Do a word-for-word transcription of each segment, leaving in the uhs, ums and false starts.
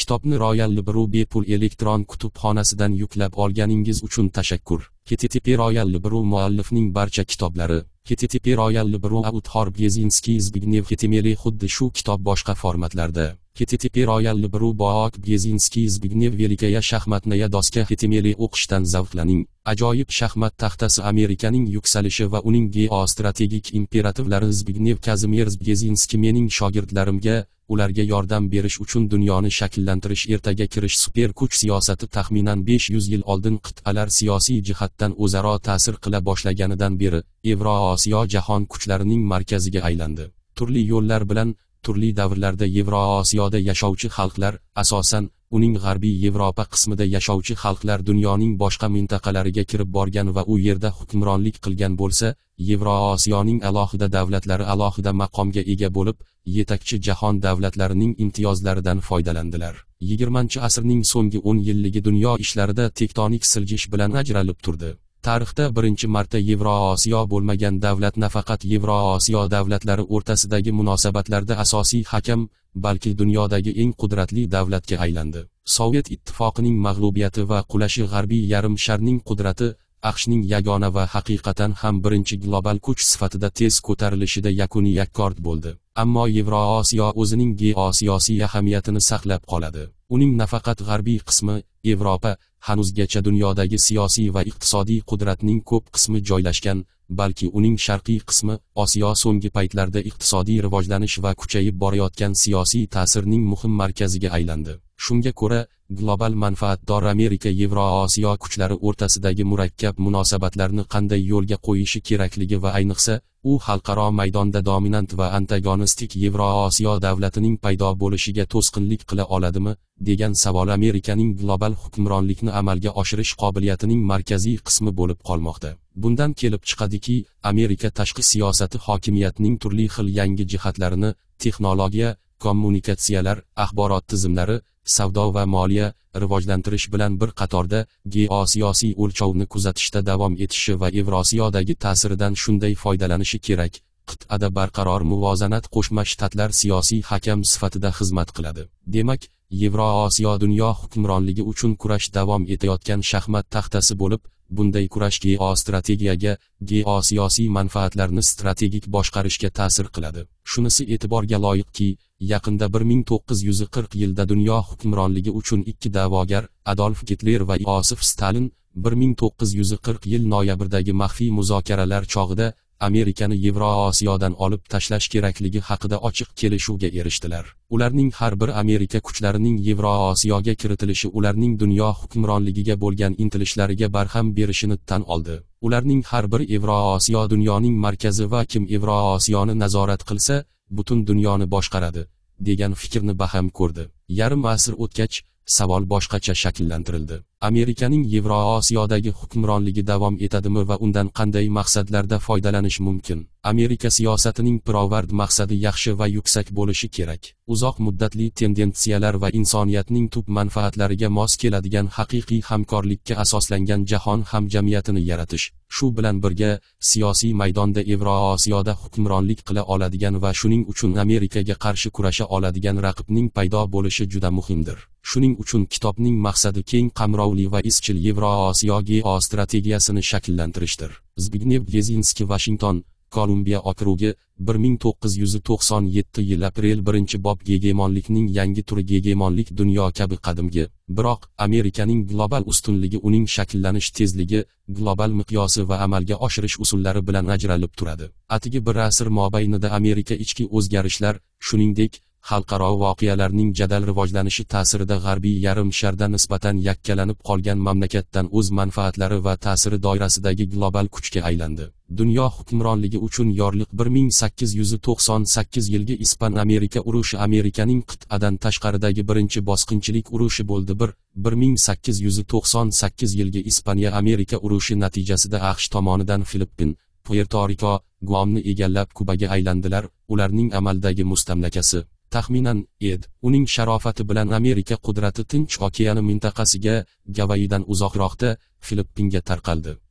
Kitobni Royal Libru bepul elektron kutubxonasidan yuklab olganingiz uchun tashakkur. H T T P Royal Libru muallifning barcha kitoblari. H T T P Royal Libru Author Byezinskiy Zbigniew Hitemeli xuddi shu kitob boshqa formatlarda. H T T P Royal Libru Boak Byezinskiy Zbigniew Velikaya shaxmatnaya doska Hitemeli o'qishdan zavqlaning. Ajoyib shaxmat taxtasi Amerikaning yuksalishi va uning geostrategik imperativlari. Zbigniew Kazimierz Byezinskiy mening shogirdlarimga, ularga yordam berish uchun dunyoni shakllantirish ertaga kirish super kuch siyosati taxminan besh yuz yil oldin qit'alar siyosiy jihatdan o'zaro ta'sir qila boshlaganidan beri Yevroosiyo jahon kuchlarining markaziga aylandi. Turli yo'llar bilan turli davrlarda Yevroosiyoda yashovchi xalqlar, asosan uning g'arbiy Yevropa qismida yashovchi xalqlar dunyoning boshqa mintaqalariga kirib borgan va u yerda hukmronlik qilgan bo'lsa, Yevroosiyoning alohida davlatlari alohida maqomga ega bo'lib, yetakchi jahon davlatlarining imtiyozlaridan foydalandilar. yigirmanchi asrning so'nggi o'n yilligi dunyo ishlarida tektonik siljish bilan ajralib turdi. Tarixda birinchi marta Yevroosiyo bo'lmagan davlat nafaqat Yevroosiyo davlatlari o'rtasidagi munosabatlarda asosiy hakam, balki dunyodagi eng qudratli davlatga aylandi. Sovet ittifoqining mag'lubiyati va qulashi g'arbiy yarim sharning qudrati, AQShning yagona va haqiqatan ham birinchi global kuch sifatida tez ko'tarilishida yakuniy akkord bo'ldi. Ammo Yevroosiyo o'zining geosiyosiy ahamiyatini saqlab qoladi. Uning nafaqat g'arbiy qismi, Yevropa, hanuzgacha dunyodagi siyosiy va iqtisodiy qudratning ko'p qismi joylashgan, balki uning sharqiy qismi, Osiyo so'nggi paytlarda iqtisodiy rivojlanish va kuchayib borayotgan siyosiy ta'sirning muhim markaziga aylandi. Shunga ko'ra, global manfaatdor Amerika Yevroosiyo kuchlari o'rtasidagi murakkab munosabatlarni qanday yo'lga qo'yishi kerakligi va ayniqsa, u xalqaro maydonda dominant va antagonistik Yevroosiyo davlatining paydo bo'lishiga to'sqinlik qila oladimi, degan savol Amerikaning global hukmronlikni amalga oshirish qobiliyatining markaziy qismi bo'lib qolmoqda. Bundan kelib chiqadiki, Amerika tashqi siyosati hokimiyatning turli xil yangi jihatlarini, texnologiya, kommunikatsiyalar, axborot tizimlari, savdo va moliya rivojlantirish bilan bir qatorda geosiyosiy o'lchovni kuzatishda davom etishi va Yevrosiyodagi ta'siridan shunday foydalanishi kerak. Qit'ada barqaror muvozanat Qo'shma Shtatlar siyosiy hakam sifatida xizmat qiladi. Demak, Yevrosiyo dunyo hukmronligi uchun kurash davom etayotgan shaxmat taxtasi bo'lib, bunday kurash geostrategiyaga, geosiyosiy manfaatlarni strategik boshqarishga ta'sir qiladi. Shunisi e'tiborga loyiqki, yaqinda bir ming to'qqiz yuz qirq yilda dunyo hukmronligi uchun ikki da'vogar, Adolf Hitler va Iosif Stalin, bir ming to'qqiz yuz qirq yil noyabrdagi maxfiy muzokaralar chog'ida Amerikani Yevroosiyodan olib tashlash kerakligi haqida ochiq kelishuvga erishdilar. Ularning har bir Amerika kuchlarining Yevroosiyoga kiritilishi ularning dunyo hukmronligiga bo'lgan intilishlariga barham berishini tan oldi. Ularning har bir Yevroosiyo dunyoning markazi va kim Yevroosiyoni nazorat qilsa, butun dunyoni boshqaradi, degan fikrni baham ko'rdi. Yarim asr o'tgach, savol boshqacha shakllantirildi. Amerikaning Yevroosiyodagi hukmronligi davom etadimi va undan qanday maqsadlarda foydalanish mumkin? Amerika siyosatining pirovard maqsadi yaxshi va yuksak bo'lishi kerak. Uzoq muddatli tendensiyalar va insoniyatning tub manfaatlariga mos keladigan haqiqiy hamkorlikka asoslangan jahon hamjamiyatini yaratish. Shu bilan birga, siyosiy maydonda Yevroosiyoda hukmronlik qila oladigan va shuning uchun Amerikaga qarshi kurasha oladigan raqibning paydo bo'lishi juda muhimdir. Shuning uchun kitobning maqsadi keng qamrovli va izchil Yevroosiyo geostrategiyasini shakllantirishdir. Zbigniew Byezinskiy, Washington, Kolumbiya okrugi, bir ming to'qqiz yuz to'qson yetti yil aprel birinchi bob gegemonlikning yangi turi. Gegemonlik dunyo kabi qadimgi, biroq Amerikaning global ustunligi uning shakllanish tezligi, global miqyosi va amalga oshirish usullari bilan ajralib turadi. Atigi bir asr mobaynida Amerika ichki o'zgarishlar, shuningdek, xalqaro voqealarning jadal rivojlanishi ta'sirida g'arbiy yarim sharda nisbatan yakkalanib qolgan mamlakatdan o'z manfaatlari va ta'siri doirasidagi global kuchga aylandi. Dunyo hukmronligi uchun yorliq bir ming sakkiz yuz to'qson sakkiz yilgi Ispan-Amerika urushi Amerikaning qit'adan tashqaridagi birinchi bosqinchilik urushi bo'ldi. bir ming sakkiz yuz to'qson sakkiz yilgi Ispaniya-Amerika urushi natijasida AQSh tomonidan Filippin, Puerto Rico, Guamni egallab Kubaga aylandilar. Ularning amaldagi mustamlakasi taxminan ed. Uning sharofati bilan Amerika qudrati Tinch okeani mintaqasiga, Gavayidan uzoqroqda, Filippinga tarqaldi.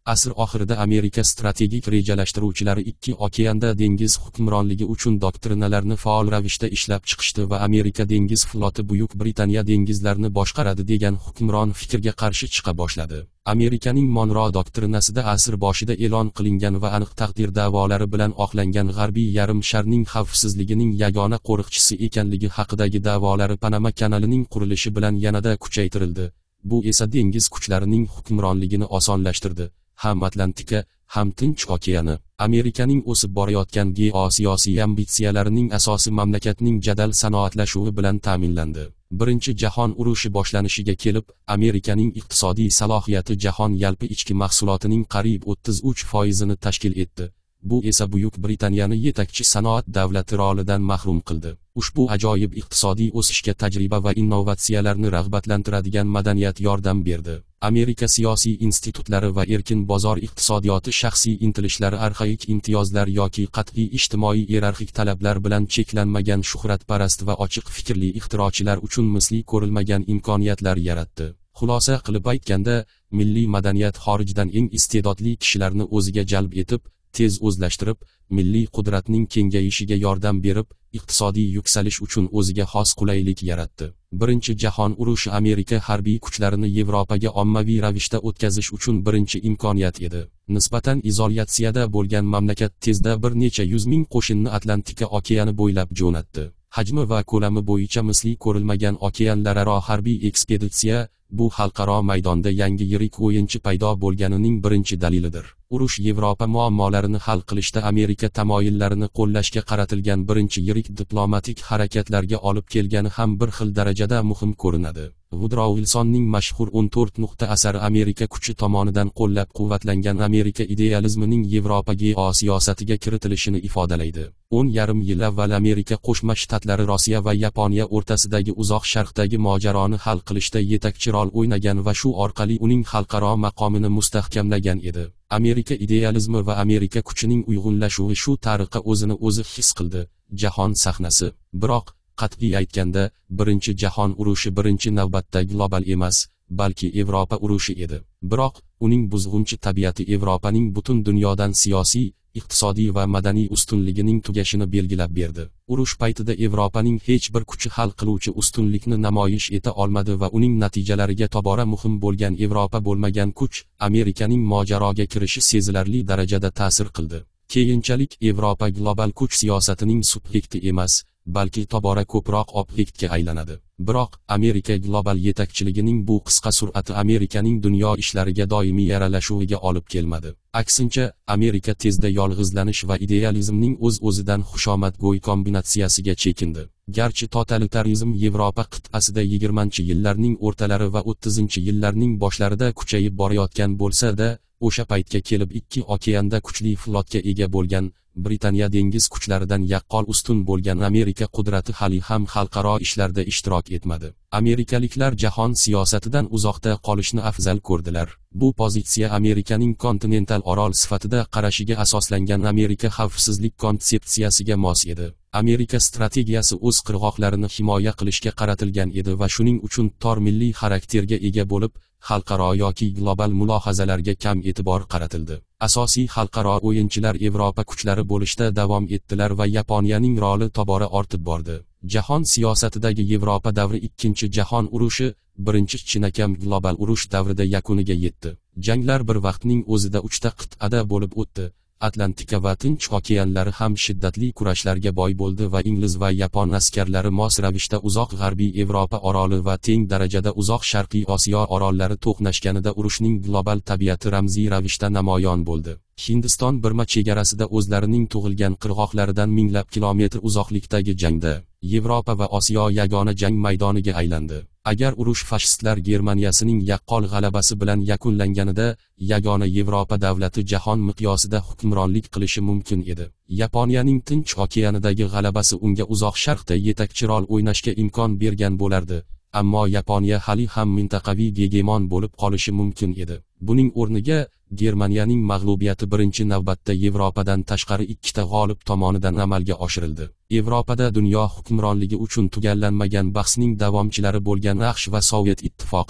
Asr oxirida Amerika strategik rejalashtiruvchilari ikki okeanda dengiz hukmronligi uchun doktrinalarni faol ravishda ishlab chiqishdi va Amerika dengiz floti Buyuk Britaniya dengizlarni boshqaradi degan hukmron fikrga qarshi chiqa boshladi. Amerikaning Monro doktrinasida asr boshida e'lon qilingan va aniq taqdir da'volari bilan oqlangan G'arbiy yarim sharning xavfsizligining yagona qo'riqchisi ekanligi haqidagi da'volari Panama kanalining qurilishi bilan yanada kuchaytirildi. Bu esa dengiz kuchlarining hukmronligini osonlashtirdi. Ham Atlantika, ham Tinch okeani. Amerikaning o'sib borayotgan geosiyosiy ambitsiyalarining asosi mamlakatning jadal sanoatlashuvi bilan ta'minlandi. Birinchi jahon urushi boshlanishiga kelib, Amerikaning iqtisodiy salohiyati jahon yalpi ichki mahsulotining qariyb o'ttiz uch foizini tashkil etdi. Bu esa Buyuk Britaniyani yetakchi sanoat davlati rolidan mahrum qildi. Ushbu ajoyib iqtisodiy o'sishga tajriba va innovatsiyalarni rag'batlantiradigan madaniyat yordam berdi. Amerika siyosiy institutlari va erkin bozor iqtisodiyoti shaxsiy intilishlari arxaik imtiyozlar yoki qat'iy ijtimoiy iyerarxik talablar bilan cheklanmagan shuhratparast va ochiq fikrli ixtirochilar uchun misli ko'rilmagan imkoniyatlar yaratdi. Xulosa qilib aytganda, milliy madaniyat xorijdan eng iste'dodli kishilarni o'ziga jalb etib, tez o'zlashtirib, milliy qudratning kengayishiga yordam berib, iqtisodiy yuksalish uchun o'ziga xos qulaylik yaratdi. Birinchi jahon urushi Amerika harbiy kuchlarini Yevropaga ommaviy ravishda o'tkazish uchun birinchi imkoniyat edi. Nisbatan izolyatsiyada bo'lgan mamlakat tezda bir necha yuz ming qo'shinni Atlantika okeani bo'ylab jo'natdi. Hajmi va ko'lami bo'yicha misli ko'rilmagan okeanlararo harbiy ekspeditsiya, bu xalqaro maydonda yangi yirik o'yinchi paydo bo'lganining birinchi dalilidir. Urush Yevropa muammolarini hal qilishda Amerika tamoyillarini qo'llashga qaratilgan birinchi yirik diplomatik harakatlarga olib kelgani ham bir xil darajada muhim ko'rinadi. Woodrow Wilsonning mashhur o'n to'rt nuqta asari Amerika kuchi tomonidan qo'llab-quvvatlangan Amerika idealizmining Yevropa geosiyosatiga kiritilishini ifodalaydi. o'n yarim yil avval Amerika Qo'shma Shtatlari Rossiya va Yaponiya o'rtasidagi uzoq sharqdagi mojaroni hal qilishda yetakchi rol o'ynagan va shu orqali uning xalqaro maqomini mustahkamlagan edi. Amerika idealizmi va Amerika kuchining uyg'unlashuvi shu tariqa o'zini o'zi his qildi. Jahon sahnasi. Biroq, qat'iy aytganda, birinchi jahon urushi birinchi navbatda global emas, balki Yevropa urushi edi. Biroq, uning buzg'unchi tabiati Yevropaning butun dunyodan siyosiy, iqtisodiy va madaniy ustunligining tugashini belgilab berdi. Urush paytida Yevropaning hech bir kuchi hal qiluvchi ustunlikni namoyish eta olmadi va uning natijalariga tobora muhim bo'lgan Yevropa bo'lmagan kuch, Amerikaning mojaroga kirishi sezilarli darajada ta'sir qildi. Keyinchalik Yevropa global kuch siyosatining subyekti emas, balki tobora ko'proq obyektga aylanadi. Biroq, Amerika global yetakchiligining bu qisqa sur'ati Amerikaning dunyo ishlariga doimiy aralashuviga olib kelmadi. Aksincha, Amerika tezda yolg'izlanish va idealizmning o'z-o'zidan xushomadgo'y kombinatsiyasiga chekindi. Garchi totalitarizm Yevropa qit'asida yigirmanchi yillarning o'rtalari va o'ttizinchi yillarning boshlarida kuchayib borayotgan bo'lsa-da, o'sha paytga kelib ikki okeanda kuchli flotga ega bo'lgan, Britaniya dengiz kuchlaridan yaqqol ustun bo'lgan Amerika qudrati hali ham xalqaro ishlarda ishtirok etmadi. Amerikaliklar jahon siyosatidan uzoqda qolishni afzal ko'rdilar. Bu pozitsiya Amerikaning kontinental orol sifatida qarashiga asoslangan Amerika xavfsizlik konsepsiyasiga mos edi. Amerika strategiyasi o'z qirg'oqlarini himoya qilishga qaratilgan edi va shuning uchun tor milliy xarakterga ega bo'lib, xalqaro yoki global mulohazalarga kam e'tibor qaratildi. Asosiy xalqaro o'yinchilar Yevropa kuchlari bo'lishda davom etdilar va Yaponiyaning roli tobora ortib bordi. Jahon siyosatidagi Yevropa davri ikkinchi jahon urushi, birinchi chinakam global urush davrida yakuniga yetdi. Janglar bir vaqtning o'zida uchta qit'ada bo'lib o'tdi. Atlantika va Tinch okeanlari ham shiddatli kurashlarga boy bo'ldi va ingliz va yapon askarlari mos ravishda uzoq g'arbiy Yevropa oroli va teng darajada uzoq sharqiy Osiyo orollari to'qnashganida urushning global tabiati ramziy ravishda namoyon bo'ldi. Hindiston Burma chegarasida o'zlarining tug'ilgan qirg'oqlaridan minglab kilometr uzoqlikdagi jangda Yevropa va Osiyo yagona jang maydoniga aylandi. Agar urush fashistlar Germaniyasining yaqqol g'alabasi bilan yakunlanganida, yagona Yevropa davlati jahon miqyosida hukmronlik qilishi mumkin edi. Yaponiyaning Tinch okeanidagi g'alabasi unga uzoq sharqda yetakchi rol o'ynashga imkon bergan bo'lardi. Ammo Yaponiya hali ham mintaqaviy gegemon bo'lib qolishi mumkin edi. Buning o'rniga, Germaniyaning mag'lubiyati birinchi navbatda Yevropadan tashqari ikkita g'olib tomonidan amalga oshirildi. Yevropada dunyo hukmronligi uchun tugallanmagan bahsning davomchilari bo'lgan AQSh va Sovet ittifoqi,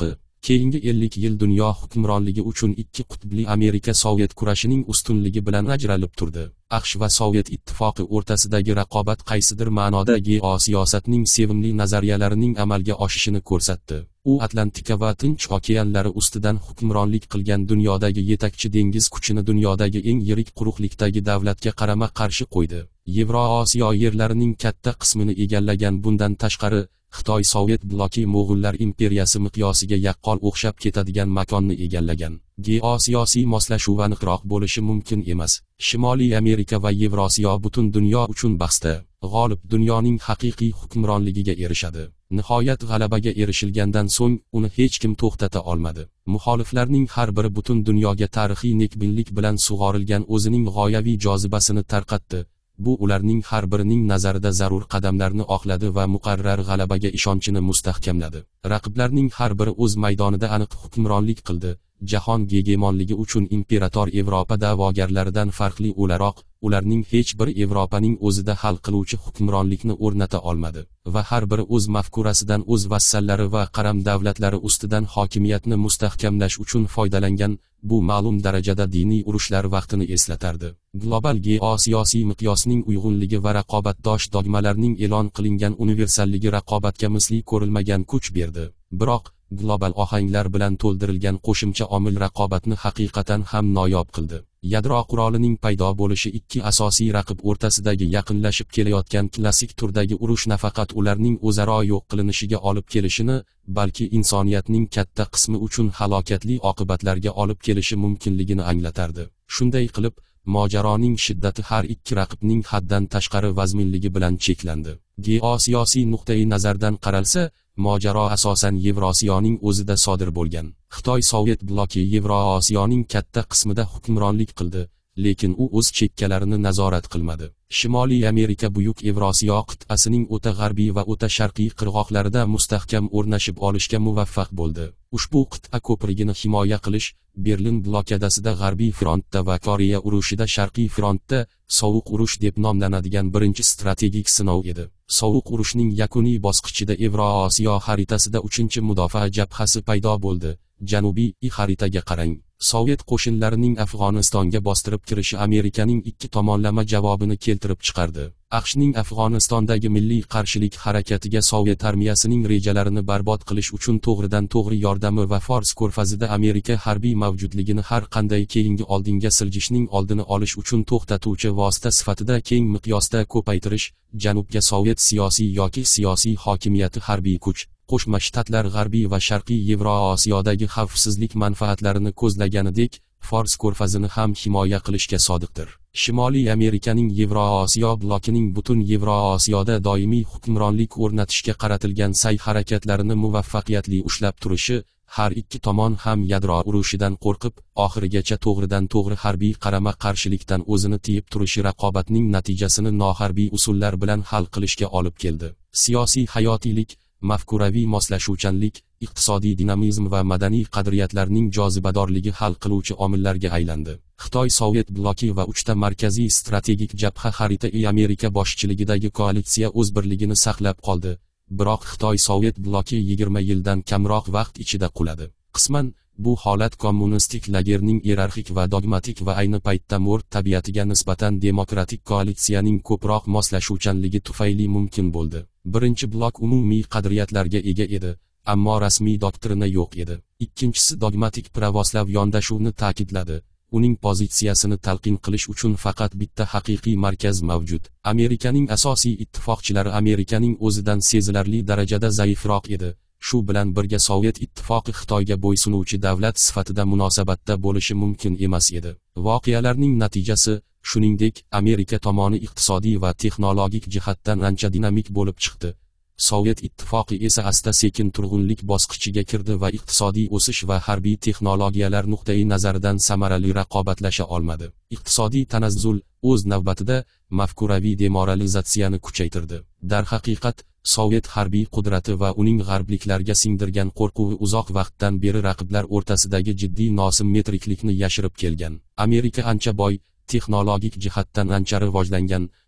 Keyingi ellik yil dunyo hukmronligi uchun ikki qutbli Amerika Sovet kurashining ustunligi bilan ajralib turdi. AQSh va Sovet ittifoqi o'rtasidagi raqobat qaysidir ma'noda geosiyosatning sevimli nazariyalarining amalga oshishini ko'rsatdi. U Atlantika va Tinch okeanlari ustidan hukmronlik qilgan dunyodagi yetakchi dengiz kuchini dunyodagi eng yirik quruqlikdagi davlatga qarama-qarshi qo'ydi. Yevroosiyo yerlarining katta qismini egallagan bundan tashqari, Xitoy Sovet bloki Mo'g'ullar imperiyasi miqyosiga yaqqol o'xshab ketadigan makonni egallagan. Geosiyosiy moslashuv aniqroq bo'lishi mumkin emas. Shimoliy Amerika va Yevrosiyo butun dunyo uchun bahsda, g'olib dunyoning haqiqiy hukmronligiga erishadi. Nihoyat g'alabaga erishilgandan so'ng uni hech kim to'xtata olmadi. Muxoliflarning har biri butun dunyoga tarixiy nekbinlik bilan sug'orilgan o'zining g'oyaviy jozibasini tarqatdi. Bu ularning har birining nazarida zarur qadamlarni oqladi va muqarrar g'alabaga ishonchini mustahkamladi. Raqiblarning har biri o'z maydonida aniq hukmronlik qildi. Jahon gegemonligi uchun imperator Yevropa da'vogarlaridan farqli o'laroq, ularning hech biri Yevropaning o'zida hal qiluvchi hukmronlikni o'rnata olmadi va har biri o'z mafkurasidan o'z vassallari va qaram davlatlari ustidan hokimiyatni mustahkamlash uchun foydalangan. Bu ma'lum darajada diniy urushlar vaqtini eslatardi. Global geosiyosiy miqyosning uyg'unligi va raqobatdosh dogmalarning e'lon qilingan universalligi raqobatga misli ko'rilmagan kuch berdi. Biroq, global ohanglar bilan to'ldirilgan qo'shimcha omil raqobatni haqiqatan ham noyob qildi. Yadro qurolining paydo bo'lishi ikki asosiy raqib o'rtasidagi yaqinlashib kelayotgan klassik turdagi urush nafaqat ularning o'zaro yo'q qilinishiga olib kelishini, balki insoniyatning katta qismi uchun halokatli oqibatlarga olib kelishi mumkinligini anglatardi. Shunday qilib, mojaroning shiddati har ikki raqibning haddan tashqari vazminligi bilan cheklandi. Geosiyosiy nuqtai nazardan qaralsa, mojaro asosan Yevrosiyoning o'zida sodir bo'lgan. Xitoy Sovet bloki Yevrosiyoning katta qismida hukmronlik qildi, lekin u o'z chekkalarini nazorat qilmadi. Shimoliy Amerika buyuk Yevrosiyo qit'asining o'ta g'arbiy va o'ta sharqiy qirg'oqlarida mustahkam o'rnashib olishga muvaffaq bo'ldi. Ushbu qit'a ko'prigini himoya qilish Berlin blokadasida G'arbiy frontda va Koreya urushida Sharqiy frontda sovuq urush deb nomlanadigan birinchi strategik sinov edi. Sovuq urushning yakuniy bosqichida Yevrosiyo xaritasida uchinchi mudofaa jabhasi paydo bo'ldi. Janubiy xaritaga qarang. Sovet qo'shinlarining Afg'onistonga bostirib kirishi Amerikaning ikki tomonlama javobini keltirib chiqardi. AQShning Afg'onistondagi milliy qarshilik harakatiga Sovet armiyasining rejalarini barbod qilish uchun to'g'ridan-to'g'ri yordami va Fors ko'rfazida Amerika harbiy mavjudligini har qanday keyingi oldinga siljishning oldini olish uchun to'xtatuvchi vosita sifatida keng miqyosda ko'paytirish, janubga Sovet siyosiy yoki siyosiy hokimiyati harbiy kuch, Qo'shma Shtatlar G'arbiy va Sharqiy Yevroosiyodagi xavfsizlik manfaatlarini ko'zlaganidek, Fors ko'rfazini ham himoya qilishga sodiqdir. Shimoliy Amerikaning Yevroosiyo blokining butun Yevroosiyoda doimiy hukmronlik o'rnatishga qaratilgan sa'y-harakatlarini muvaffaqiyatli ushlab turishi, har ikki tomon ham yadro urushidan qo'rqib, oxirigacha to'g'ridan-to'g'ri harbiy qarama-qarshilikdan o'zini tiyib turishi raqobatning natijasini noharbiy usullar bilan hal qilishga olib keldi. Siyosiy hayotiylik, mafkuraviy moslashuvchanlik, iqtisodiy dinamizm va madaniy qadriyatlarning jozibadorligi hal qiluvchi omillarga aylandi. Xitoy Sovet bloki va uchta markaziy strategik jabha xarita Amerika boshchiligidagi koalitsiya o'z birligini saqlab qoldi. Biroq Xitoy Sovet bloki yigirma yildan kamroq vaqt ichida quladi. Qisman, bu holat kommunistik lagerning iyerarxik va dogmatik va ayni paytda mo'r tabiatiga nisbatan demokratik koalitsiyaning ko'proq moslashuvchanligi tufayli mumkin bo'ldi. Birinchi blok umumiy qadriyatlarga ega edi, ammo rasmiy doktrina yo'q edi. Ikkinchisi dogmatik pravoslav yondashuvni ta'kidladi. Uning pozitsiyasini talqin qilish uchun faqat bitta haqiqiy markaz mavjud. Amerikaning asosiy ittifoqchilari Amerikaning o'zidan sezilarli darajada zaifroq edi. Shu bilan birga Sovet ittifoqi Xitoyga bo'ysunuvchi davlat sifatida munosabatda bo'lishi mumkin emas edi. Voqealarning natijasi, shuningdek, Amerika tomoni iqtisodiy va texnologik jihatdan ancha dinamik bo'lib chiqdi. Sovet ittifoqi esa asta-sekin turg'unlik bosqichiga kirdi va iqtisodiy o'sish va harbiy texnologiyalar nuqtai nazaridan samarali raqobatlasha olmadi. Iqtisodiy tanazzul, o'z navbatida, mafkuraviy demoralizatsiyani kuchaytirdi. Darhaqiqat, Sovet harbiy qudrati va uning g'arbliklarga singdirgan qo'rquvi uzoq vaqtdan beri raqiblar o'rtasidagi jiddiy nosimmetriklikni yashirib kelgan. Amerika ancha boy, texnologik jihatdan ancha rivojlangan,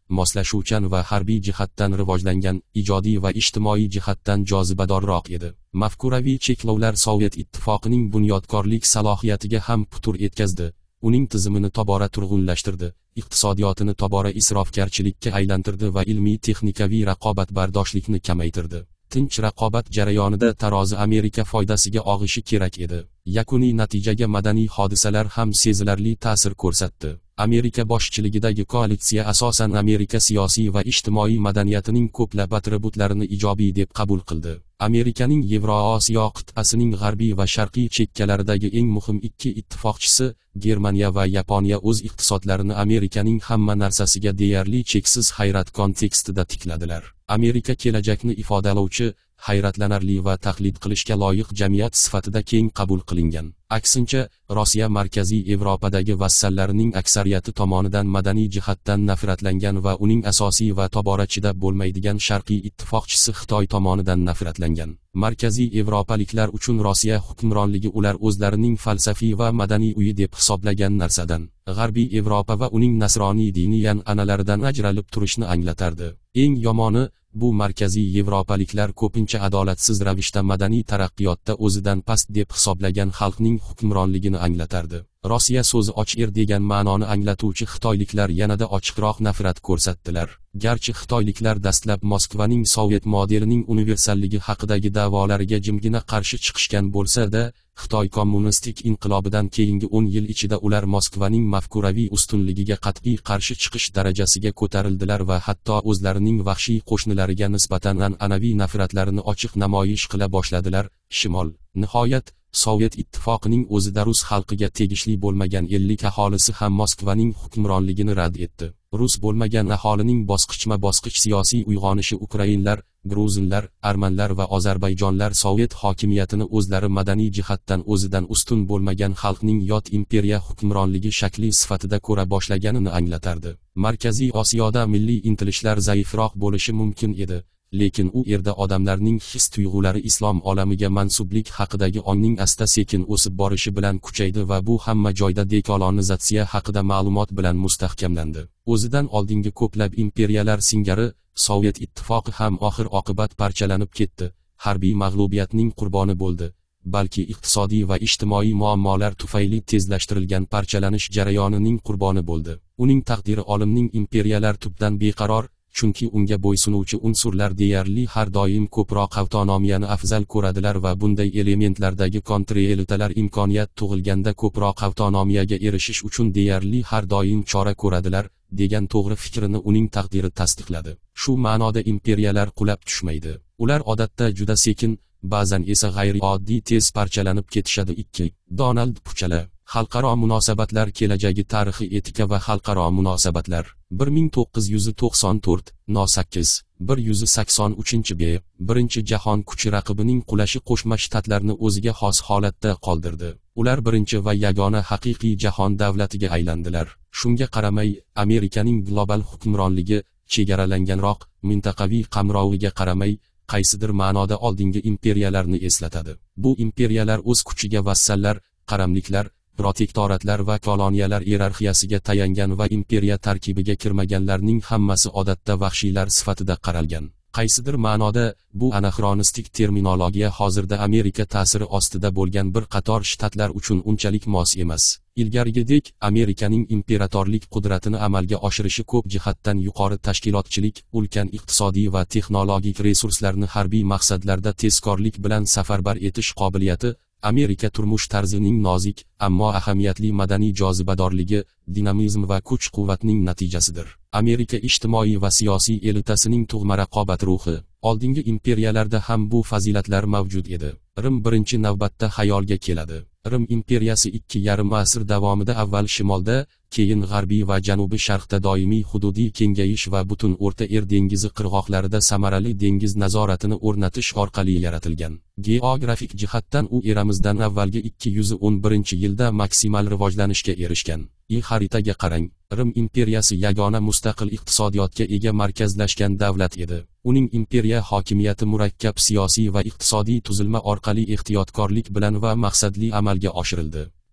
moslashuvchan va harbiy jihatdan rivojlangan, ijodiy va ijtimoiy jihatdan jozibadorroq edi. Mafkuraviy cheklovlar Sovet ittifoqining bunyodkorlik salohiyatiga ham putur yetkazdi. Uning tizimini tobora turg'unlashtirdi, iqtisodiyotini tobora isrofgarchilikka aylantirdi va ilmiy-texnikaviy raqobatbardoshlikni kamaytirdi. Tinch raqobat jarayonida tarozi Amerika foydasiga og'ishi kerak edi. Yakuniy natijaga madaniy hodisalar ham sezilarli ta'sir ko'rsatdi. Amerika boshchiligidagi koalitsiya asosan Amerika siyosiy va ijtimoiy madaniyatining ko'plab atributlarini ijobiy deb qabul qildi. Amerikaning Yevroosiyo qit'asining g'arbiy va sharqiy chekkalaridagi eng muhim ikki ittifoqchisi, Germaniya va Yaponiya o'z iqtisodlarini Amerikaning hamma narsasiga deyarli cheksiz hayrat kontekstida tikladilar. Amerika kelajakni ifodalovchi, hayratlanarli va taqlid qilishga loyiq jamiyat sifatida keng qabul qilingan. Aksincha, Rossiya Markaziy Yevropadagi vassallarining aksariyati tomonidan madaniy jihatdan nafratlangan va uning asosiy va tobora chidab bo'lmaydigan sharqiy ittifoqchisi Xitoy tomonidan nafratlangan. Markaziy Yevropaliklar uchun Rossiya hukmronligi ular o'zlarining falsafiy va madaniy uyi deb hisoblagan narsadan, G'arbiy Yevropa va uning nasroniy diniy an'analaridan ajralib turishni anglatardi. Eng yomoni, bu markaziy Yevropaliklar ko'pincha adolatsiz ravishda madaniy taraqqiyotda o'zidan past deb hisoblagan xalqning hukmronligini anglatardi. Rossiya so'zi och er degan ma'noni anglatuvchi xitoyliklar yanada ochiqroq nafrat ko'rsatdilar. Garchi xitoyliklar dastlab Moskvaning Sovet modelining universalligi haqidagi da'volariga jimgina qarshi chiqishgan bo'lsa-da, Xitoy kommunistik inqilobidan keyingi o'n yil ichida ular Moskvaning mafkuraviy ustunligiga qat'iy qarshi chiqish darajasiga ko'tarildilar va hatto o'zlarining vahshiy qo'shnilariga nisbatan an'anaviy nafratlarini ochiq namoyish qila boshladilar. Shimol, nihoyat, Sovet ittifoqining o'zida rus xalqiga tegishli bo'lmagan ellik aholisi ham Moskvaning hukmronligini rad etdi. Rus bo'lmagan aholining bosqichma-bosqich siyosiy uyg'onishi ukrainlar, gruzinlar, armanlar va ozarbayjonlar Sovet hokimiyatini o'zlari madaniy jihatdan o'zidan ustun bo'lmagan xalqning yot imperiya hukmronligi shakli sifatida ko'ra boshlaganini anglatardi. Markaziy Osiyoda milliy intilishlar zaifroq bo'lishi mumkin edi, lekin u yerda odamlarning his-tuyg'ulari islom olamiga mansublik haqidagi ongning asta-sekin o'sib borishi bilan kuchaydi va bu hamma joyda dekolonizatsiya haqida ma'lumot bilan mustahkamlandi. O'zidan oldingi ko'plab imperiyalar singari, Sovet ittifoqi ham oxir-oqibat parchalanib ketdi, harbiy mag'lubiyatning qurboni bo'ldi, balki iqtisodiy va ijtimoiy muammolar tufayli tezlashtirilgan parchalanish jarayonining qurboni bo'ldi. Uning taqdiri olimning imperiyalar tubdan beqaror, chunki unga bo'ysunuvchi unsurlar deyarli har doim ko'proq avtonomiyani afzal ko'radilar va bunday elementlardagi kontrelitalar imkoniyat tug'ilganda ko'proq avtonomiyaga erishish uchun deyarli har doim chora ko'radilar, degan to'g'ri fikrini uning taqdiri tasdiqladi. Shu ma'noda imperiyalar qulab tushmaydi. Ular odatda juda sekin, ba'zan esa g'ayrioddiy tez parchalanib ketishadi. ikki. Donald Puchala, Xalqaro munosabatlar kelajagi tarixi etika va xalqaro munosabatlar. bir ming to'qqiz yuz to'qson to'rt, no sakkiz, bir yuz sakson uchinchi b. Birinchi jahon kuchi raqibining qulashi Qo'shma Shtatlarni o'ziga xos holatda qoldirdi. Ular birinchi va yagona haqiqiy jahon davlatiga aylandilar. Shunga qaramay, Amerikaning global hukmronligi, chegaralanganroq, mintaqaviy qamroviga qaramay, qaysidir ma'noda oldingi imperiyalarni eslatadi. Bu imperiyalar o'z kuchiga vassallar, qaramliklar, protektoratlar va koloniyalar iyerarxiyasiga tayangan va imperiya tarkibiga kirmaganlarning hammasi odatda vahshiylar sifatida qaralgan. Qaysidir ma'noda, bu anaxronistik terminologiya hozirda Amerika ta'siri ostida bo'lgan bir qator shtatlar uchun unchalik mos emas. Ilgarigidek, Amerikaning imperatorlik qudratini amalga oshirishi ko'p jihatdan yuqori tashkilotchilik, ulkan iqtisodiy va texnologik resurslarni harbiy maqsadlarda tezkorlik bilan safarbar etish qobiliyati, Amerika turmush tarzining nozik, ammo ahamiyatli madaniy jozibadorligi, dinamizm va kuch-quvvatning natijasidir. Amerika ijtimoiy va siyosiy elitasining tug'ma raqobat ruhi. Oldingi imperiyalarda ham bu fazilatlar mavjud edi. Rim birinchi navbatda xayolga keladi. Rim imperiyasi ikki yarim asr davomida avval shimolda, keyin g'arbiy va janubiy sharqda doimiy hududiy kengayish va butun O'rta Yer dengizi qirg'oqlarida samarali dengiz nazoratini o'rnatish orqali yaratilgan. Geografik jihatdan u eramizdan avvalgi ikki yuz o'n birinchi yilda maksimal rivojlanishga erishgan. I xaritaga qarang. Rim imperiyasi yagona mustaqil iqtisodiyotga ega markazlashgan davlat edi. Uning imperiya hokimiyati murakkab siyosiy va iqtisodiy tuzilma orqali ehtiyotkorlik bilan va maqsadli amalga oshirildi.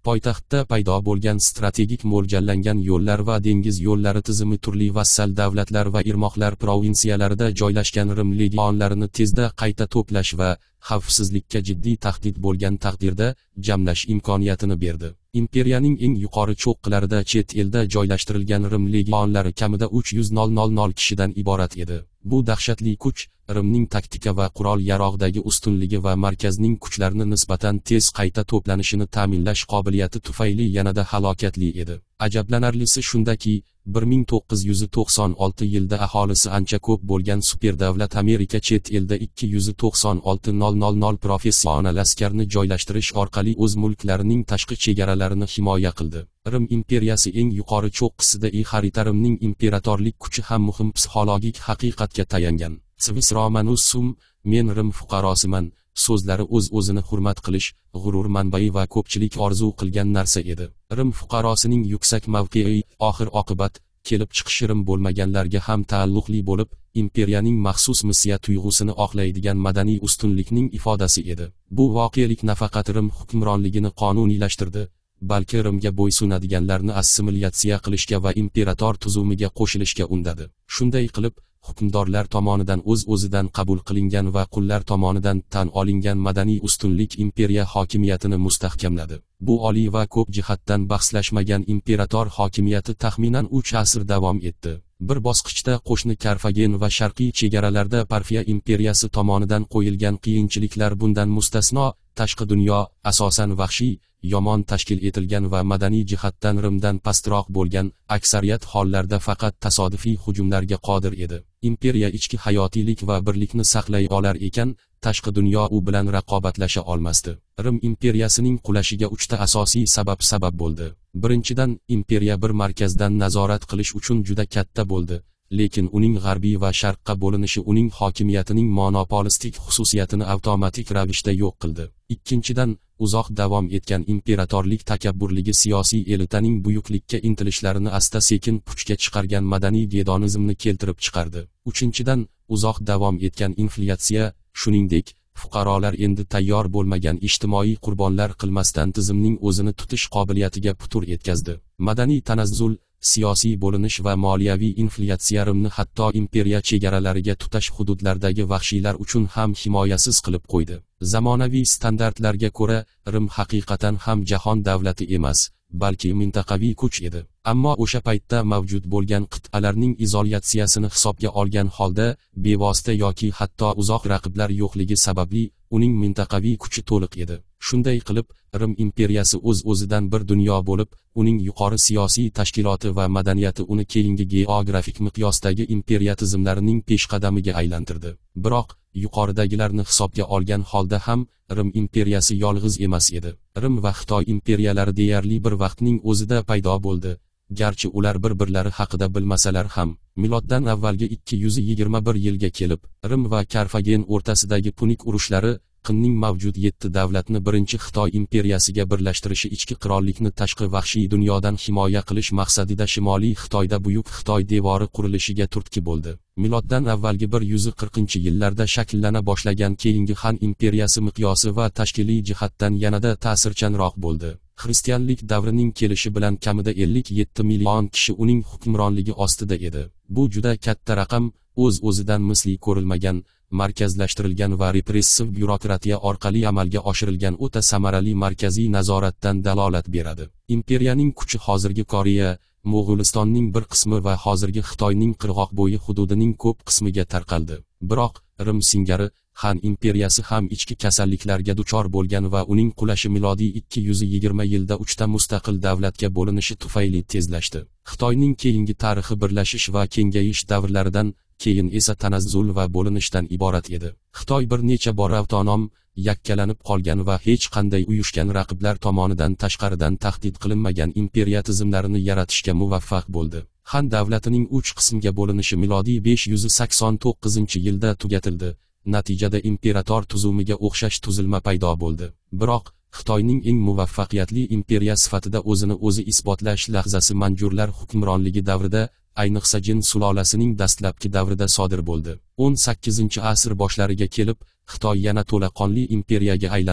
Poytaxtda paydo bo'lgan strategik mo'ljallangan yo'llar va dengiz yo'llari tizimi turli vassal davlatlar va irmoqlar provinsiyalarida joylashgan Rim legionlarini tezda qayta to'plash va xavfsizlikka jiddiy tahdid bo'lgan taqdirda jamlash imkoniyatini berdi. Imperiyaning eng yuqori cho'qqilarida chet elda joylashtirilgan Rim legionlari kamida uch yuz ming kishidan iborat edi. Bu dahshatli kuch Rimning taktika va qurol-yarog'dagi ustunligi va markazning kuchlarni nisbatan tez qayta to'planishini ta'minlash qobiliyati tufayli yanada halokatli edi. Ajablanarlisi shundaki, bir ming to'qqiz yuz to'qson olti yilda aholisi ancha ko'p bo'lgan superdavlat Amerika chet elda ikki yuz to'qson olti ming professional askarni joylashtirish orqali o'z mulklarining tashqi chegaralarini himoya qildi. Rim imperiyasi eng yuqori cho'qqisida i xarita Rimning imperatorlik kuchi ham muhim psixologik haqiqatga tayangan. Civis Romanus sum, men Rim fuqarosiman, so'zlari o'z-o'zini hurmat qilish, g'urur manbai va ko'pchilik orzu qilgan narsa edi. Rim fuqarosining yuksak mavqei, oxir oqibat, kelib chiqishi Rim bo'lmaganlarga ham taalluqli bo'lib, imperiyaning maxsus missiya tuyg'usini oqlaydigan madaniy ustunlikning ifodasi edi. Bu voqelik nafaqat Rim hukmronligini qonuniylashtirdi, balki Rimga bo'ysunadiganlarni assimilyatsiya qilishga va imperator tuzumiga qo'shilishga undadi. Shunday qilib, hukmdorlar tomonidan o'z-o'zidan qabul qilingan va qullar tomonidan tan olingan madaniy ustunlik imperiya hokimiyatini mustahkamladi. Bu oliy va ko'p jihatdan bahslashmagan imperator hokimiyati taxminan uch asr davom etdi. Bir bosqichda qo'shni Karfagen va sharqiy chegaralarda Parfiya imperiyasi tomonidan qo'yilgan qiyinchiliklar bundan mustasno, tashqi dunyo asosan vahshiy, yomon tashkil etilgan va madaniy jihatdan Rimdan pastroq bo'lgan, aksariyat hollarda faqat tasodifiy hujumlarga qodir edi. Imperiya ichki hayotiylik va birlikni saqlay olar ekan, tashqi dunyo u bilan raqobatlasha olmasdi. Rim imperiyasining qulashiga uchta asosiy sabab sabab bo'ldi. Birinchidan, imperiya bir markazdan nazorat qilish uchun juda katta bo'ldi, lekin uning g'arbiy va sharqqa bo'linishi uning hokimiyatining monopolistik xususiyatini avtomatik ravishda yo'q qildi. Ikkinchidan, uzoq davom etgan imperatorlik takabburligi siyosiy elitaning buyuklikka intilishlarini asta-sekin puchga chiqargan madaniy gedonizmni keltirib chiqardi. Uchinchidan, uzoq davom etgan inflyatsiya, shuningdek, fuqarolar endi tayyor bo'lmagan ijtimoiy qurbonlar qilmasdan tizimning o'zini tutish qobiliyatiga putur yetkazdi. Madaniy tanazzul, siyosiy bo'linish va moliyaviy inflyatsiya Rimni hatto imperiya chegaralariga tutash hududlardagi vahshiylar uchun ham himoyasiz qilib qo'ydi. Zamonaviy standartlarga ko'ra, Rim haqiqatan ham jahon davlati emas, balki mintaqaviy kuch edi. Ammo o'sha paytda mavjud bo'lgan qit'alarning izolyatsiyasini hisobga olgan holda, bevosita yoki hatto uzoq raqiblar yo'qligi sababli, uning mintaqaviy kuchi to'liq edi. Shunday qilib, Rim imperiyasi o'z-o'zidan bir dunyo bo'lib, uning yuqori siyosiy tashkiloti va madaniyati uni keyingi geografik miqyosdagi imperiya tizimlarining peshqadamiga aylantirdi. Biroq, yuqoridagilarni hisobga olgan holda ham, Rim imperiyasi yolg'iz emas edi. Rim va Xitoy imperiyalari deyarli bir vaqtning o'zida paydo bo'ldi. Garchi ular bir-birlari haqida bilmasalar ham, miloddan avvalgi ikki yuz yigirma bir yilga kelib, Rim va Karfagen o'rtasidagi Punik urushlari, Qinning mavjud yetti davlatni birinchi Xitoy imperiyasiga birlashtirishi ichki qirollikni tashqi vahshiy dunyodan himoya qilish maqsadida Shimoliy Xitoyda buyuk Xitoy devori qurilishiga turtki bo'ldi. Miloddan avvalgi bir yuz qirqinchi yillarda shakllana boshlagan keyingi Han imperiyasi miqyosi va tashkiliy jihatdan yanada ta'sirchanroq bo'ldi. Xristianlik davrining kelishi bilan kamida ellik yetti million kishi uning hukmronligi ostida edi. Bu juda katta raqam, o'z-o'zidan misli ko'rilmagan, markazlashtirilgan va repressiv byurokratiya orqali amalga oshirilgan o'ta samarali markaziy nazoratdan dalolat beradi. Imperiyaning kuchi hozirgi Koreya, Mo'g'ulistonning bir qismi va hozirgi Xitoyning qirg'oqbo'yi hududining ko'p qismiga tarqaldi. Biroq, Rim singari, Han imperiyasi ham ichki kasalliklarga duchor bo'lgan va uning qulashi milodiy ikki yuz yigirma yilda uchta mustaqil davlatga bo'linishi tufayli tezlashdi. Xitoyning keyingi tarixi birlashish va kengayish davrlaridan, keyin esa tanazzul va bo'linishdan iborat edi. Xitoy bir necha bor avtonom, yakkalanib qolgan va hech qanday uyushgan raqiblar tomonidan tashqaridan tahdid qilinmagan imperiya tizimlarini yaratishga muvaffaq bo'ldi. Han davlatining uch qismga bo'linishi milodiy besh yuz sakson to'qqizinchi yilda tugatildi. Natijada imperator tuzumiga o'xshash tuzilma paydo bo'ldi. Biroq, Xitoyning eng muvaffaqiyatli imperiya sifatida o'zini o'zi isbotlash lahzasi manjurlar hukmronligi davrida, ayniqsa Jin sulolasining dastlabki davrida sodir bo'ldi. o'n sakkizinchi asr boshlariga kelib, Xitoy yana to'laqonli imperiyaga aylandi.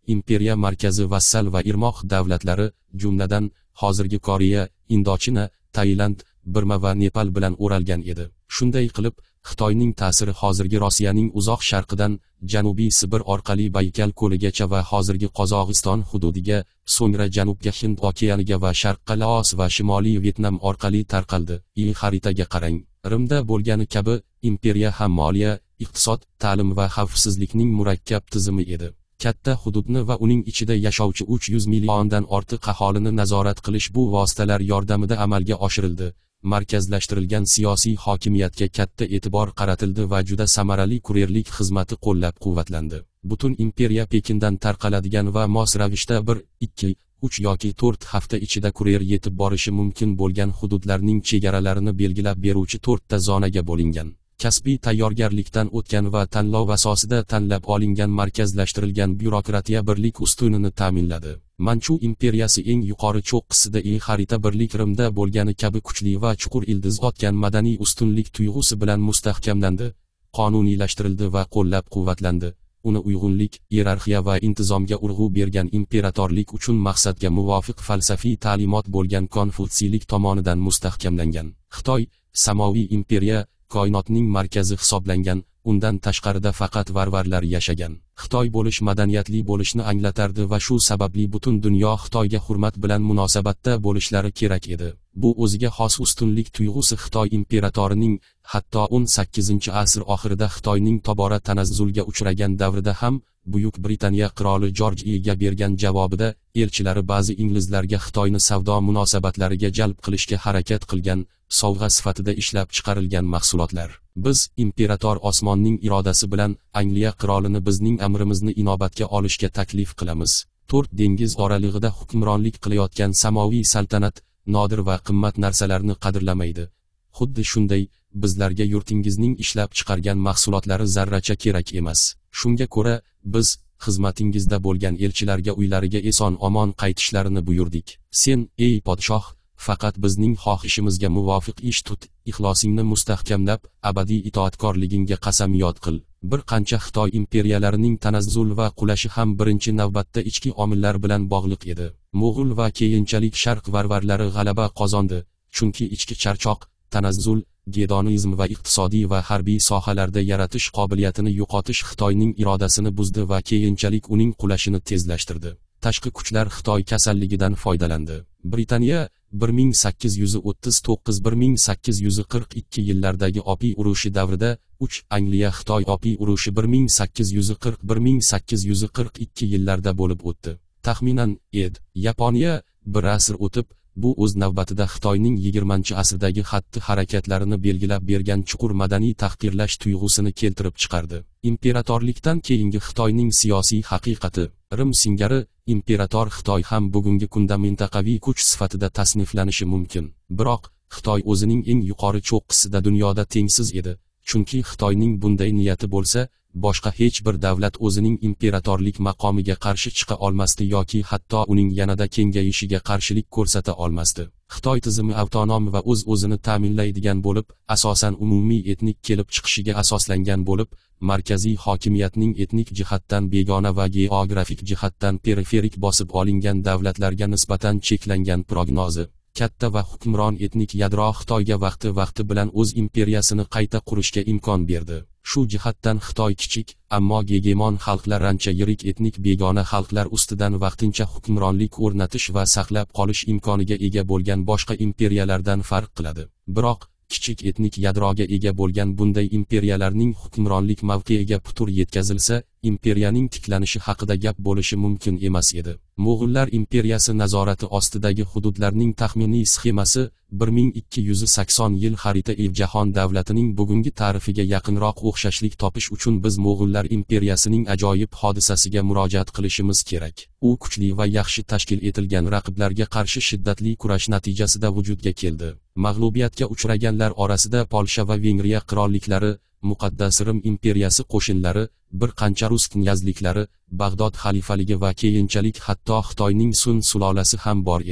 imperiya markazi vassal va irmoq davlatlari, jumladan hozirgi Koreya, Indochina, Tailand, Birma va Nepal bilan o'ralgan edi. Shunday qilib, Xitoyning ta'siri hozirgi Rossiyaning uzoq sharqidan Janubiy Sibir orqali Baykal ko'ligacha va hozirgi Qozog'iston hududiga, so'ngra janubga Hind okeaniga va sharqqa Laos va shimoliy Vyetnam orqali tarqaldi. Eng xaritaga qarang. Rimda bo'lgani kabi, imperiya ham moliya, iqtisod, ta'lim va xavfsizlikning murakkab tizimi edi. Katta hududni va uning ichida yashovchi uch yuz milliondan ortiq aholini nazorat qilish bu vositalar yordamida amalga oshirildi. Markazlashtirilgan siyosiy hokimiyatga katta e'tibor qaratildi va juda samarali kurerlik xizmati qo'llab-quvvatlandi. Butun imperiya Pekindan tarqaladigan va mos ravishda bir, ikki, uch yoki to'rt hafta ichida kurer yetib borishi mumkin bo'lgan hududlarning chegaralarini belgilab beruvchi to'rtta zonaga bo'lingan. Kasbiy tayyorgarlikdan o'tgan va tanlov asosida tanlab olingan markazlashtirilgan byurokratiya birlik ustunini ta'minladi. Manchu imperiyasi eng yuqori cho'qqisida eng xarita birlik Rimda bo'lgani kabi kuchli va chuqur ildiz otgan madaniy ustunlik tuyg'usi bilan mustahkamlandi, qonuniylashtirildi va qo'llab-quvvatlandi. Uni uyg'unlik, iyerarxiya va intizomga urg'u bergan imperatorlik uchun maqsadga muvofiq falsafiy ta'limot bo'lgan Konfutsiylik tomonidan mustahkamlangan. Xitoy, samoviy imperiya, koinotning markazi hisoblangan, undan tashqarida faqat varvarlar yashagan. Xitoy bo'lish madaniyatli bo'lishni anglatardi va shu sababli butun dunyo Xitoyga hurmat bilan munosabatda bo'lishlari kerak edi. Bu o'ziga xos ustunlik tuyg'usi Xitoy imperatorining, hatto o'n sakkizinchi asr oxirida Xitoyning tobora tanazzulga uchragan davrida ham, Buyuk Britaniya qiroli Jorj ga bergan javobida, elchilari ba'zi inglizlarga Xitoyni savdo munosabatlariga jalb qilishga harakat qilgan, sovg'a sifatida ishlab chiqarilgan mahsulotlar. Biz, imperator osmonning irodasi bilan, Angliya qirolini bizning amrimizni inobatga olishga taklif qilamiz. To'rt dengiz oralig'ida hukmronlik qilayotgan samoviy saltanat, nodir va qimmat narsalarni qadrlamaydi. Xuddi shunday, bizlarga yurtingizning ishlab chiqargan mahsulotlari zarracha kerak emas. Shunga ko'ra, biz, xizmatingizda bo'lgan elchilarga uylariga eson-omon qaytishlarini buyurdik. Sen, ey podshoh, faqat bizning xohishimizga muvofiq ish tut, ixlosingni mustahkamlab, abadiy itoatkorligingga qasamyod qil. Bir qancha Xitoy imperiyalarining tanazzul va qulashi ham birinchi navbatda ichki omillar bilan bog'liq edi. Mo'g'ul va keyinchalik Sharq varvarlari g'alaba qozondi, chunki ichki charchoq, tanazzul, gedonizm va iqtisodiy va harbiy sohalarda yaratish qobiliyatini yo'qotish Xitoyning irodasini buzdi va keyinchalik uning qulashini tezlashtirdi. Tashqi kuchlar Xitoy kasalligidan foydalandi. Britaniya bir ming sakkiz yuz o'ttiz to'qqiz - bir ming sakkiz yuz qirq ikki yillardagi Opiy urushi davrida, uch Angliya Xitoy Opiy urushi bir ming sakkiz yuz qirq bir - ming sakkiz yuz qirq ikki yillarda bo'lib o'tdi. Taxminan ed. Yaponiya bir asr o'tib, bu o'z navbatida Xitoyning yigirmanchi asrdagi xatti harakatlarini belgilab bergan chuqur madaniy tahqirlash tuyg'usini keltirib chiqardi. Imperatorlikdan keyingi Xitoyning siyosiy haqiqati, Rim singari, imperator Xitoy ham bugungi kunda mintaqaviy kuch sifatida tasniflanishi mumkin. Biroq, Xitoy o'zining eng yuqori cho'qqisida dunyoda tengsiz edi, chunki Xitoyning bunday niyati bo'lsa, boshqa hech bir davlat o'zining imperatorlik maqomiga qarshi chiqa olmasdi yoki hatto uning yanada kengayishiga qarshilik ko'rsata olmasdi. Xitoy tizimi avtonom va o'z-o'zini ta'minlaydigan bo'lib, asosan umumiy etnik kelib chiqishiga asoslangan bo'lib, markaziy hokimiyatning etnik jihatdan begona va geografik jihatdan periferik bosib olingan davlatlarga nisbatan cheklangan prognozi. Katta va hukmron etnik yadro Xitoyga vaqti-vaqti bilan o'z imperiyasini qayta qurishga imkon berdi. Shu jihatdan Xitoy kichik, ammo gegemon xalqlar ancha yirik etnik begona xalqlar ustidan vaqtincha hukmronlik o'rnatish va saqlab qolish imkoniga ega bo'lgan boshqa imperiyalardan farq qiladi. Biroq, kichik etnik yadroga ega bo'lgan bunday imperiyalarning hukmronlik mavqeiga putur yetkazilsa, imperiyaning tiklanishi haqida gap bo'lishi mumkin emas edi. Mo'g'ullar imperiyasi nazorati ostidagi hududlarning taxminiy sxemasi bir ming ikki yuz sakson yil xarita ev jahon davlatining bugungi ta'rifiga yaqinroq o'xshashlik topish uchun biz Mo'g'ullar imperiyasining ajoyib hodisasiga murojaat qilishimiz kerak. U kuchli va yaxshi tashkil etilgan raqiblarga qarshi shiddatli kurash natijasida vujudga keldi. Mag'lubiyatga uchraganlar orasida Polsha va Vengriya qirolliklari, Muqaddas Rim imperiyasi qo'shinlari, bir qancha rus knyazliklari, Bag'dod xalifaligi va keyinchalik hatto Xitoyning Sun sulolasi ham bor edi.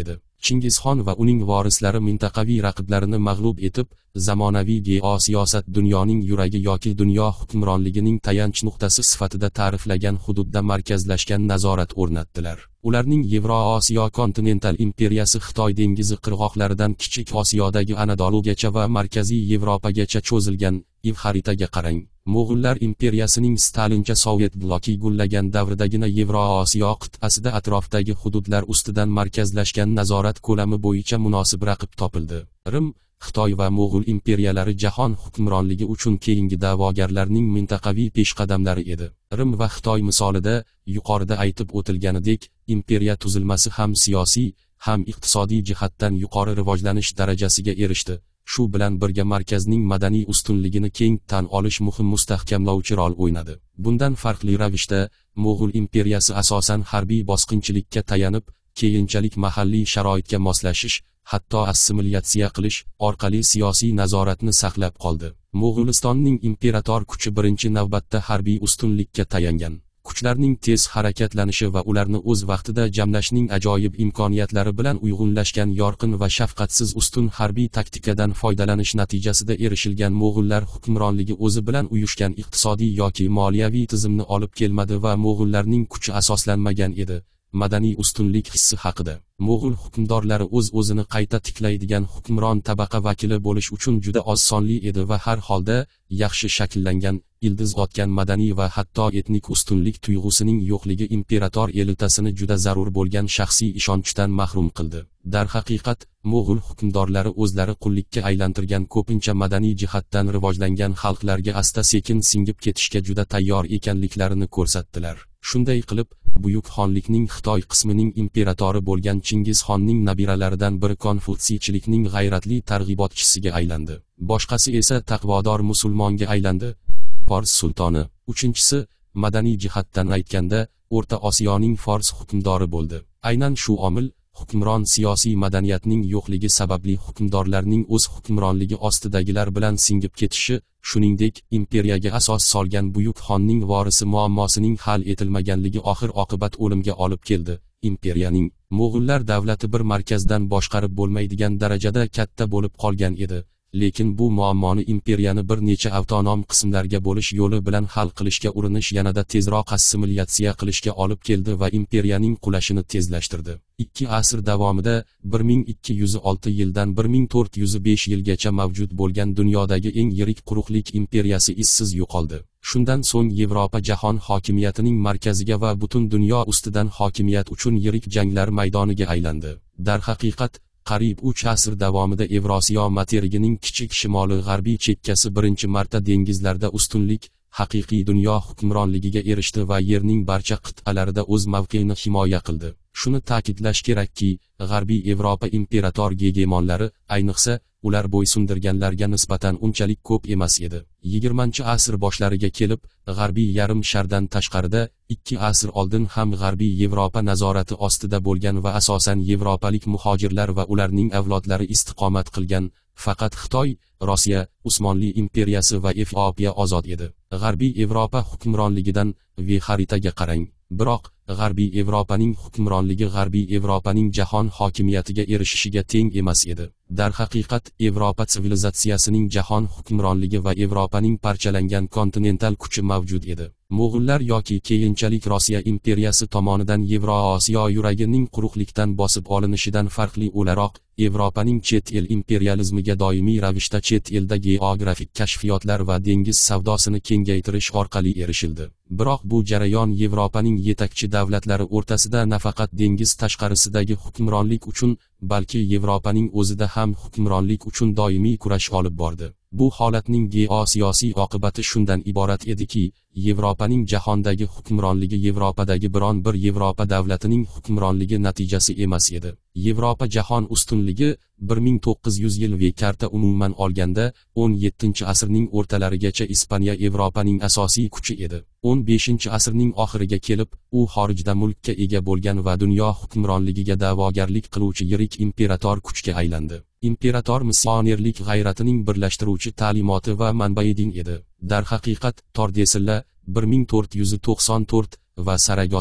Chingizxon va uning vorislari mintaqaviy raqiblarini mag'lub etib, zamonaviy geosiyosat dunyoning yuragi yoki dunyo hukmronligining tayanch nuqtasi sifatida ta'riflagan hududda markazlashgan nazorat o'rnatdilar. Ularning Yevroosiyo kontinental imperiyasi Xitoy dengizi qirg'oqlaridan Kichik Osiyodagi Anadolugacha va Markaziy Yevropagacha cho'zilgan iv xaritaga qarang. Mo'g'ullar imperiyasining Stalincha Sovet bloki gullagan davridagina Yevroosiyo qit'asida atrofdagi hududlar ustidan markazlashgan nazorat ko'lami bo'yicha munosib raqib topildi. Rim, Xitoy va Mo'g'ul imperiyalari jahon hukmronligi uchun keyingi da'vogarlarning mintaqaviy peshqadamlari edi. Rim va Xitoy misolida yuqorida aytib o'tilganidek, imperiya tuzilmasi ham siyosiy, ham iqtisodiy jihatdan yuqori rivojlanish darajasiga erishdi. Shu bilan birga markazning madaniy ustunligini keng tan olish muhim mustahkamlovchi rol o'ynadi. Bundan farqli ravishda, Mo'g'ul imperiyasi asosan harbiy bosqinchilikka tayanib, keyinchalik mahalliy sharoitga moslashish, hatto assimilyatsiya qilish orqali siyosiy nazoratni saqlab qoldi. Mo'g'ulistonning imperator kuchi birinchi navbatda harbiy ustunlikka tayangan. Kuchlarning tez harakatlanishi va ularni o'z vaqtida jamlashning ajoyib imkoniyatlari bilan uyg'unlashgan yorqin va shafqatsiz ustun harbiy taktikadan foydalanish natijasida erishilgan Mo'g'ullar hukmronligi o'zi bilan uyushgan iqtisodiy yoki moliyaviy tizimni olib kelmadi va Mo'g'ullarning kuchi asoslanmagan edi. Madaniy ustunlik hissi haqida. Mo'g'ul hukmdorlari o'z-o'zini qayta tiklaydigan hukmron tabaqa vakili bo'lish uchun juda oz sonli edi va har holda yaxshi shakllangan, ildiz otgan madaniy va hatto etnik ustunlik tuyg'usining yo'qligi imperator elitasini juda zarur bo'lgan shaxsiy ishonchdan mahrum qildi. Darhaqiqat, Mo'g'ul hukmdorlari o'zlari qullikka aylantirgan ko'pincha madaniy jihatdan rivojlangan xalqlarga asta-sekin singib ketishga juda tayyor ekanliklarini ko'rsatdilar. Shunday qilib, buyuk xonlikning Xitoy qismining imperatori bo'lgan Chingizxonning nabiralaridan biri Konfutsiychilikning g'ayratli targ'ibotchisiga aylandi. Boshqasi esa taqvodor musulmonga aylandi. Fors sultoni. Uchinchisi, madaniy jihatdan aytganda, O'rta Osiyoning Fors hukmdori bo'ldi. Aynan shu omil, hukmron siyosiy madaniyatning yo'qligi sababli hukmdorlarning o'z hukmronligi ostidagilar bilan singib ketishi, shuningdek, imperiyaga asos solgan buyuk xonning vorisi muammosining hal etilmaganligi oxir-oqibat o'limga olib keldi. Imperiyaning, Mo'g'ullar davlati bir markazdan boshqarib bo'lmaydigan darajada katta bo'lib qolgan edi. Lekin bu muammoni imperiyani bir necha avtonom qismlarga bo'lish yo'li bilan hal qilishga urinish yanada tezroq assimilyatsiya qilishga olib keldi va imperiyaning qulashini tezlashtirdi. ikki asr davomida bir ming ikki yuz olti yildan bir ming to'rt yuz besh yilgacha mavjud bo'lgan dunyodagi eng yirik quruqlik imperiyasi izsiz yo'qoldi. Shundan so'ng Yevropa jahon hokimiyatining markaziga va butun dunyo ustidan hokimiyat uchun yirik janglar maydoniga aylandi. Darhaqiqat, qariyb uch asr davomida Evrosiyo materigining kichik shimoli-g'arbiy chekkasi birinchi marta dengizlarda ustunlik, haqiqiy dunyo hukmronligiga erishdi va yerning barcha qit'alarida o'z mavqeini himoya qildi. Shuni ta'kidlash kerakki, G'arbiy Yevropa imperator gegemonlari, ayniqsa, ular bo'ysundirganlarga nisbatan unchalik ko'p emas edi. yigirmanchi asr boshlariga kelib, G'arbiy yarim shardan tashqarida, ikki asr oldin ham G'arbiy Yevropa nazorati ostida bo'lgan va asosan yevropalik muhojirlar va ularning avlodlari istiqomat qilgan, faqat Xitoy, Rossiya, Usmonli imperiyasi va Efiopiya ozod edi. G'arbiy Yevropa hukmronligidan ve xaritaga qarang. Biroq, G'arbiy Yevropaning hukmronligi G'arbiy Yevropaning jahon hokimiyatiga erishishiga teng emas edi. Darhaqiqat, Yevropa sivilizatsiyasining jahon hukmronligi va Yevropaning parchalangan kontinental kuchi mavjud edi. Mo'g'ullar yoki keyinchalik Rossiya imperiyasi tomonidan Yevroosiyo yuragining quruqlikdan bosib olinishidan farqli o'laroq, Yevropaning chet el imperializmiga doimiy ravishda chet elda geografik kashfiyotlar va dengiz savdosini kengaytirish orqali erishildi. Biroq bu jarayon Yevropaning yetakchi davlatlari o'rtasida nafaqat dengiz tashqarisidagi hukmronlik uchun, balki Yevropaning o'zida ham hukmronlik uchun doimiy kurash olib bordi. Bu holatning geosiyosiy oqibati shundan iborat ediki, Yevropaning jahondagi hukmronligi Yevropadagi biron bir Yevropa davlatining hukmronligi natijasi emas edi. Yevropa jahon ustunligi bir ming to'qqiz yuz yil ve karta umuman olganda, o'n yettinchi asrning o'rtalarigacha Ispaniya Yevropaning asosiy kuchi edi. o'n beshinchi asrning oxiriga kelib, u xorijda mulkka ega bo'lgan va dunyo hukmronligiga da'vogarlik qiluvchi yirik imperator kuchga aylandi. Imperator missionerlik g'ayratining birlashtiruvchi ta'limoti va manbai din edi. Darhaqiqat, Tordesilla bir ming to'rt yuz to'qson to'rt va Saragossa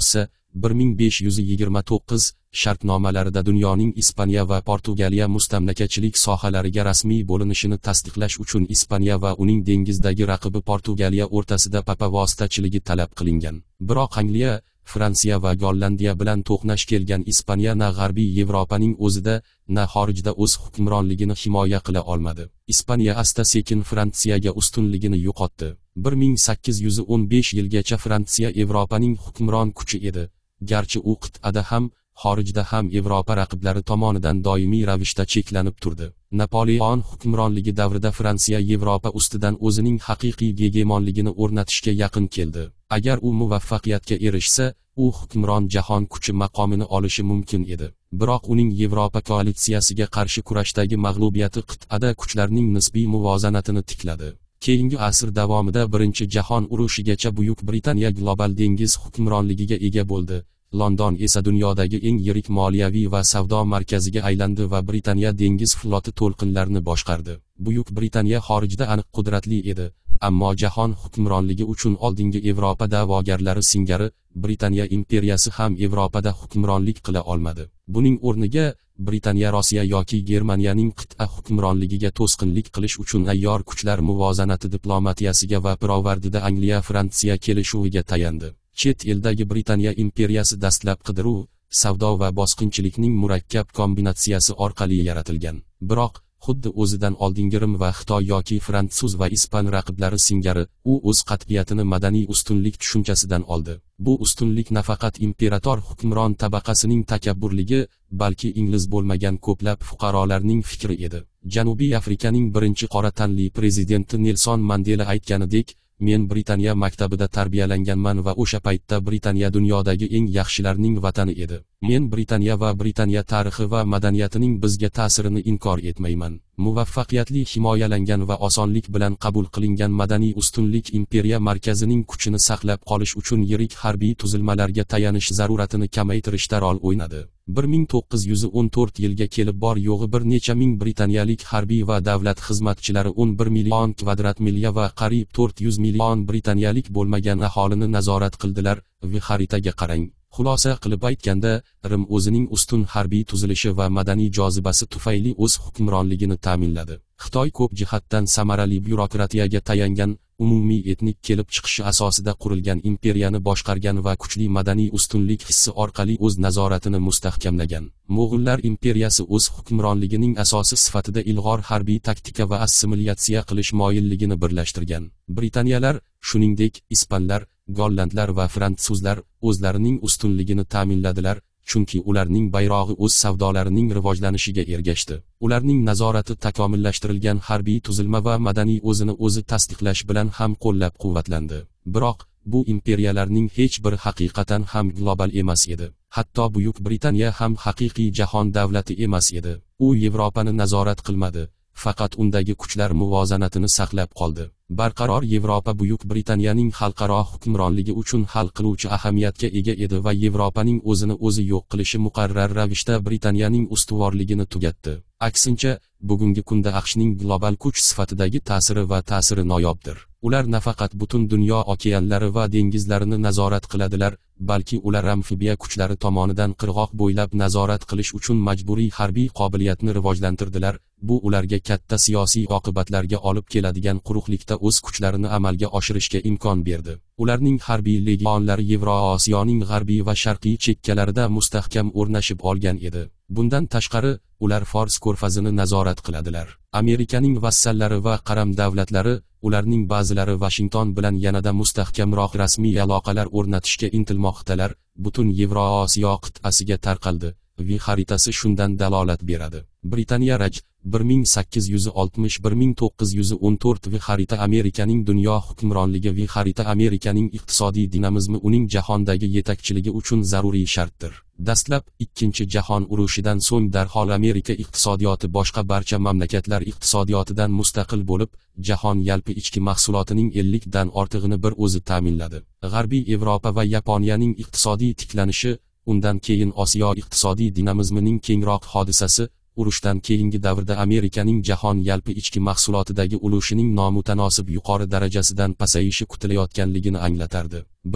bir ming besh yuz yigirma to'qqiz shartnomalarida dunyoning Ispaniya va Portugaliya mustamlakachilik sohalariga rasmiy bo'linishini tasdiqlash uchun Ispaniya va uning dengizdagi raqibi Portugaliya o'rtasida papa vositachiligi talab qilingan. Biroq Angliya, Fransiya va Gollandiya bilan to'qnash kelgan Ispaniya na G'arbiy Yevropaning o'zida, na xorijda o'z hukmronligini himoya qila olmadi. Ispaniya asta-sekin Fransiyaga ustunligini yo'qotdi. bir ming sakkiz yuz o'n besh yilgacha Fransiya Yevropaning hukmron kuchi edi. Garchi u qit'ada ham, xorijda ham Yevropa raqiblari tomonidan doimiy ravishda cheklanib turdi. Napoleon hukmronligi davrida Fransiya Yevropa ustidan o'zining haqiqiy gegemonligini o'rnatishga yaqin keldi. Agar u muvaffaqiyatga erishsa, u hukmron jahon kuchi maqomini olishi mumkin edi. Biroq uning Yevropa koalitsiyasiga qarshi kurashdagi mag'lubiyati qit'ada kuchlarning nisbiy muvozanatini tikladi. Keyingi asr davomida Birinchi jahon urushigacha Buyuk Britaniya global dengiz hukmronligiga ega bo'ldi. London esa dunyodagi eng yirik moliyaviy va savdo markaziga aylandi va Britaniya dengiz floti to'lqinlarini boshqardi. Buyuk Britaniya xorijda aniq qudratli edi, ammo jahon hukmronligi uchun oldingi Yevropa da'vogarlari singari Britaniya imperiyasi ham Yevropada hukmronlik qila olmadi. Buning o'rniga Britaniya Rossiya yoki Germaniyaning qit'a hukmronligiga to'sqinlik qilish uchun ayyor kuchlar muvozanati diplomatiyasiga va pirovardida Angliya Fransiya kelishuviga tayandi. Chet eldagi Britaniya imperiyasi dastlab qidiruv, savdo va bosqinchilikning murakkab kombinatsiyasi orqali yaratilgan. Biroq xuddi o'zidan oldingi Rim va Xitoy yoki fransuz va ispan raqiblari singari, u o'z qat'iyatini madaniy ustunlik tushunchasidan oldi. Bu ustunlik nafaqat imperator hukmron tabaqasining takabburligi, balki ingliz bo'lmagan ko'plab fuqarolarning fikri edi. Janubiy Afrikaning birinchi qora tanli prezidenti Nelson Mandela aytganidek, men Britaniya maktabida tarbiyalanganman va o'sha paytda Britaniya dunyodagi eng yaxshilarning vatani edi. Men Britaniya va Britaniya tarixi va madaniyatining bizga ta'sirini inkor etmayman. Muvaffaqiyatli himoyalangan va osonlik bilan qabul qilingan madaniy ustunlik imperiya markazining kuchini saqlab qolish uchun yirik harbiy tuzilmalarga tayanish zaruratini kamaytirishda rol o'ynadi. bir ming to'qqiz yuz o'n to'rt yilga kelib bor yo'g'i bir necha ming britaniyalik harbiy va davlat xizmatchilari o'n bir million kvadrat milya va qariyb to'rt yuz million britaniyalik bo'lmagan aholini nazorat qildilar. Va xaritaga qarang. Xulosa qilib aytganda, Rim o'zining ustun harbiy tuzilishi va madaniy jozibasi tufayli o'z hukmronligini ta'minladi. Xitoy ko'p jihatdan samarali byurokratiyaga tayangan, umumiy etnik kelib chiqishi asosida qurilgan imperiyani boshqargan va kuchli madaniy ustunlik hissi orqali o'z nazoratini mustahkamlagan. Mo'g'ullar imperiyasi o'z hukmronligining asosi sifatida ilg'or harbiy taktika va assimilyatsiya qilish moyilligini birlashtirgan. Britaniyalar, shuningdek, ispanlar, gollandlar va fransuzlar o'zlarining ustunligini ta'minladilar, chunki ularning bayrog'i o'z savdolarining rivojlanishiga ergashdi. Ularning nazorati takomillashtirilgan harbiy tuzilma va madaniy o'zini o'zi tasdiqlash bilan ham qo'llab-quvvatlandi. Biroq, bu imperiyalarning hech biri haqiqatan ham global emas edi. Hatto Buyuk Britaniya ham haqiqiy jahon davlati emas edi. U Yevropani nazorat qilmadi, faqat undagi kuchlar muvozanatini saqlab qoldi. Barqaror Yevropa Buyuk Britaniyaning xalqaro hukmronligi uchun hal qiluvchi ahamiyatga ega edi va Yevropaning o'zini o'zi yo'q qilishi muqarrar ravishda Britaniyaning ustuvorligini tugatdi. Aksincha, bugungi kunda AQShning global kuch sifatidagi ta'siri va ta'siri noyobdir. Ular nafaqat butun dunyo okeanlari va dengizlarini nazorat qiladilar, balki ular amfibiya kuchlari tomonidan qirg'oq bo'ylab nazorat qilish uchun majburiy harbiy qobiliyatni rivojlantirdilar. Bu ularga katta siyosiy oqibatlarga olib keladigan quruqlikda o'z kuchlarini amalga oshirishga imkon berdi. Ularning harbiy legionlari Yevroosiyoning g'arbiy va sharqiy chekkalarida mustahkam o'rnashib olgan edi. Bundan tashqari, ular Fors ko'rfazini nazorat qiladilar. Amerikaning vassallari va qaram davlatlari, ularning ba'zilari Washington bilan yanada mustahkamroq rasmiy aloqalar o'rnatishga intilmoqdalar. Butun Yevroosiyo qit'asiga tarqaldi. Vi xaritasi shundan dalolat beradi. Britaniya Raj bir ming sakkiz yuz oltmish bir ming to'qqiz yuz o'n to'rt vi xarita Amerikaning dunyo hukmronligi vi xarita Amerikaning iqtisodiy dinamizmi uning jahondagi yetakchiligi uchun zaruriy shartdir. Dastlab Ikkinchi jahon urushidan so'ng darhol Amerika iqtisodiyoti boshqa barcha mamlakatlar iqtisodiyotidan mustaqil bo'lib, jahon yalpi ichki mahsulotining ellik dan ortig'ini bir o'zi ta'minladi. G'arbiy Yevropa va Yaponiyaning iqtisodiy tiklanishi, undan keyin Osiyo iqtisodiy dinamizmining kengroq hodisasi, urushdan keyingi davrda Amerikaning jahon yalpi ichki mahsulotidagi ulushining nomutanosib yuqori darajasidan pasayishi kutilayotganligini anglatardi. Biroq,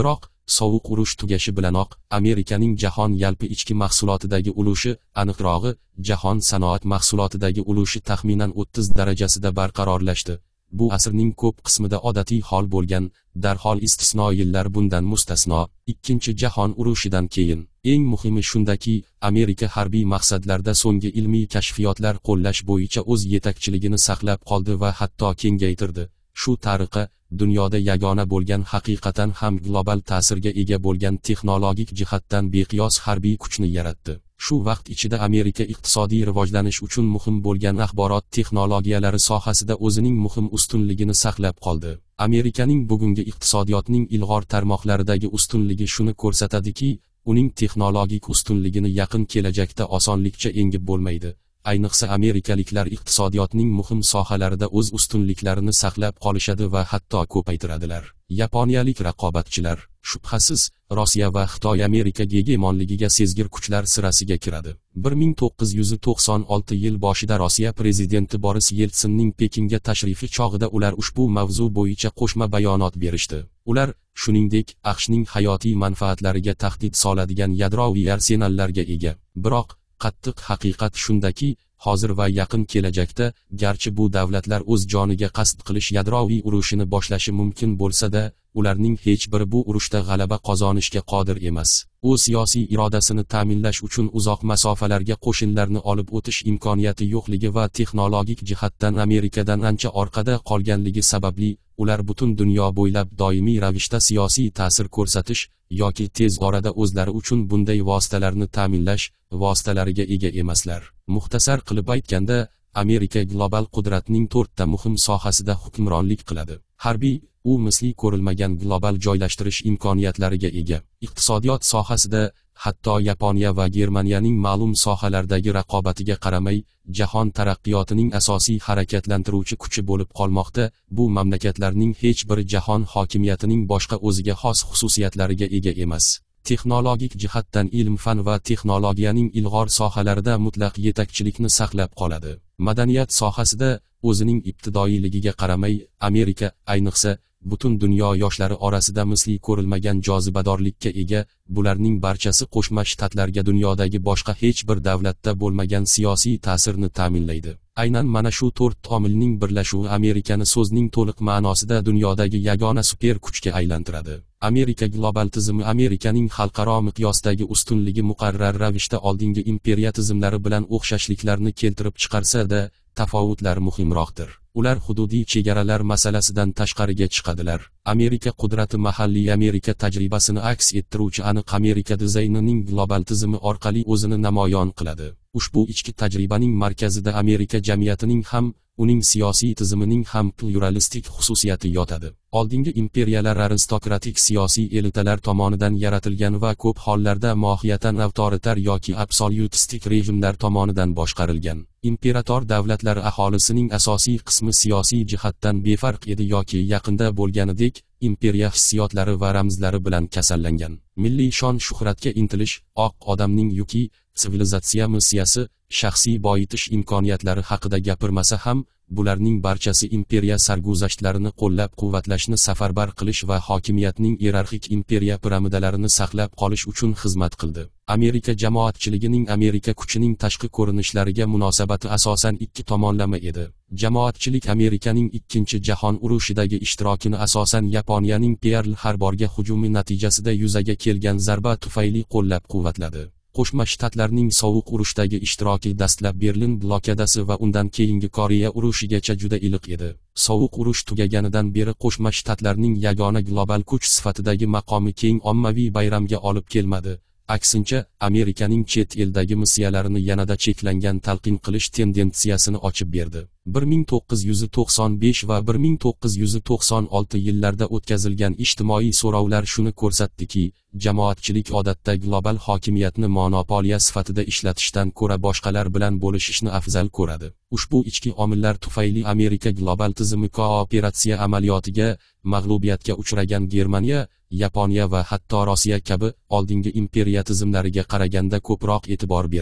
Sovuq urush tugashi bilanoq Amerikaning jahon yalpi ichki mahsulotidagi ulushi, aniqrog'i, jahon sanoat mahsulotidagi ulushi taxminan o'ttiz darajasida barqarorlashdi. Bu asrning ko'p qismida odatiy hol bo'lgan, darhol istisno yillar bundan mustasno. Ikkinchi jahon urushidan keyin eng muhimi shundaki, Amerika harbiy maqsadlarda so'nggi ilmiy kashfiyotlar qo'llash bo'yicha o'z yetakchiligini saqlab qoldi va hatto kengaytirdi. Shu tariqa dunyoda yagona bo'lgan, haqiqatan ham global ta'sirga ega bo'lgan texnologik jihatdan beqiyos harbiy kuchni yaratdi. Shu vaqt ichida Amerika iqtisodiy rivojlanish uchun muhim bo'lgan axborot texnologiyalari sohasida o'zining muhim ustunligini saqlab qoldi. Amerikaning bugungi iqtisodiyotning ilg'or tarmoqlaridagi ustunligi shuni ko'rsatadiki, uning texnologik ustunligini yaqin kelajakda osonlikcha yengib bo'lmaydi. Ayniqsa amerikaliklar iqtisodiyotning muhim sohalarida o'z ustunliklarini saqlab qolishadi va hatto ko'paytiradilar. Yaponiyalik raqobatchilar, shubhasiz, Rossiya va Xitoy Amerika gegemonligiga sezgir kuchlar sirasiga kiradi. bir ming to'qqiz yuz to'qson olti yil boshida Rossiya prezidenti Boris Yeltsinning Pekinga tashrifi chog'ida ular ushbu mavzu bo'yicha qo'shma bayonot berishdi. Ular, shuningdek, AQShning hayotiy manfaatlariga tahdid soladigan yadroviy arsenallarga ega. Biroq, qattiq haqiqat shundaki, hozir va yaqin kelajakda, garchi bu davlatlar o'z joniga qasd qilish yadroviy urushini boshlashi mumkin bo'lsa-da, ularning hech biri bu urushda g'alaba qozonishga qodir emas. U siyosiy irodasini ta'minlash uchun uzoq masofalarga qo'shinlarni olib o'tish imkoniyati yo'qligi va texnologik jihatdan Amerikadan ancha orqada qolganligi sababli, ular butun dunyo bo'ylab doimiy ravishda siyosiy ta'sir ko'rsatish yoki tez orada o'zlari uchun bunday vositalarni ta'minlash vositalariga ega emaslar. Muxtasar qilib aytganda, Amerika global qudratning to'rtta muhim sohasida hukmronlik qiladi. Harbiy, u misli ko'rilmagan global joylashtirish imkoniyatlariga ega. Iqtisodiyot sohasida, hatto Yaponiya va Germaniyaning ma'lum sohalardagi raqobatiga qaramay, jahon taraqqiyotining asosiy harakatlantiruvchi kuchi bo'lib qolmoqda. Bu mamlakatlarning hech biri jahon hokimiyatining boshqa o'ziga xos xususiyatlariga ega emas. Texnologik jihatdan ilm-fan va texnologiyaning ilg'or sohalarida mutlaq yetakchilikni saqlab qoladi. Madaniyat sohasida, o'zining ibtidoiyligiga qaramay, Amerika, ayniqsa, butun dunyo yoshlari orasida misli ko'rilmagan jozibadorlikka ega. Bularning barchasi Qo'shma Shtatlarga dunyodagi boshqa hech bir davlatda bo'lmagan siyosiy ta'sirni ta'minlaydi. Aynan mana shu to'rt omilning birlashuvi Amerikani so'zning to'liq ma'nosida dunyodagi yagona super kuchga aylantiradi. Amerika global tizimi Amerikaning xalqaro miqyosdagi ustunligi muqarrar ravishda oldingi imperiya tizimlari bilan o'xshashliklarni keltirib chiqarsa-da, tafovutlar muhimroqdir. Ular hududiy chegaralar masalasidan tashqariga chiqadilar. Amerika qudrati mahalliy Amerika tajribasini aks ettiruvchi aniq Amerika dizaynining global tizimi orqali o'zini namoyon qiladi. Ushbu ichki tajribaning markazida Amerika jamiyatining ham, uning siyosiy tizimining ham pluralistik xususiyati yotadi. Oldingi imperiyalar aristokratik siyosiy elitalar tomonidan yaratilgan va ko'p hollarda mohiyatan avtoritar yoki absolutistik rejimlar tomonidan boshqarilgan. Imperator davlatlar aholisining asosiy qismi siyosiy jihatdan befarq edi yoki yaqinda bo'lganidek, imperiya hissiyotlari va ramzlari bilan kasallangan. Milliy shon shuhratga intilish, oq odamning yuki, sivilizatsiya missiyasi, shaxsiy boyitish imkoniyatlari haqida gapirmasa ham, bularning barchasi imperiya sarguzashtlarini qo'llab-quvvatlashni safarbar qilish va hokimiyatning iyerarxik imperiya piramidalarini saqlab qolish uchun xizmat qildi. Amerika jamoatchiligining Amerika kuchining tashqi ko'rinishlariga munosabati asosan ikki tomonlama edi. Jamoatchilik Amerikaning ikkinchi jahon urushidagi ishtirokini asosan Yaponiyaning Pearl Harborga hujumi natijasida yuzaga kelgan zarba tufayli qo'llab-quvvatladi. Qo'shma Shtatlarning sovuq urushdagi ishtiroki dastlab Berlin blokadasi va undan keyingi Koreya urushigacha juda iliq edi. Sovuq urush tugaganidan beri Qo'shma Shtatlarning yagona global kuch sifatidagi maqomi keng ommaviy bayramga olib kelmadi. Aksincha, Amerikaning chet eldagi missiyalarini yanada cheklangan talqin qilish tendensiyasini ochib berdi. bir ming to'qqiz yuz to'qson besh va bir ming to'qqiz yuz to'qson olti yillarda o'tkazilgan ijtimoiy so'rovlar shuni ko'rsatdiki, jamoatchilik odatda global hokimiyatni monopoliya sifatida ishlatishdan ko'ra boshqalar bilan bo'lishishni afzal ko'radi. Ushbu ichki omillar tufayli Amerika global tizimi kooperatsiya amaliyotiga, mag'lubiyatga uchragan Germaniya, Yaponiya va hatto Rossiya kabi oldingi imperiya tizimlariga qaraganda ko'proq e'tibor beradi.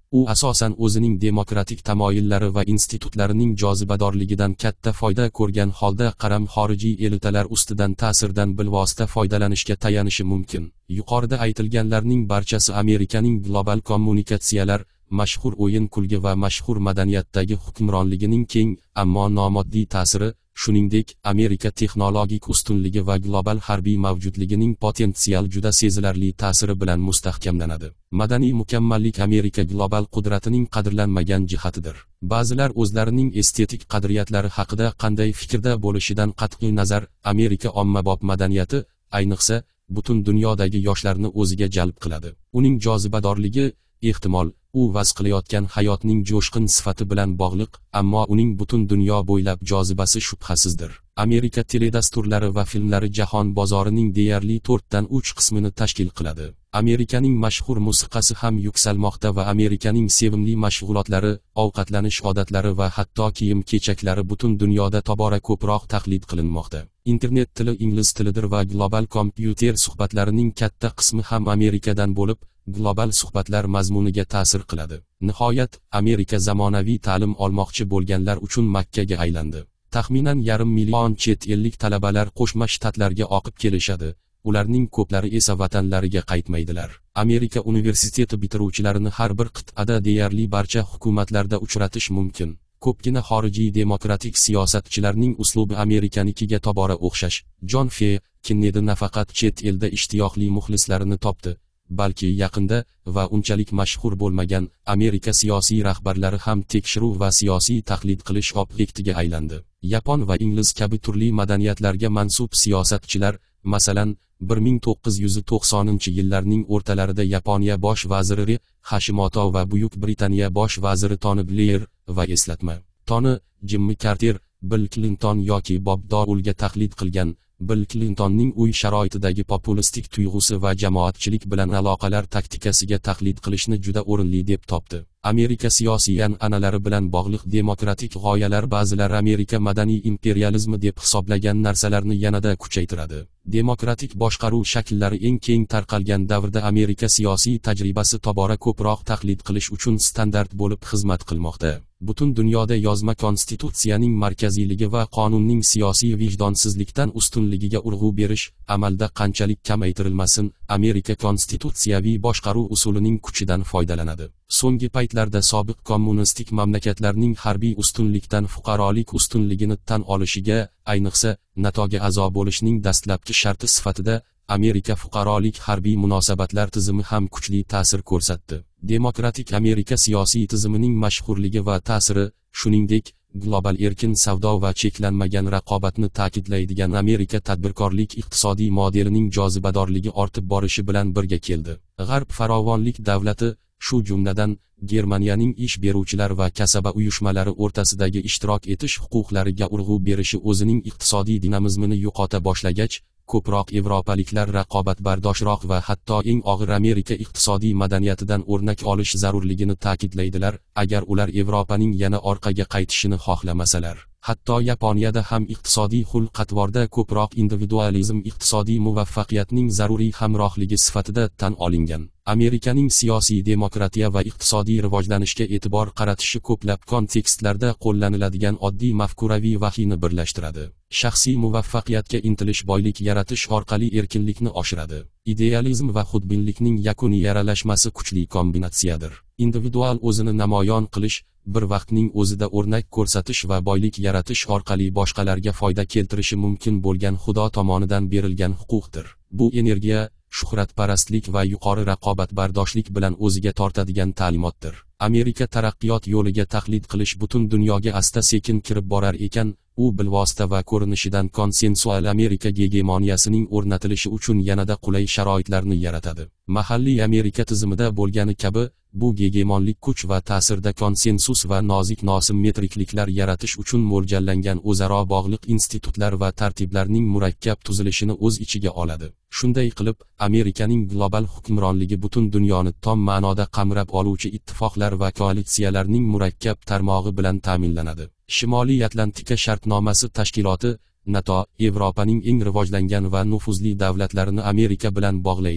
U asosan o'zining demokratik tamoyillari va institutlarining jozibadorligidan katta foyda ko'rgan holda qaram xorijiy elitalar ustidan ta'sirdan bilvosita foydalanishga tayanishi mumkin. Yuqorida aytilganlarning barchasi Amerikaning global kommunikatsiyalar, mashhur o'yin-kulgi va mashhur madaniyatdagi hukmronligining keng, ammo nomoddiy ta'siri, shuningdek, Amerika texnologik ustunligi va global harbiy mavjudligining potensial juda sezilarli ta'siri bilan mustahkamlanadi. Madaniy mukammallik Amerika global qudratining qadrlanmagan jihatidir. Ba'zilar o'zlarining estetik qadriyatlari haqida qanday fikrda bo'lishidan qat'iy nazar, Amerika ommabop madaniyati, ayniqsa, butun dunyodagi yoshlarni o'ziga jalb qiladi. Uning jozibadorligi, ehtimol, u vaz qilayotgan hayotning jo'shqin sifati bilan bog'liq, ammo uning butun dunyo bo'ylab jozibasi shubhasizdir. Amerika teledasturlari va filmlari jahon bozorining deyarli to'rtdan uch qismini tashkil qiladi. Amerikaning mashhur musiqasi ham yuksalmoqda va Amerikaning sevimli mashg'ulotlari, ovqatlanish odatlari va hatto kiyim-kechaklari butun dunyoda tobora ko'proq taqlid qilinmoqda. Internet tili ingliz tilidir va global kompyuter suhbatlarining katta qismi ham Amerikadan bo'lib, global suhbatlar mazmuniga ta'sir qiladi. Nihoyat, Amerika zamonaviy ta'lim olmoqchi bo'lganlar uchun Makkaga aylandi. Taxminan yarim million chet ellik talabalar Qo'shma Shtatlarga oqib kelishadi. Ularning ko'plari esa vatanlariga qaytmaydilar. Amerika universiteti bitiruvchilarini har bir qit'ada deyarli barcha hukumatlarda uchratish mumkin. Ko'pgina xorijiy demokratik siyosatchilarning uslubi Amerikanikiga tobora o'xshash. John F. Kennedy nafaqat chet elda ishtiyoqli muxlislarini topdi, balki yaqinda va unchalik mashhur bo'lmagan Amerika siyosiy rahbarlari ham tekshiruv va siyosiy taqlid qilish obyektiga aylandi. Yapon va ingliz kabi turli madaniyatlarga mansub siyosatchilar, masalan, bir ming to'qqiz yuz to'qsoninchi yillarning o'rtalarida Yaponiya bosh vaziri Hashimoto va Buyuk Britaniya bosh vaziri Tony Blair va eslatma Tony, Jimmy Carter, Bill Clinton yoki Bob Dole'ga taqlid qilgan. Bill Clintonning uy sharoitidagi populistik tuyg'usi va jamoatchilik bilan aloqalar taktikasiga taqlid qilishni juda o'rinli deb topdi. Amerika siyosiy an'analari bilan bog'liq demokratik g'oyalar ba'zilar Amerika madaniy imperializmi deb hisoblagan narsalarni yanada kuchaytiradi. Demokratik boshqaruv shakllari eng keng tarqalgan davrda Amerika siyosiy tajribasi tobora ko'proq taqlid qilish uchun standart bo'lib xizmat qilmoqda. Butun dunyoda yozma konstitutsiyaning markaziyligi va qonunning siyosiy vijdonsizlikdan ustunligiga urg'u berish, amalda qanchalik kamaytirilmasin, Amerika konstitutsiyaviy boshqaruv usulining kuchidan foydalanadi. So'nggi paytlarda sobiq kommunistik mamlakatlarning harbiy ustunlikdan fuqarolik ustunligini tan olishiga, ayniqsa, NATOga a'zo bo'lishning dastlabki sharti sifatida, Amerika fuqarolik harbiy munosabatlar tizimi ham kuchli ta'sir ko'rsatdi. Demokratik Amerika siyosiy tizimining mashhurligi va ta'siri, shuningdek, global erkin savdo va cheklanmagan raqobatni ta'kidlaydigan Amerika tadbirkorlik iqtisodiy modelining jozibadorligi ortib borishi bilan birga keldi. G'arb farovonlik davlati, shu jumladan, Germaniyaning ish beruvchilar va kasaba uyushmalari o'rtasidagi ishtirok etish huquqlariga urg'u berishi o'zining iqtisodiy dinamizmini yo'qota boshlagach, ko'proq yevropaliklar raqobatbardoshroq va hatto eng og'ir Amerika iqtisodiy madaniyatidan o'rnak olish zarurligini ta'kidlaydilar, agar ular Yevropaning yana orqaga qaytishini xohlamasalar. Hatto Yaponiyada ham iqtisodiy xulq-atvorda ko'proq individualizm iqtisodiy muvaffaqiyatning zaruriy hamrohligi sifatida tan olingan. Amerikaning siyosiy demokratiya va iqtisodiy rivojlanishga e'tibor qaratishi ko'plab kontekstlarda qo'llaniladigan oddiy mafkuraviy vahiyni birlashtiradi. Shaxsiy muvaffaqiyatga intilish boylik yaratish orqali erkinlikni oshiradi. Idealizm va xudbinlikning yakuniy aralashmasi kuchli kombinatsiyadir. Individual o'zini namoyon qilish, bir vaqtning o'zida o'rnak ko'rsatish va boylik yaratish orqali boshqalarga foyda keltirishi mumkin bo'lgan Xudo tomonidan berilgan huquqdir. Bu energiya, shuhratparastlik va yuqori raqobatbardoshlik bilan o'ziga tortadigan ta'limotdir. Amerika taraqqiyot yo'liga taqlid qilish butun dunyoga asta-sekin kirib borar ekan, u bilvosita va ko'rinishidan konsensual Amerika gegemoniyasining o'rnatilishi uchun yanada qulay sharoitlarni yaratadi. Mahalliy Amerika tizimida bo'lgani kabi, bu gegemonlik kuch va ta'sirda konsensus va nozik nosimmetrikliklar yaratish uchun mo'ljallangan o'zaro bog'liq institutlar va tartiblarning murakkab tuzilishini o'z ichiga oladi. Shunday qilib, Amerikaning global hukmronligi butun dunyoni tom ma'noda qamrab oluvchi ittifoqlar va koalitsiyalarning murakkab tarmog'i bilan ta'minlanadi. Shimoliy Atlantika shartnomasi tashkiloti, NATO, Yevropaning eng rivojlangan va nufuzli davlatlarini Amerika bilan bog'laydi.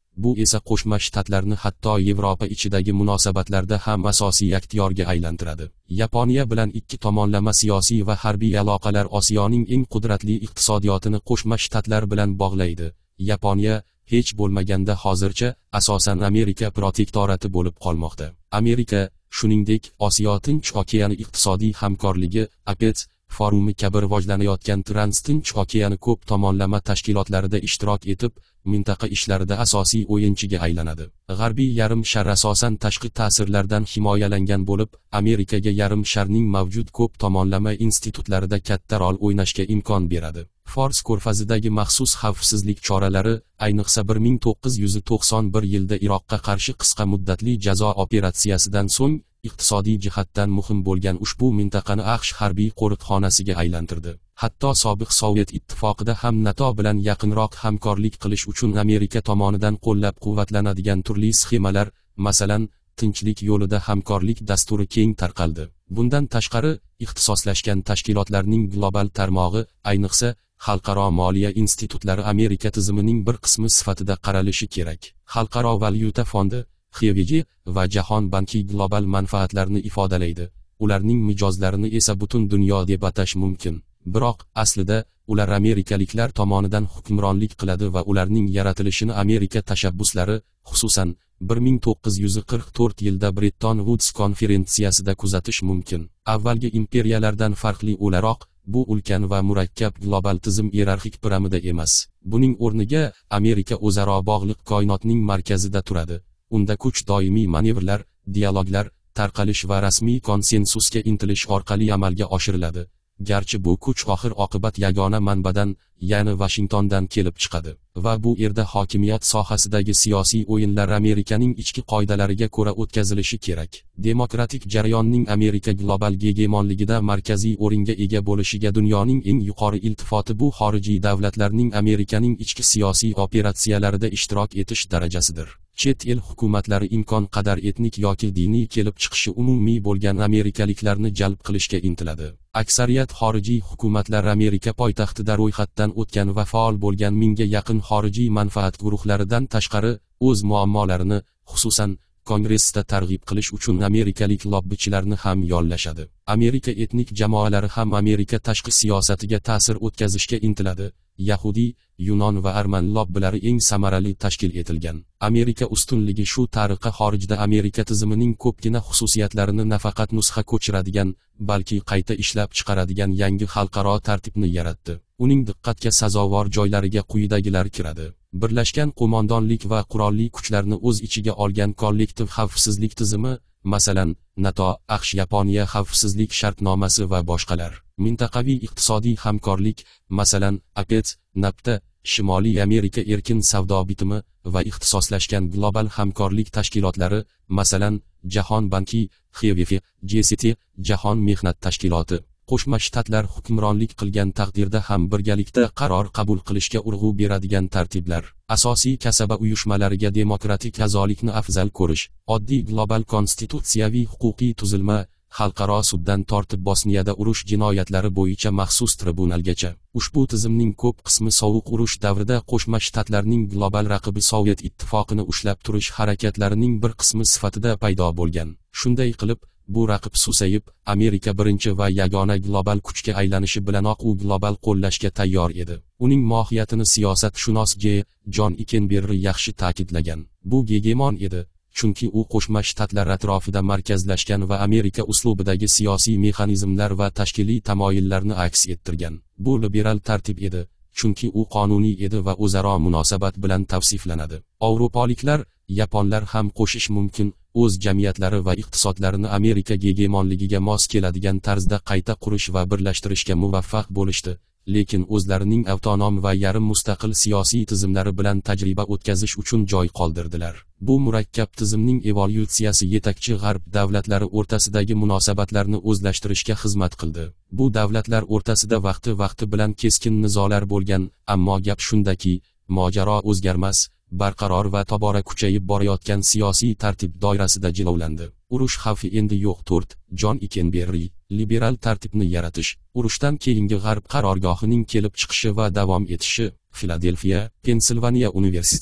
Bu esa Qo'shma Shtatlarni hatto Yevropa ichidagi munosabatlarda ham asosiy aktyorga aylantiradi. Yaponiya bilan ikki tomonlama siyosiy va harbiy aloqalar Osiyoning eng qudratli iqtisodiyotini Qo'shma Shtatlar bilan bog'laydi. Yaponiya hech bo'lmaganda hozircha asosan Amerika protektorati bo'lib qolmoqda. Amerika, shuningdek, Osiyo Tinch okeani iqtisodiy hamkorligi (A P E C) forumi kabi rivojlanayotgan Trans-Tinch okeani ko'p tomonlama tashkilotlarida ishtirok etib, mintaqa ishlarida asosiy o'yinchiga aylanadi. G'arbiy yarim shar asosan tashqi ta'sirlardan himoyalangan bo'lib, Amerikaga yarim sharning mavjud ko'p tomonlama institutlarida katta rol o'ynashga imkon beradi. Fors ko'rfazidagi maxsus xavfsizlik choralari, ayniqsa bir ming to'qqiz yuz to'qson bir yilda Iroqqa qarshi qisqa muddatli jazo operatsiyasidan so'ng, iqtisodiy jihatdan muhim bo'lgan ushbu mintaqani AQSh harbiy qo'riqxonasiga aylantirdi. Hatto sobiq Sovet ittifoqida ham NATO bilan yaqinroq hamkorlik qilish uchun Amerika tomonidan qo'llab-quvvatlanadigan turli sxemalar, masalan, Tinchlik yo'lida hamkorlik dasturi keng tarqaldi. Bundan tashqari, ixtisoslashgan tashkilotlarning global tarmog'i, ayniqsa, xalqaro moliya institutlari Amerika tizimining bir qismi sifatida qaralishi kerak. Xalqaro valyuta fondi X V G va Jahon banki global manfaatlarni ifodalaydi. Ularning mijozlarini esa butun dunyo deb atash mumkin. Biroq, aslida, ular amerikaliklar tomonidan hukmronlik qiladi va ularning yaratilishini Amerika tashabbuslari, xususan, bir ming to'qqiz yuz qirq to'rt yilda Bretton Woods konferensiyasida kuzatish mumkin. Avvalgi imperiyalardan farqli o'laroq, bu ulkan va murakkab global tizim iyerarxik piramida emas. Buning o'rniga, Amerika o'zaro bog'liq koinotning markazida turadi. Unda kuch doimiy manevrlar, dialoglar, tarqalish va rasmiy konsensusga intilish orqali amalga oshiriladi. Garchi bu kuch oxir-oqibat yagona manbadan, ya'ni Washingtondan kelib chiqadi va bu yerda hokimiyat sohasidagi siyosiy o'yinlar Amerikaning ichki qoidalariga ko'ra o'tkazilishi kerak. Demokratik jarayonning Amerika global gegemonligida markaziy o'ringa ega bo'lishiga dunyoning eng yuqori iltifoti bu xorijiy davlatlarning Amerikaning ichki siyosiy operatsiyalarida ishtirok etish darajasidir. Chet el hukumatlari imkon qadar etnik yoki diniy kelib chiqishi umumiy bo'lgan amerikaliklarni jalb qilishga intiladi. Aksariyat xorijiy hukumatlar Amerika poytaxtida ro'yxatdan o'tgan va faol bo'lgan mingga yaqin xorijiy manfaat guruhlaridan tashqari, o'z muammolarini, xususan, Kongressda targ'ib qilish uchun amerikalik lobbichilarni ham yollashadi. Amerika etnik jamoalari ham Amerika tashqi siyosatiga ta'sir o'tkazishga intiladi. Yahudiy, Yunon va Arman lobbilari eng samarali tashkil etilgan. Amerika ustunligi shu tariqa xorijda Amerika tizimining ko'pgina xususiyatlarini nafaqat nusxa ko'chiradigan, balki qayta ishlab chiqaradigan yangi xalqaro tartibni yaratdi. Uning diqqatga sazovor joylariga quyidagilar kiradi. Birlashgan qo'mondonlik va qurolli kuchlarni o'z ichiga olgan kollektiv xavfsizlik tizimi, masalan, NATO, AQSh, Yaponiya xavfsizlik shartnomasi va boshqalar. Mintaqaviy iqtisodiy hamkorlik, masalan, A P E C, NAFTA, Shimoliy Amerika erkin savdo bitimi va ixtisoslashgan global hamkorlik tashkilotlari, masalan, Jahon banki, X V F, G S T, Jahon mehnat tashkiloti. Qo'shma Shtatlar hukmronlik qilgan taqdirda ham birgalikda qaror qabul qilishga urg'u beradigan tartiblar, asosiy kasaba uyushmalariga demokratik a'zolikni afzal ko'rish, oddiy global konstitutsiyaviy huquqiy tuzilma, xalqaro suddan tortib Bosniyada urush jinoyatlari bo'yicha maxsus tribunalgacha. Ushbu tizimning ko'p qismi sovuq urush davrida Qo'shma Shtatlarning global raqibi Sovet ittifoqini ushlab turish harakatlarining bir qismi sifatida paydo bo'lgan. Shunday qilib, bu raqib susayib, Amerika birinchi va yagona global kuchga aylanishi bilanoq u global qo'llashga tayyor edi. Uning mohiyatini siyosatshunos J. John Ikenberry yaxshi ta'kidlagan. Bu gegemon edi, chunki u Qo'shma Shtatlar atrofida markazlashgan va Amerika uslubidagi siyosiy mexanizmlar va tashkiliy tamoyillarni aks ettirgan. Bu liberal tartib edi, chunki u qonuniy edi va o'zaro munosabat bilan tavsiflanadi. Yevropaliklar, Yaponlar ham qo'shish mumkin, o'z jamiyatlari va iqtisodlarini Amerika gegemonligiga mos keladigan tarzda qayta qurish va birlashtirishga muvaffaq bo'lishdi, lekin o'zlarining avtonom va yarim mustaqil siyosiy tizimlari bilan tajriba o'tkazish uchun joy qoldirdilar. Bu murakkab tizimning evolyutsiyasi yetakchi g'arb davlatlari o'rtasidagi munosabatlarni o'zlashtirishga xizmat qildi. Bu davlatlar o'rtasida vaqti-vaqti bilan keskin nizolar bo'lgan, ammo gap shundaki, mojaro o'zgarmas, barqaror va tobora kuchayib borayotgan siyosiy tartib doirasida jilovlandi. Urush xavfi endi yo'q. to'rt. John Ikenberry, liberal tartibni yaratish, urushdan keyingi g'arb qarorgohining kelib chiqishi va davom etishi. Filadelfiya, Pensilvaniya universiteti.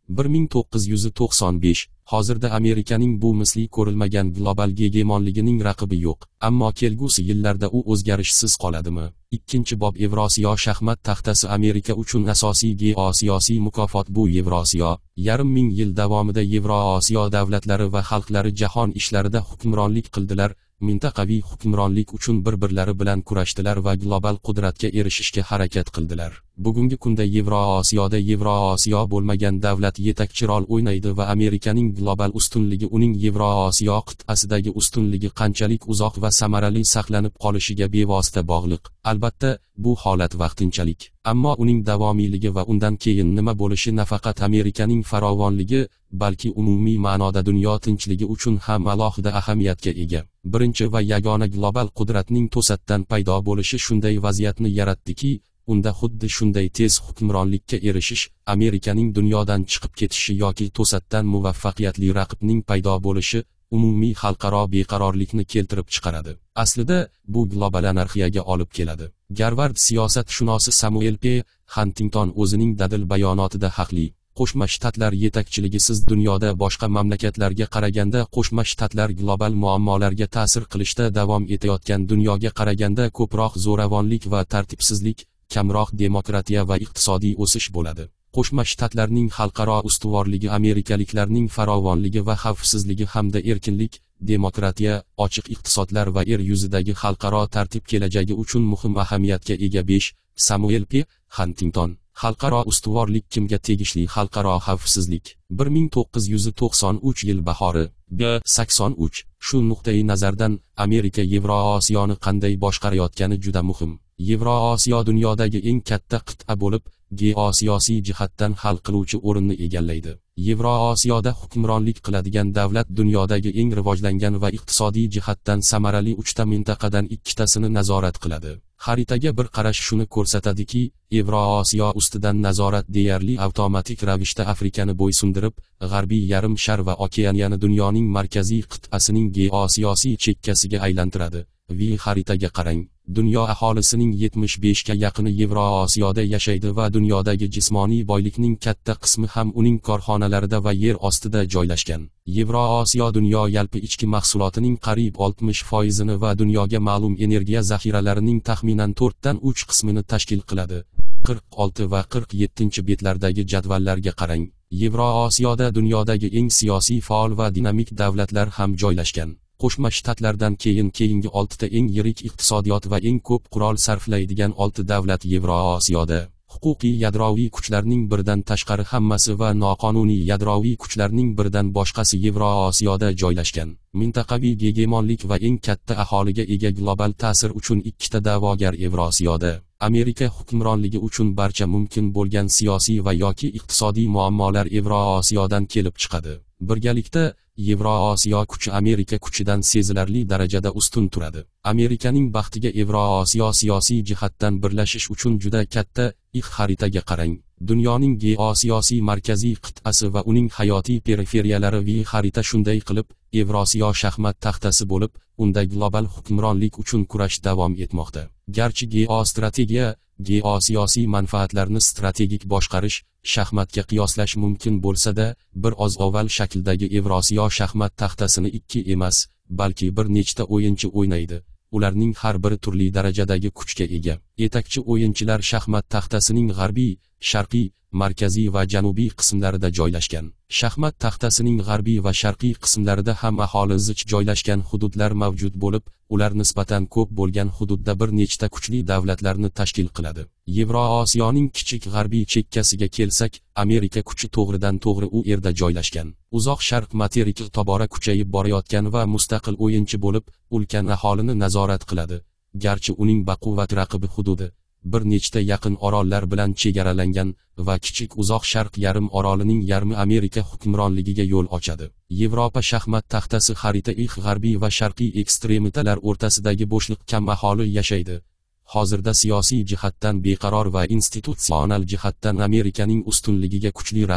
bir ming to'qqiz yuz to'qson besh Hozirda Amerikaning bu misli ko'rilmagan global gegemonligining raqibi yo'q, ammo kelgusi yillarda u o'zgarishsiz qoladimi? Ikkinchi bob Evrosiyo shaxmat taxtasi Amerika uchun asosiy geosiyosiy mukofot. Bu Evrosiyo, yarim ming yil davomida Yevrosiyo davlatlari va xalqlari jahon ishlarida hukmronlik qildilar, mintaqaviy hukmronlik uchun bir-birlari bilan kurashdilar va global qudratga erishishga harakat qildilar. Bugungi kunda Yevrosiyoda Yevrosiyo bo'lmagan davlat yetakchi rol o'ynaydi va Amerikaning global ustunligi uning Yevrosiyo qit'asidagi ustunligi qanchalik uzoq va samarali saqlanib qolishiga bevosita bog'liq. Albatta, bu holat vaqtinchalik, ammo uning davomiyligi va undan keyin nima bo'lishi nafaqat Amerikaning farovonligi, balki umumiy ma'noda dunyo tinchligi uchun ham alohida ahamiyatga ega. Birinchi va yagona global qudratning to'satdan paydo bo'lishi shunday vaziyatni yaratdiki, unda xuddi shunday tez hukmronlikka erishish, Amerikaning dunyodan chiqib ketishi yoki to'satdan muvaffaqiyatli raqibning paydo bo'lishi umumiy xalqaro beqarorlikni keltirib chiqaradi. Aslida, bu global anarxiyaga olib keladi. Garvard siyosatshunosi Samuel P. Huntington o'zining dadil bayonotida haqli. Qo'shma Shtatlar yetakchiligisiz dunyoda boshqa mamlakatlarga qaraganda Qo'shma Shtatlar global muammolarga ta'sir qilishda davom etayotgan dunyoga qaraganda ko'proq zo'ravonlik va tartibsizlik, kamroq demokratiya va iqtisodiy o'sish bo'ladi. Qo'shma Shtatlarning xalqaro ustuvorligi amerikaliklarning farovonligi va xavfsizligi hamda erkinlik, demokratiya, ochiq iqtisodlar va yer yuzidagi xalqaro tartib kelajagi uchun muhim ahamiyatga ega. besh Samuel P. Huntington. Xalqaro ustuvorlik kimga tegishli? Xalqaro xavfsizlik. bir ming to'qqiz yuz to'qson uch yil bahori. B. sakson uch. Shu nuqtai nazardan Amerika Yevrosiyoni qanday boshqarayotgani juda muhim. Yevrosiyo dunyodagi eng katta qit'a bo'lib, geosiyosiy jihatdan hal qiluvchi o'rinni egallaydi. Yevrosiyoda hukmronlik qiladigan davlat dunyodagi eng rivojlangan va iqtisodiy jihatdan samarali uchta mintaqadan ikkitasini nazorat qiladi. Xaritaga bir qarash shuni ko'rsatadiki, Yevrosiyo ustidan nazorat deyarli avtomatik ravishda Afrikani bo'ysundirib, G'arbiy yarim shar va okeaniyani dunyoning markaziy qit'asining geosiyosiy chekkasiga aylantiradi. Vi xaritaga qarang. Dunyo aholisining yetmish besh ga yaqini Yevrosiyoda yashaydi va dunyodagi jismoniy boylikning katta qismi ham uning korxonalarida va yer ostida joylashgan. Yevrosiyo dunyo yalpi ichki mahsulotining qariyb oltmish foizini va dunyoga ma'lum energiya zaxiralarining taxminan to'rtdan uch qismini tashkil qiladi. qirq olti va qirq yettinchi betlardagi jadvallarga qarang. Yevrosiyoda dunyodagi eng siyosiy faol va dinamik davlatlar ham joylashgan. Qo'shma Shtatlardan keyin keyingi oltita eng yirik iqtisodiyot va eng ko'p qurol sarflaydigan olti davlat Yevrosiyoda. Huquqiy yadroviy kuchlarning birdan tashqari hammasi va noqonuniy yadroviy kuchlarning birdan boshqasi Yevrosiyoda joylashgan. Mintaqaviy gegemonlik va eng katta aholiga ega global ta'sir uchun ikkita da'vogar Yevrosiyoda. Amerika hukmronligi uchun barcha mumkin bo'lgan siyosiy va yoki iqtisodiy muammolar Yevrosiyodan kelib chiqadi. Birgalikda, Yevrosiyo kuchi Amerika kuchidan sezilarli darajada ustun turadi. Amerikaning baxtiga Yevrosiyo siyosiy jihatdan birlashish uchun juda katta. Ix xaritaga qarang. Dunyoning geosiyosiy markaziy qit'asi va uning hayotiy periferiyalari. Vi xarita shunday qilib, Yevrosiyo shaxmat taxtasi bo'lib, unda global hukmronlik uchun kurash davom etmoqda. Garchi geostrategiya, geosiyosiy manfaatlarni strategik boshqarish, shaxmatga qiyoslash mumkin bo'lsa-da, bir oz oval shakldagi Yevrosiyo shaxmat taxtasini ikki emas, balki bir nechta o'yinchi o'ynaydi. Ularning har biri turli darajadagi kuchga ega. Yetakchi o'yinchilar shaxmat taxtasining g'arbiy, sharqiy, markaziy va janubiy qismlarida joylashgan. Shaxmat taxtasining g'arbiy va sharqiy qismlarida ham aholi zich joylashgan hududlar mavjud bo'lib, ular nisbatan ko'p bo'lgan hududda bir nechta kuchli davlatlarni tashkil qiladi. Yevrosiyoning kichik g'arbiy chekkasiga kelsak, Amerika kuchi to'g'ridan to'g'ri u yerda joylashgan. Uzoq sharq materiki tobora kuchayib borayotgan va mustaqil o'yinchi bo'lib, ulkan aholini nazorat qiladi. Garchi uning baquvvat raqibi hududi bir nechta yaqin orollar bilan chegaralangan va kichik uzoq sharq yarim orolining yarmi Amerika hukmronligiga yo'l ochadi. Yevropa shaxmat taxtasi xarita ix g'arbiy va sharqiy ekstremitalar o'rtasidagi bo'shliq kam aholi yashaydi. Hozirda siyosiy jihatdan beqaror va institutsional jihatdan Amerikaning ustunligiga kuchli raqib,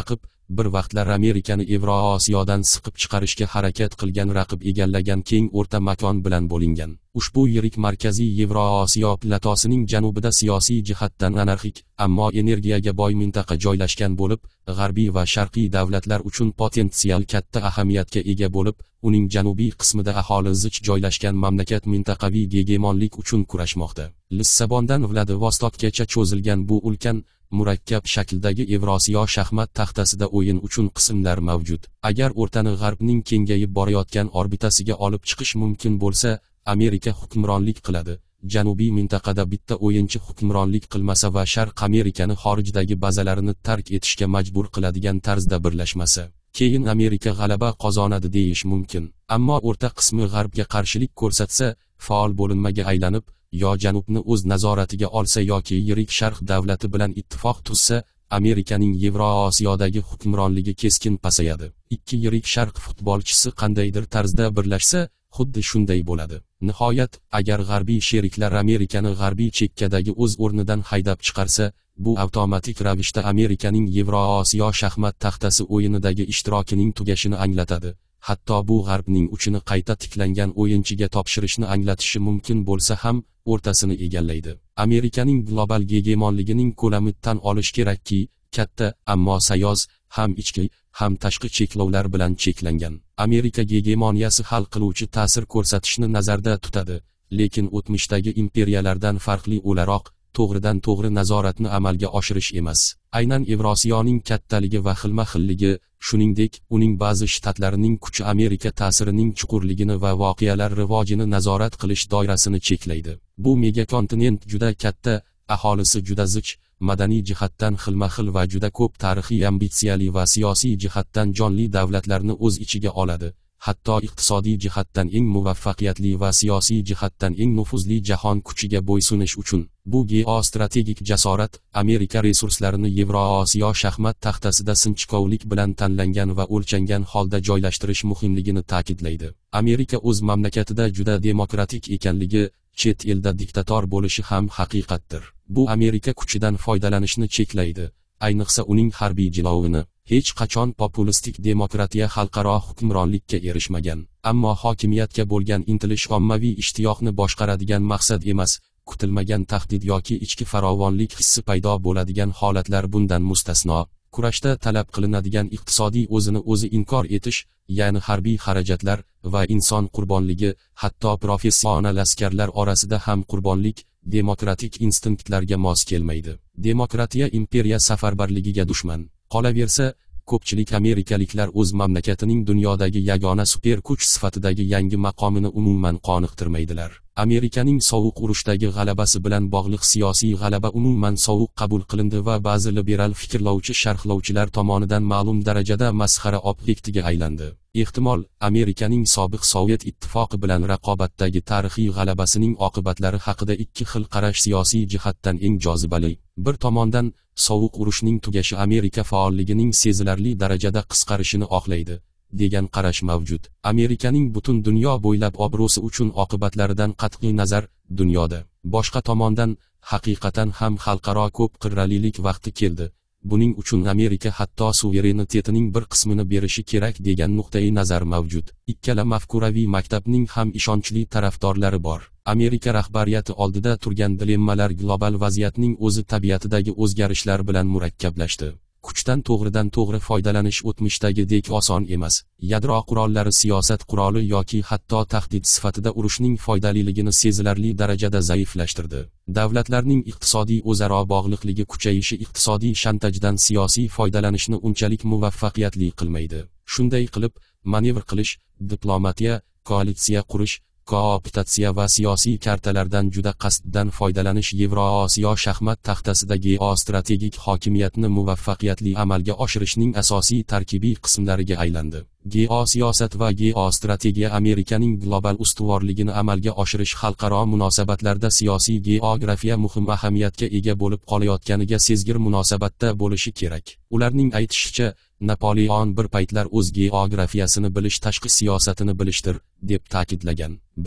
bir vaqtlar Amerikani Yevroosiyodan siqib chiqarishga harakat qilgan raqib egallagan keng o'rta makon bilan bo'lingan. Ushbu yirik markaziy Yevroosiyo platosining janubida siyosiy jihatdan anarxik, ammo energiyaga boy mintaqa joylashgan bo'lib, g'arbiy va sharqiy davlatlar uchun potensial katta ahamiyatga ega bo'lib, uning janubiy qismida aholi zich joylashgan mamlakat mintaqaviy gegemonlik uchun kurashmoqda. Lissabondan Vladivostokgacha cho'zilgan bu ulkan, murakkab shakldagi Yevrosiyo shaxmat taxtasida o'yin uchun qismlar mavjud. Agar o'rtani g'arbning kengayib borayotgan orbitasiga olib chiqish mumkin bo'lsa, Amerika hukmronlik qiladi. Janubiy mintaqada bitta o'yinchi hukmronlik qilmasa va Sharq Amerikani xorijdagi bazalarini tark etishga majbur qiladigan tarzda birlashmasa, keyin Amerika g'alaba qozonadi deyish mumkin. Ammo o'rta qismi g'arbga qarshilik ko'rsatsa, faol bo'linmaga aylanib, yo janubni o'z nazoratiga olsa yoki yirik sharq davlati bilan ittifoq tuzsa, Amerikaning Yevroosiyodagi hukmronligi keskin pasayadi. Ikki yirik sharq futbolchisi qandaydir tarzda birlashsa, xuddi shunday bo'ladi. Nihoyat, agar g'arbiy sheriklar Amerikani g'arbiy chekkadagi o'z o'rnidan haydab chiqarsa, bu avtomatik ravishda Amerikaning Yevroosiyo shaxmat taxtasi o'yinidagi ishtirokining tugashini anglatadi. Hatto bu g'arbning uchini qayta tiklangan o'yinchiga topshirishni anglatishi mumkin bo'lsa ham, o'rtasini egallaydi. Amerikaning global gegemonligining ko'lami tan olish kerakki, katta, ammo sayoz, ham ichki, ham tashqi cheklovlar bilan cheklangan. Amerika gegemoniyasi hal qiluvchi ta'sir ko'rsatishni nazarda tutadi, lekin o'tmishdagi imperiyalardan farqli o'laroq, to'g'ridan to'g'ri nazoratni amalga oshirish emas. Aynan Yevrosiyoning kattaligi va xilma-xilligi, shuningdek, uning ba'zi shtatlarining kuchi Amerika ta'sirining chuqurligini va voqealar rivojini nazorat qilish doirasini cheklaydi. Bu megakontinent juda katta, aholisi juda zich, madaniy jihatdan xilma-xil va juda ko'p tarixiy ambitsiyali va siyosiy jihatdan jonli davlatlarni o'z ichiga oladi. Hatto iqtisodiy jihatdan eng muvaffaqiyatli va siyosiy jihatdan eng nufuzli jahon kuchiga bo'ysunish uchun, bu geostrategik jasorat, Amerika resurslarini Yevroosiyo shaxmat taxtasida sinchkovlik bilan tanlangan va o'lchangan holda joylashtirish muhimligini ta'kidlaydi. Amerika o'z mamlakatida juda demokratik ekanligi, chet elda diktator bo'lishi ham haqiqatdir. Bu Amerika kuchidan foydalanishni cheklaydi, ayniqsa uning harbiy jilovini. Hech qachon populistik demokratiya xalqaro hukmronlikka erishmagan, ammo hokimiyatga bo'lgan intilish ommaviy ishtiyoqni boshqaradigan maqsad emas, kutilmagan tahdid yoki ichki farovonlik hissi paydo bo'ladigan holatlar bundan mustasno. Kurashda talab qilinadigan iqtisodiy o'zini o'zi inkor etish, ya'ni harbiy xarajatlar va inson qurbonligi, hatto professional askarlar orasida ham qurbonlik, demokratik instinktlarga mos kelmaydi. Demokratiya imperiya safarbarligiga dushman. Qolaversa, ko'pchilik amerikaliklar o'z mamlakatining dunyodagi yagona super kuch sifatidagi yangi maqomini umuman qoniqtirmaydilar. Amerikaning sovuq urushdagi g'alabasi bilan bog'liq siyosiy g'alaba umuman sovuq qabul qilindi va ba'zi liberal fikrlovchi sharhlovchilar tomonidan ma'lum darajada masxara obyektiga aylandi. Ehtimol, Amerikaning sobiq Sovet ittifoqi bilan raqobatdagi tarixiy g'alabasining oqibatlari haqida ikki xil qarash siyosiy jihatdan eng jozibali. Bir tomondan, sovuq urushning tugashi Amerika faolligining sezilarli darajada qisqarishini oqlaydi, degan qarash mavjud. Amerikaning butun dunyo bo'ylab obro'si uchun oqibatlaridan qat'iy nazar, dunyoda. Boshqa tomondan, haqiqatan ham xalqaro ko'p qirralilik vaqti keldi. Buning uchun Amerika hatto suverenitetining bir qismini berishi kerak degan nuqtai nazar mavjud. Ikkala mafkuraviy maktabning ham ishonchli tarafdorlari bor. Amerika rahbariyati oldida turgan dilemmalar global vaziyatning o'zi tabiatidagi o'zgarishlar bilan murakkablashdi. Kuchdan to'g'ridan to'g'ri foydalanish o'tmishdagidek oson emas. Yadro qurollari siyosat quroli yoki hatto tahdid sifatida urushning foydaliligini sezilarli darajada zaiflashtirdi. Davlatlarning iqtisodiy o'zaro bog'liqligi kuchayishi iqtisodiy shantajdan siyosiy foydalanishni unchalik muvaffaqiyatli qilmaydi. Shunday qilib, manevr qilish, diplomatiya, koalitsiya qurish, kooptatsiya va siyosiy kartalardan juda qasddan foydalanish Yevroosiyo shaxmat taxtasida geostrategik hokimiyatni muvaffaqiyatli amalga oshirishning asosiy tarkibiy qismlariga aylandi. Geosiyosat va geostrategiya Amerikaning global ustuvorligini amalga oshirish xalqaro munosabatlarda siyosiy geografiya muhim ahamiyatga ega bo'lib qolayotganiga sezgir munosabatda bo'lishi kerak. Ularning aytishicha, Napoleon bir paytlar o'z geografiyasini bilish tashqi siyosatini bilishdir, deb ta'kidlagan. Biroq,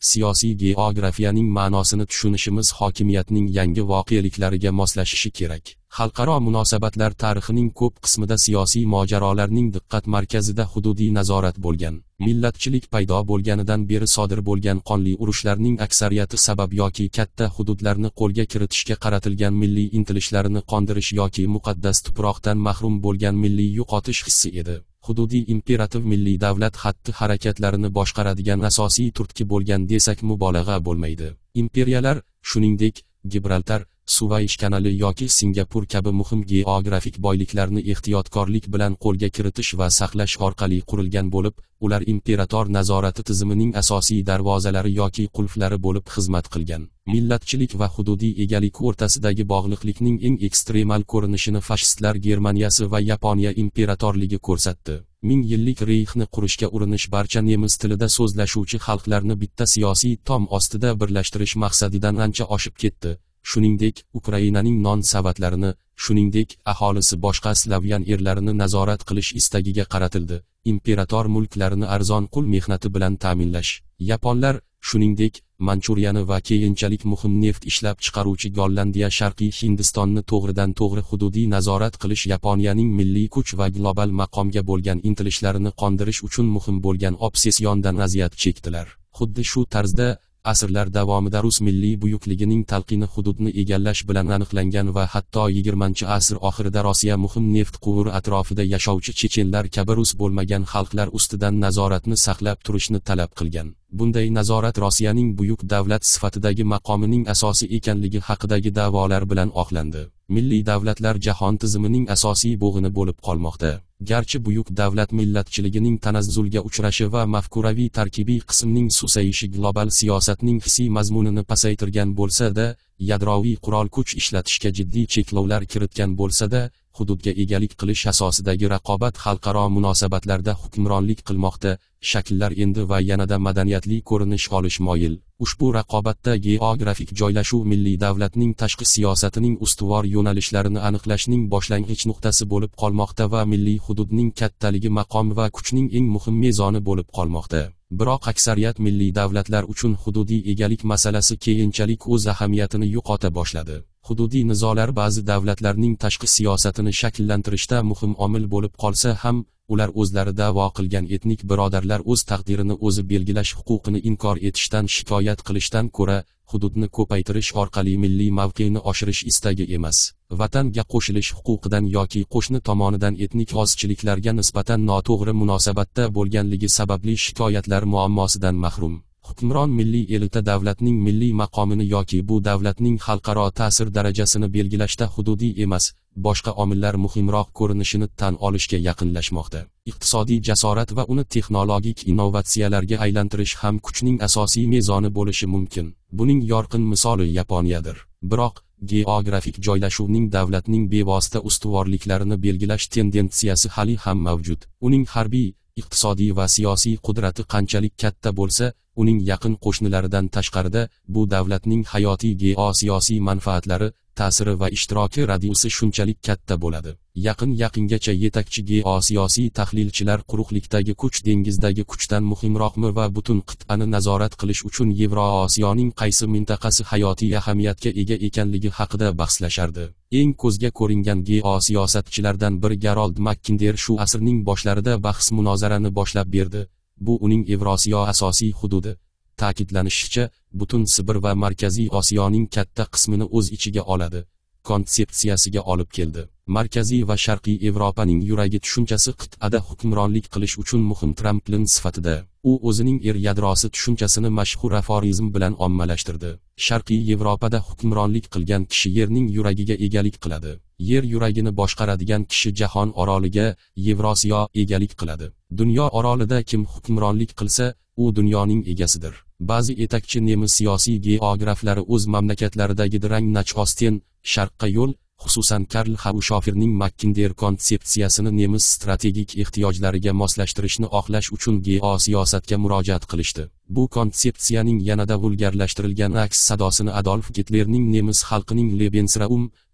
siyosiy geografiyaning ma'nosini tushunishimiz hokimiyatning yangi voqealiklariga moslashishi kerak. Xalqaro munosabatlar tarixining ko'p qismida siyosiy mojarolarning diqqat markazida hududiy nazorat bo'lgan. Millatchilik paydo bo'lganidan beri sodir bo'lgan qonli urushlarning aksariyati sabab yoki katta hududlarni qo'lga kiritishga qaratilgan milliy intilishlarini qondirish yoki muqaddas tuproqdan mahrum bo'lgan milliy yo'qotish hissi edi. Hududiy imperativ milliy davlat xatti harakatlarini boshqaradigan asosiy turtki bo'lgan desak mubolag'a bo'lmaydi. Imperiyalar, shuningdek, Gibraltar, Suvaysh kanali yoki Singapur kabi muhim geografik boyliklarni ehtiyotkorlik bilan qo'lga kiritish va saqlash orqali qurilgan bo'lib, ular imperator nazorati tizimining asosiy darvozalari yoki qulflari bo'lib xizmat qilgan. Millatchilik va hududiy egalik o'rtasidagi bog'liqlikning eng ekstremal ko'rinishini fashistlar Germaniyasi va Yaponiya imperatorligi ko'rsatdi. Ming yillik reyxni qurishga urinish barcha nemis tilida so'zlashuvchi xalqlarni bitta siyosiy tom ostida birlashtirish maqsadidan ancha oshib ketdi. Shuningdek, Ukrainaning non-savatlarini, shuningdek, aholisi boshqa slavyan erlarini nazorat qilish istagiga qaratildi. Imperator mulklarini arzon qul mehnati bilan ta'minlash. Yaponlar, shuningdek, Manchuriyani va keyinchalik muhim neft ishlab chiqaruvchi Gollandiya Sharqiy Hindistonni to'g'ridan-to'g'ri hududiy nazorat qilish Yaponiyaning milliy kuch va global maqomga bo'lgan intilishlarini qondirish uchun muhim bo'lgan obsessiondan aziyat chekdilar. Xuddi shu tarzda asrlar davomida Rus milliy buyukligining talqini hududni egallash bilan aniqlangan va hatto yigirmanchi asr oxirida Rossiya muhim neft quvuri atrofida yashovchi chechenlar kabi rus bo'lmagan xalqlar ustidan nazoratni saqlab turishni talab qilgan. Bunday nazorat Rossiyaning buyuk davlat sifatidagi maqomining asosi ekanligi haqidagi da'volar bilan oqlandi. Milliy davlatlar jahon tizimining asosiy bo'g'ini bo'lib qolmoqda. Garchi buyuk davlat millatchiligining tanazzulga uchrashi va mafkuraviy tarkibiy qismning susayishi global siyosatning hissiy mazmunini pasaytirgan bo'lsa-da, yadroviy qurol kuch ishlatishga jiddiy cheklovlar kiritgan bo'lsa-da, hududga egalik qilish asosidagi raqobat xalqaro munosabatlarda hukmronlik qilmoqda, shakllar endi va yanada madaniyatli ko'rinish olish moyil. Ushbu raqobatda geografik joylashuv milliy davlatning tashqi siyosatining ustuvor yo'nalishlarini aniqlashning boshlang'ich nuqtasi bo'lib qolmoqda va milliy hududning kattaligi maqom va kuchning eng muhim mezoni bo'lib qolmoqda. Biroq aksariyat milliy davlatlar uchun hududiy egalik masalasi keyinchalik o'z ahamiyatini yo'qota boshladi. Hududiy nizolar ba'zi davlatlarning tashqi siyosatini shakllantirishda muhim omil bo'lib qolsa ham, ular o'zlari da'vo qilgan etnik birodarlar o'z taqdirini o'zi belgilash huquqini inkor etishdan shikoyat qilishdan ko'ra, hududni ko'paytirish orqali milliy mavqeini oshirish istagi emas, vatanga qo'shilish huquqidan yoki qo'shni tomonidan etnik ozchiliklarga nisbatan noto'g'ri munosabatda bo'lganligi sababli shikoyatlar muammosidan mahrum. Hukmron milliy elita davlatning milliy maqomini yoki bu davlatning xalqaro ta'sir darajasini belgilashda hududiy emas, boshqa omillar muhimroq ko'rinishini tan olishga yaqinlashmoqda. Iqtisodiy jasorat va uni texnologik innovatsiyalarga aylantirish ham kuchning asosiy mezoni bo'lishi mumkin. Buning yorqin misoli Yaponiyadir. Biroq, geografik joylashuvning davlatning bevosita ustuvorliklarini belgilash tendensiyasi hali ham mavjud. Uning harbiy, iqtisodiy va siyosiy qudrati qanchalik katta bo'lsa, uning yaqin qo'shnilaridan tashqarida, bu davlatning hayotiy geosiyosiy manfaatlari, ta'siri va ishtiroki radiusi shunchalik katta bo'ladi. Yaqin-yaqingacha yetakchi geosiyosiy tahlilchilar quruqlikdagi kuch dengizdagi kuchdan muhimroqmi va butun qit'ani nazorat qilish uchun Yevroosiyoning qaysi mintaqasi hayotiy ahamiyatga ega ekanligi haqida bahslashardi. Eng ko'zga ko'ringan geosiyosatchilardan biri Garold Mackinder shu asrning boshlarida bahs-munozarani boshlab berdi. Bu uning Yevrosiyo asosiy hududi. Ta'kidlanishicha, butun Sibir va Markaziy Osiyoning katta qismini o'z ichiga oladi konsepsiyasiga olib keldi. Markaziy va Sharqiy Yevropaning yuragi tushunchasi qit'ada hukmronlik qilish uchun muhim tramplin sifatida. U o'zining er yadrosi tushunchasini mashhur aforizm bilan ommalashtirdi. Sharqiy Yevropada hukmronlik qilgan kishi yerning yuragiga egalik qiladi. Yer yuragini boshqaradigan kishi jahon oroliga, Yevrosiyo egalik qiladi. Dunyo orolida kim hukmronlik qilsa, u dunyoning egasidir. Ba'zi etakchi nemis siyosiy geograflari o'z mamlakatlaridagi Drang nach Osten, sharqqa yo'l, xususan Karl Haushoferning Mackinder konsepsiyasini nemis strategik ehtiyojlariga moslashtirishni oqlash uchun geosiyosatga murojaat qilishdi. Bu konsepsiyaning yanada vulgarlashtirilgan aks sadosini Adolf Hitlerning nemis xalqining Lebensraum,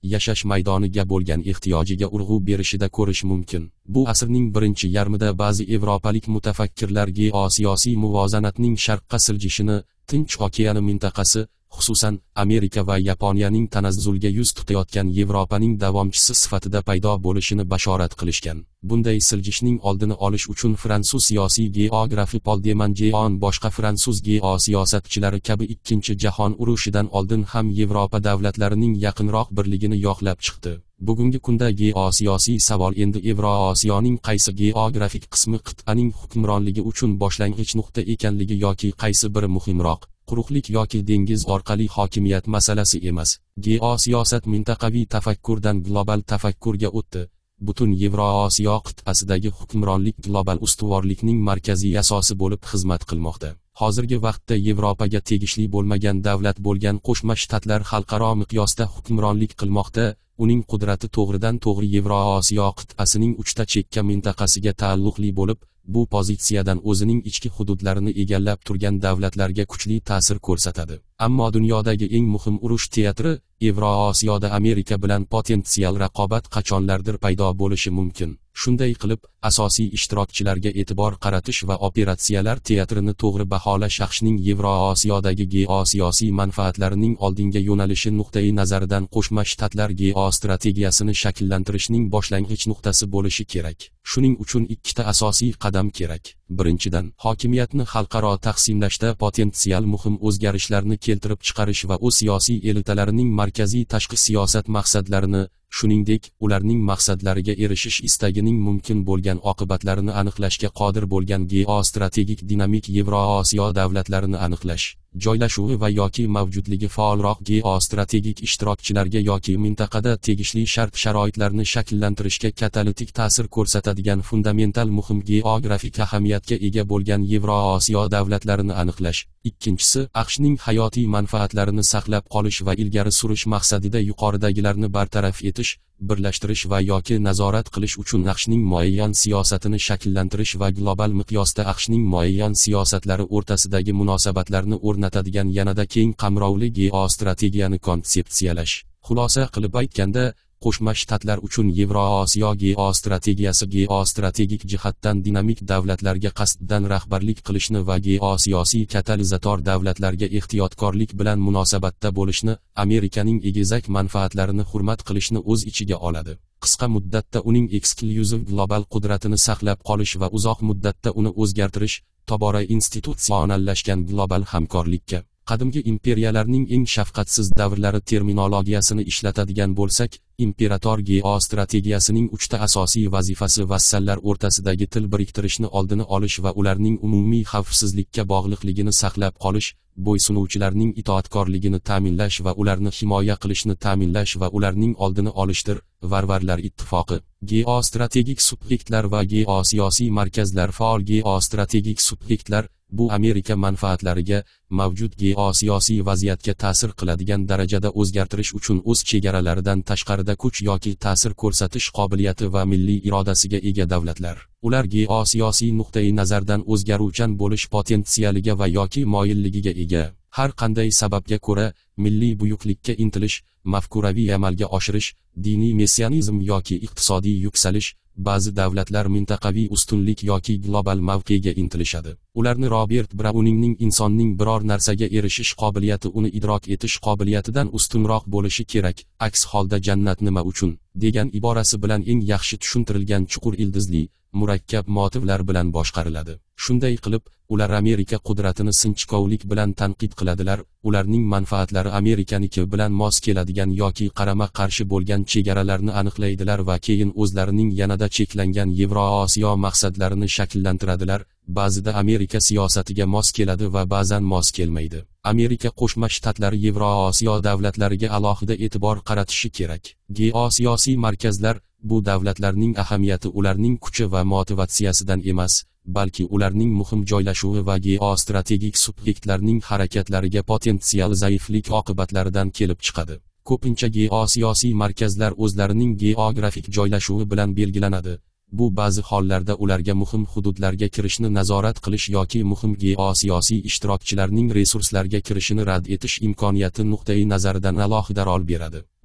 yashash maydoniga bo'lgan ehtiyojiga urg'u berishida ko'rish mumkin. Bu asrning birinchi yarmida ba'zi yevropalik mutafakkirlar geosiyosiy muvozanatning sharqqa siljishini, Tinch okeani mintaqasi, xususan Amerika va Yaponiyaning tanazzulga yuz tutayotgan Yevropaning davomchisi sifatida paydo bo'lishini bashorat qilishgan. Bunday siljishning oldini olish uchun fransuz siyosiy geografi Paul de Mangeon boshqa fransuz geosiyosatchilari kabi Ikkinchi jahon urushidan oldin ham Yevropa davlatlarining yaqinroq birligini yoqlab chiqdi. Bugungi kunda geosiyosiy savol endi Yevrosiyoning qaysi geografik qismi qit'aning hukmronligi uchun boshlang'ich nuqta ekanligi yoki qaysi biri muhimroq, quruqlik yoki dengiz orqali hokimiyat masalasi emas. Geosiyosat mintaqaviy tafakkurdan global tafakkurga o'tdi. Butun Yevrosiyo qit'asidagi hukmronlik global ustuvorlikning markaziy asosi bo'lib xizmat qilmoqda. Hozirgi vaqtda Yevropaga tegishli bo'lmagan davlat bo'lgan Qo'shma Shtatlar xalqaro miqyosda hukmronlik qilmoqda. Uning qudrati to'g'ridan to'g'ri Yevrosiyo qit'asining uchta chekka mintaqasiga taalluqli bo'lib, bu pozitsiyadan o'zining ichki hududlarini egallab turgan davlatlarga kuchli ta'sir ko'rsatadi. Ammo dunyodagi eng muhim urush teatri, Yevrosiyoda Amerika bilan potensial raqobat qachonlardir paydo bo'lishi mumkin. Shunday qilib, asosiy ishtirokchilarga e'tibor qaratish va operatsiyalar teatrini to'g'ri baholash AQShning Yevrosiyodagi geosiyosiy manfaatlarining oldinga yo'nalishi nuqtai nazaridan Qo'shma Shtatlar geostrategiyasini shakllantirishning boshlang'ich nuqtasi bo'lishi kerak. Shuning uchun ikkita asosiy qadam kerak. Birinchidan, hokimiyatni xalqaro taqsimlashda potensial muhim o'zgarishlarni keltirib chiqarish va o'z siyosiy elitalarining markaziy tashqi siyosat maqsadlarini, shuningdek, ularning maqsadlariga erishish istagining mumkin bo'lgan oqibatlarini aniqlashga qodir bo'lgan geostrategik dinamik Yevrosiyo davlatlarini aniqlash, joylashuvi va yoki mavjudligi faolroq geostrategik ishtirokchilarga yoki mintaqada tegishli shart-sharoitlarni shakllantirishga katalitik ta'sir ko'rsatadigan fundamental muhim geografik ahamiyatga ega bo'lgan Yevrosiyo davlatlarini aniqlash. Ikkinchisi, AQShning hayotiy manfaatlarini saqlab qolish va ilgari surish maqsadida yuqoridagilarni bartaraf etish, birlashtirish va yoki nazorat qilish uchun AQShning muayyan siyosatini shakllantirish va global miqyosda AQShning muayyan siyosatlari o'rtasidagi munosabatlarni o'rnatadigan yanada keng qamrovli geostrategiyani konsepsiyalash. Xulosa qilib aytganda, Qo'shma Shtatlar uchun Yevrosiyo geostrategiyasi geostrategik jihatdan dinamik davlatlarga qasddan rahbarlik qilishni va geosiyosiy katalizator davlatlarga ehtiyotkorlik bilan munosabatda bo'lishni, Amerikaning egizak manfaatlarini hurmat qilishni o'z ichiga oladi. Qisqa muddatda uning eksklyuziv global qudratini saqlab qolish va uzoq muddatda uni o'zgartirish, tobora institutsionallashgan global hamkorlikka. Qadimgi imperiyalarning eng shafqatsiz davrlari terminologiyasini ishlatadigan bo'lsak, imperator geostrategiyasining uchta asosiy vazifasi vassallar o'rtasidagi til biriktirishni oldini olish va ularning umumiy xavfsizlikka bog'liqligini saqlab qolish, bo'ysunuvchilarning itoatkorligini ta'minlash va ularni himoya qilishni ta'minlash va ularning oldini olishdir. Varvarlar ittifoqi, geostrategik subyektlar va geosiyosiy markazlar. Faol geostrategik subyektlar bu Amerika manfaatlariga, mavjud geosiyosiy vaziyatga ta'sir qiladigan darajada o'zgartirish uchun o'z chegaralaridan tashqarida kuch yoki ta'sir ko'rsatish qobiliyati va milliy irodasiga ega davlatlar. Ular geosiyosiy nuqtai nazardan o'zgaruvchan bo'lish potensiyaliga va yoki moyilligiga ega. Har qanday sababga ko'ra, milliy buyuklikka intilish, mafkuraviy amalga oshirish, diniy messianizm yoki iqtisodiy yuksalish, ba'zi davlatlar mintaqaviy ustunlik yoki global mavqega intilishadi. Ularni Robert Browningning insonning biror narsaga erishish qobiliyati uni idrok etish qobiliyatidan ustunroq bo'lishi kerak, aks holda jannat nima uchun, degan iborasi bilan eng yaxshi tushuntirilgan chuqur ildizli, murakkab motivlar bilan boshqariladi. Shunday qilib, ular Amerika qudratini sinchkovlik bilan tanqid qiladilar, ularning manfaatlari Amerikaniki bilan mos keladigan yoki qarama-qarshi bo'lgan chegaralarni aniqlaydilar va keyin o'zlarining yanada cheklangan Yevrosiyo maqsadlarini shakllantiradilar. Ba'zida Amerika siyosatiga mos keladi va ba'zan mos kelmaydi. Amerika Qo'shma Shtatlari Yevrosiyo davlatlariga alohida e'tibor qaratishi kerak. Geosiyosiy markazlar, bu davlatlarning ahamiyati ularning kuchi va motivatsiyasidan emas, balki ularning muhim joylashuvi va geostrategik subyektlarning harakatlariga potensial zaiflik oqibatlaridan kelib chiqadi. Ko'pincha geosiyosiy markazlar o'zlarining geografik joylashuvi bilan belgilanadi. Bu ba'zi hollarda ularga muhim hududlarga kirishni nazorat qilish yoki muhim geosiyosiy ishtirokchilarning resurslarga kirishini rad etish imkoniyati nuqtai nazaridan alohida rol beradi.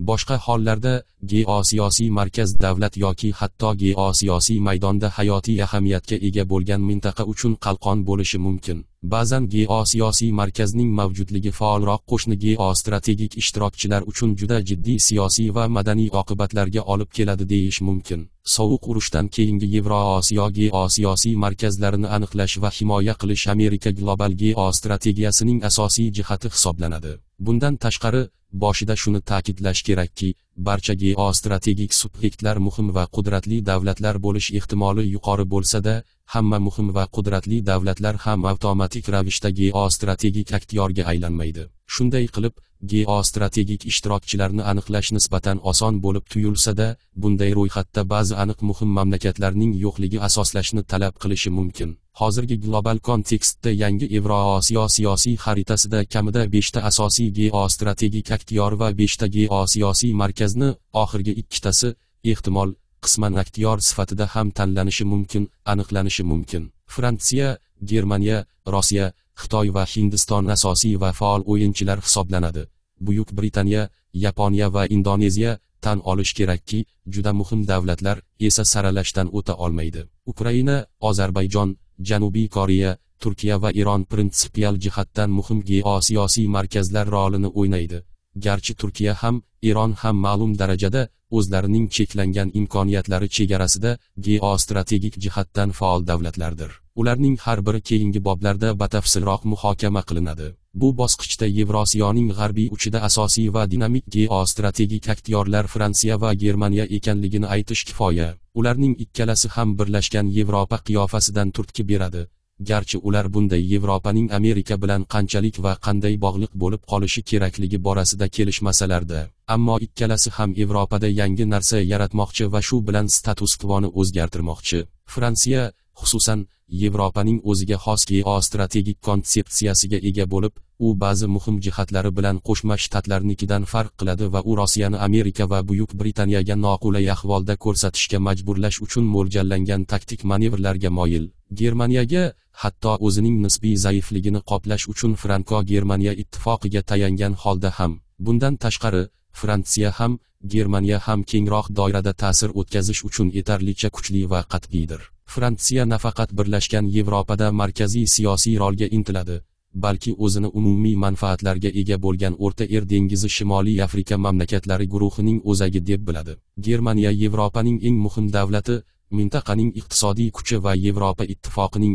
Boshqa hollarda, geosiyosiy markaz davlat yoki hatto geosiyosiy maydonda hayotiy ahamiyatga ega bo'lgan mintaqa uchun qalqon bo'lishi mumkin. Ba'zan geosiyosiy markazning mavjudligi faolroq qo'shni geostrategik ishtirokchilar uchun juda jiddiy siyosiy va madaniy oqibatlarga olib keladi deyish mumkin. Sovuq urushdan keyingi Yevroosiyo geosiyosiy markazlarini aniqlash va himoya qilish Amerika global geostrategiyasining asosiy jihati hisoblanadi. Bundan tashqari, boshida shuni ta'kidlash kerakki, barcha geostrategik subyektlar muhim va qudratli davlatlar bo'lish ehtimoli yuqori bo'lsa-da, hamma muhim va qudratli davlatlar ham avtomatik ravishda geostrategik aktyorga aylanmaydi. Shunday qilib, geostrategik ishtirokchilarni aniqlash nisbatan oson bo'lib tuyulsa-da, bunday ro'yxatda ba'zi aniq muhim mamlakatlarning yo'qligi asoslashni talab qilishi mumkin. Hozirgi global kontekstda yangi Yevroosiyo siyosiy xaritasida kamida beshta asosiy geostrategik aktyor va beshta geosiyosiy markazni, oxirgi ikkitasi, ehtimol, qisman aktyor sifatida ham tanlanishi mumkin, aniqlanishi mumkin. Fransiya, Germaniya, Rossiya, Xitoy va Hindiston asosiy va faol o'yinchilar hisoblanadi. Buyuk Britaniya, Yaponiya va Indoneziya, tan olish kerakki, juda muhim davlatlar esa saralashdan o'ta olmaydi. Ukraina, Ozarbayjon, Janubiy Koreya, Turkiya va Eron prinsipial jihatdan muhim geosiyosiy markazlar rolini o'ynaydi. Garchi Turkiya ham, Eron ham ma'lum darajada o'zlarining cheklangan imkoniyatlari chegarasida geostrategik jihatdan faol davlatlardir. Ularning har biri keyingi boblarda batafsilroq muhokama qilinadi. Bu bosqichda Yevrosiyoning g'arbiy uchida asosiy va dinamik geostrategik aktyorlar Fransiya va Germaniya ekanligini aytish kifoya. Ularning ikkalasi ham birlashgan Yevropa qiyofasidan turtki beradi. Garchi ular bunday Yevropaning Amerika bilan qanchalik va qanday bog'liq bo'lib qolishi kerakligi borasida kelishmasalarda, ammo ikkalasi ham Yevropada yangi narsa yaratmoqchi va shu bilan status quoni o'zgartirmoqchi. Fransiya, xususan, Yevropaning o'ziga xos geostrategik konsepsiyasiga ega bo'lib, u ba'zi muhim jihatlari bilan Qo'shma Shtatlarnikidan farq qiladi va u Rossiyani Amerika va Buyuk Britaniyaga noqulay ahvolda ko'rsatishga majburlash uchun mo'ljallangan taktik manevrlarga moyil. Germaniyaga, hatto o'zining nisbiy zaifligini qoplash uchun Franko-Germaniya ittifoqiga tayangan holda ham. Bundan tashqari, Fransiya ham, Germaniya ham kengroq doirada ta'sir o'tkazish uchun yetarlicha kuchli va qat'iydir. Fransiya nafaqat birlashgan Yevropada markaziy siyosiy rolga intiladi, balki o'zini umumiy manfaatlarga ega bo'lgan O'rta Yer dengizi Shimoliy Afrika mamlakatlari guruhining o'zagi deb biladi. Germaniya Yevropaning eng muhim davlati, mintaqaning iqtisodiy kuchi va Yevropa ittifoqining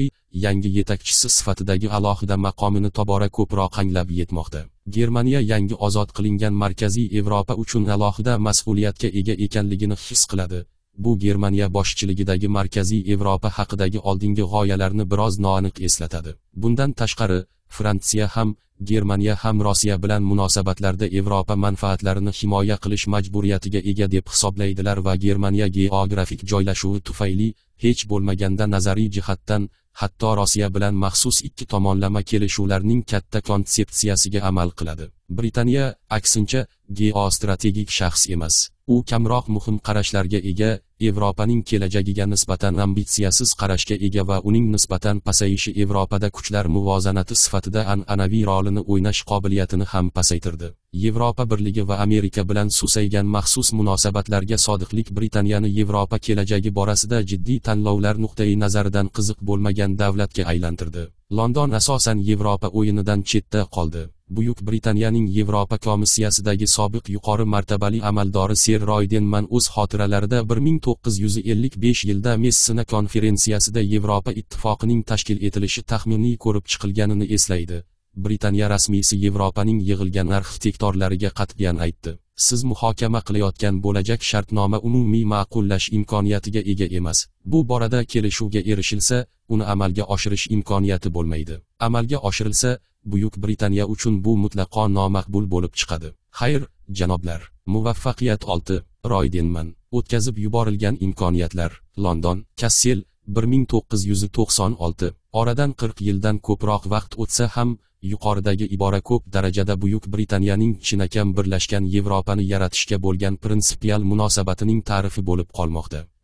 yangi yetakchisi sifatidagi alohida maqomini tobora ko'proq anglab yetmoqda. Germaniya yangi ozod qilingan Markaziy Yevropa uchun alohida mas'uliyatga ega ekanligini his qiladi. Bu Germaniya boshchiligidagi Markaziy Yevropa haqidagi oldingi g'oyalarni biroz noaniq eslatadi. Bundan tashqari, Fransiya ham, Germaniya ham Rossiya bilan munosabatlarda Yevropa manfaatlarini himoya qilish majburiyatiga ega deb hisoblaydilar va Germaniya geografik joylashuvi tufayli, hech bo'lmaganda nazariy jihatdan, hatto Rossiya bilan maxsus ikki tomonlama kelishuvlarning katta konsepsiyasiga amal qiladi. Britaniya, aksincha, geostrategik shaxs emas. U kamroq muhim qarashlarga ega, Yevropaning kelajagiga nisbatan ambitsiyasiz qarashga ega va uning nisbatan pasayishi Yevropada kuchlar muvozanati sifatida an'anaviy rolini o'ynash qobiliyatini ham pasaytirdi. Yevropa birligi va Amerika bilan susaygan maxsus munosabatlarga sodiqlik Britaniyani Yevropa kelajagi borasida jiddiy tanlovlar nuqtai nazaridan qiziq bo'lmagan davlatga aylantirdi. London asosan Yevropa o'yinidan chetda qoldi. Buyuk Britaniyaning Yevropa komissiyasidagi sobiq yuqori martabali amaldori Ser Roydenman o'z xotiralarida bir ming to'qqiz yuz ellik besh yilda Messina konferensiyasida Yevropa ittifoqining tashkil etilishi taxminiy ko'rib chiqilganini eslaydi. Britaniya rasmiysi Yevropaning yig'ilgan arxitektorlariga qat'iyan aytdi: "Siz muhokama qilayotgan bo'lajak shartnoma umumiy ma'qullash imkoniyatiga ega emas. Bu borada kelishuvga erishilsa, uni amalga oshirish imkoniyati bo'lmaydi. Amalga oshirilsa, Buyuk Britaniya uchun bu mutlaqo nomaqbul bo'lib chiqadi." Xayr, janoblar, muvaffaqiyat olti. Roydenman, o'tkazib yuborilgan imkoniyatlar. London, Kassel, bir ming to'qqiz yuz to'qson olti. Oradan qirq yildan ko'proq vaqt o'tsa ham, yuqoridagi ibora ko'p darajada Buyuk Britaniyaning chinakam birlashgan Yevropani yaratishga bo'lgan prinsipial munosabatining ta'rifi bo'lib qolmoqda.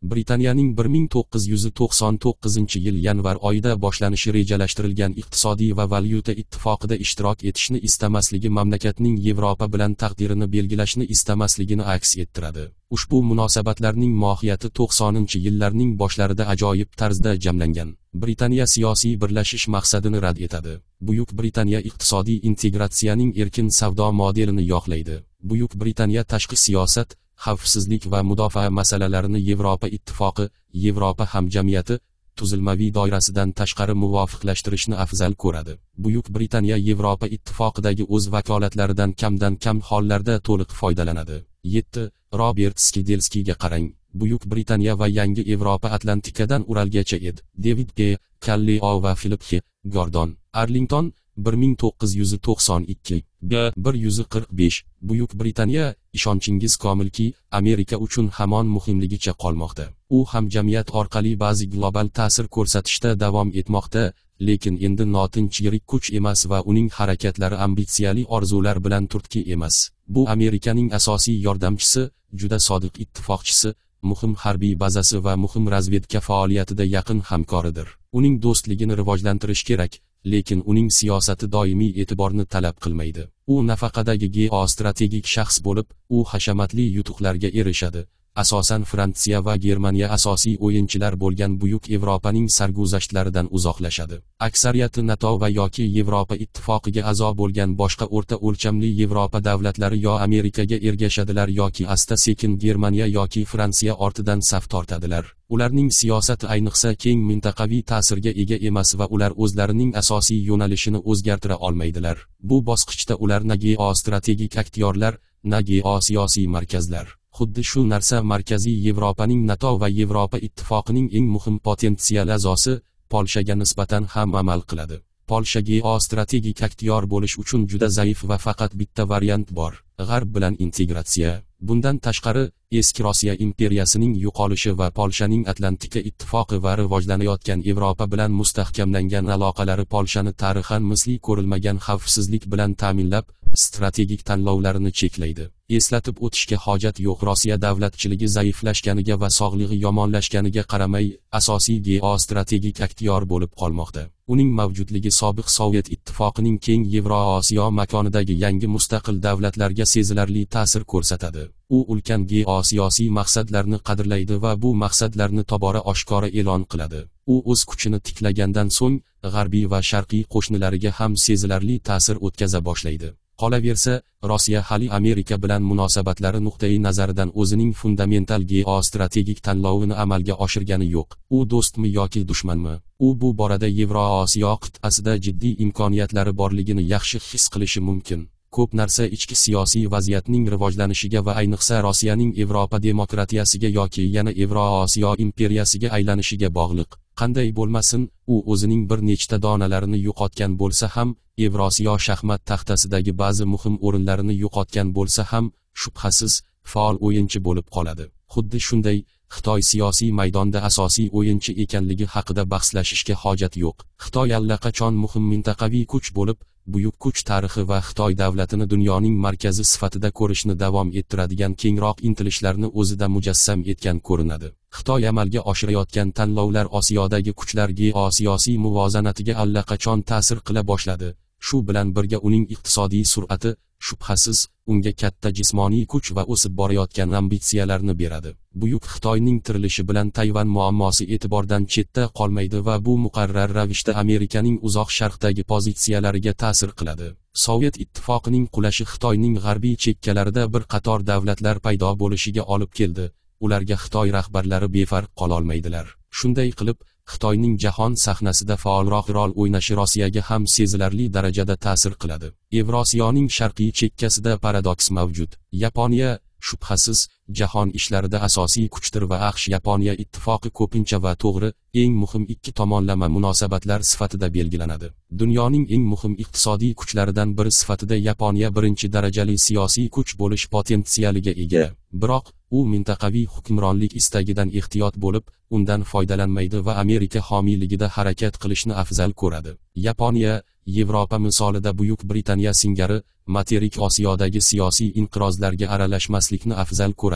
Britaniyaning bir ming to'qqiz yuz to'qson to'qqizinchi yil yanvar oyida boshlanishi rejalashtirilgan iqtisodiy va valyuta ittifoqida ishtirok etishni istamasligi mamlakatning Yevropa bilan taqdirini belgilashni istamasligini aks ettiradi. Ushbu munosabatlarning mohiyati to'qsoninchi yillarning boshlarida ajoyib tarzda jamlangan. Britaniya siyosiy birlashish maqsadini rad etadi. Buyuk Britaniya iqtisodiy integratsiyaning erkin savdo modelini yoqlaydi. Buyuk Britaniya tashqi siyosat, xavfsizlik va mudofaa masalalarini Yevropa ittifoqi, Yevropa hamjamiyati tuzilmaviy doirasidan tashqari muvofiqlashtirishni afzal ko'radi. Buyuk Britaniya Yevropa ittifoqidagi o'z vakolatlaridan kamdan kam hollarda to'liq foydalanadi. yetti. Robert Skidelskiga qarang. Buyuk Britaniya va yangi Yevropa Atlantikadan Uralgacha ed. David P. Calleo va Philip H. Gordon. Arlington, bir ming to'qqiz yuz to'qson ikki. G. bir yuz qirq besh. Buyuk Britaniya, ishonchingiz komilki, Amerika uchun hamon muhimligicha qolmoqda. U hamjamiyat orqali ba'zi global ta'sir ko'rsatishda davom etmoqda, lekin endi notinch yirik kuch emas va uning harakatlari ambitsiyali orzular bilan turtki emas. Bu Amerikaning asosiy yordamchisi, juda sodiq ittifoqchisi, muhim harbiy bazasi va muhim razvedka faoliyatida yaqin hamkoridir. Uning do'stligini rivojlantirish kerak, lekin uning siyosati doimiy e'tiborni talab qilmaydi. U nafaqadagi geostrategik shaxs bo'lib, u hashamatli yutuqlarga erishadi. Asosan Fransiya va Germaniya asosiy o'yinchilar bo'lgan buyuk Yevropaning sarguzashtlaridan uzoqlashadi. Aksariyati NATO va yoki Yevropa ittifoqiga a'zo bo'lgan boshqa o'rta o'lchamli Yevropa davlatlari yo Amerikaga ergashadilar yoki asta-sekin Germaniya yoki Fransiya ortidan saf tortadilar. Ularning siyosati ayniqsa keng mintaqaviy ta'sirga ega emas va ular o'zlarining asosiy yo'nalishini o'zgartira olmaydilar. Bu bosqichda ular na geostrategik aktyorlar, na geosiyosiy markazlar. Xuddi shu narsa Markaziy Yevropaning NATO va Yevropa ittifoqining eng muhim potensial a'zosi, Polshaga nisbatan ham amal qiladi. Polsha geostrategik aktyor bo'lish uchun juda zaif va faqat bitta variant bor: G'arb bilan integratsiya. Bundan tashqari, eski Rossiya imperiyasining yo'qolishi va Polshaning Atlantika ittifoqi va rivojlanayotgan Yevropa bilan mustahkamlangan aloqalari Polshani tarixan misli ko'rilmagan xavfsizlik bilan ta'minlab, strategik tanlovlarini cheklaydi. Eslatib o'tishga hojat yo'q, Rossiya davlatchiligi zaiflashganiga va sog'lig'i yomonlashganiga qaramay, asosiy geostrategik aktyor bo'lib qolmoqda. Uning mavjudligi sobiq Sovet ittifoqining keng Yevroosiyo makonidagi yangi mustaqil davlatlarga sezilarli ta'sir ko'rsatadi. U ulkan geosiyosiy maqsadlarni qadrlaydi va bu maqsadlarni tobora oshkora e'lon qiladi. U o'z kuchini tiklagandan so'ng, g'arbiy va sharqiy qo'shnilariga ham sezilarli ta'sir o'tkaza boshlaydi. Qolaversa, Rossiya hali Amerika bilan munosabatlari nuqtai nazaridan o'zining fundamental geostrategik tanlovini amalga oshirgani yo'q. U do'stmi yoki dushmanmi? U bu borada Yevroosiyo qit'asida jiddiy imkoniyatlari borligini yaxshi his qilishi mumkin. Ko'p narsa ichki siyosiy vaziyatning rivojlanishiga va ayniqsa Rossiyaning Yevropa demokratiyasiga yoki yana Yevroosiyo imperiyasiga aylanishiga bog'liq. Qanday bo'lmasin, u o'zining bir nechta donalarini yo'qotgan bo'lsa ham, Yevrosiyo shaxmat taxtasidagi ba'zi muhim o'rinlarini yo'qotgan bo'lsa ham, shubhasiz, faol o'yinchi bo'lib qoladi. Xuddi shunday, Xitoy siyosiy maydonda asosiy o'yinchi ekanligi haqida bahslashishga hojat yo'q. Xitoy allaqachon muhim mintaqaviy kuch bo'lib, buyuk kuch tarixi va Xitoy davlatini dunyoning markazi sifatida ko'rishni davom ettiradigan kengroq intilishlarni o'zida mujassam etgan ko'rinadi. Xitoy amalga oshirayotgan tanlovlar Osiyodagi kuchlar geosiyosiy muvozanatiga allaqachon ta'sir qila boshladi. Shu bilan birga uning iqtisodiy sur'ati, shubhasiz, unga katta jismoniy kuch va o'sib borayotgan ambitsiyalarni beradi. Buyuk Xitoyning tirilishi bilan Tayvan muammosi e'tibordan chetda qolmaydi va bu muqarrar ravishda Amerikaning uzoq sharqdagi pozitsiyalariga ta'sir qiladi. Sovet ittifoqining qulashi Xitoyning g'arbiy chekkalarida bir qator davlatlar paydo bo'lishiga olib keldi. Ularga Xitoy rahbarlari befarq qola olmaydilar. Shunday qilib, Xitoyning jahon sahnasida faolroq rol o'ynashi Rossiyaga ham sezilarli darajada ta'sir qiladi. Yevrosiyoning sharqiy chekkasida paradoks mavjud. Yaponiya, shubhasiz, jahon ishlarida asosiy kuchdir va AQSh-Yaponiya ittifoqi ko'pincha va to'g'ri, eng muhim ikki tomonlama munosabatlar sifatida belgilanadi. Dunyoning eng muhim iqtisodiy kuchlaridan biri sifatida Yaponiya birinchi darajali siyosiy kuch bo'lish potensialiga ega. Biroq, u mintaqaviy hukmronlik istagidan ehtiyot bo'lib, undan foydalanmaydi va Amerika homiyligida harakat qilishni afzal ko'radi. Yaponiya, Yevropa misolida Buyuk Britaniya singari, materik Osiyodagi siyosiy inqirozlarga aralashmaslikni afzal ko'radi.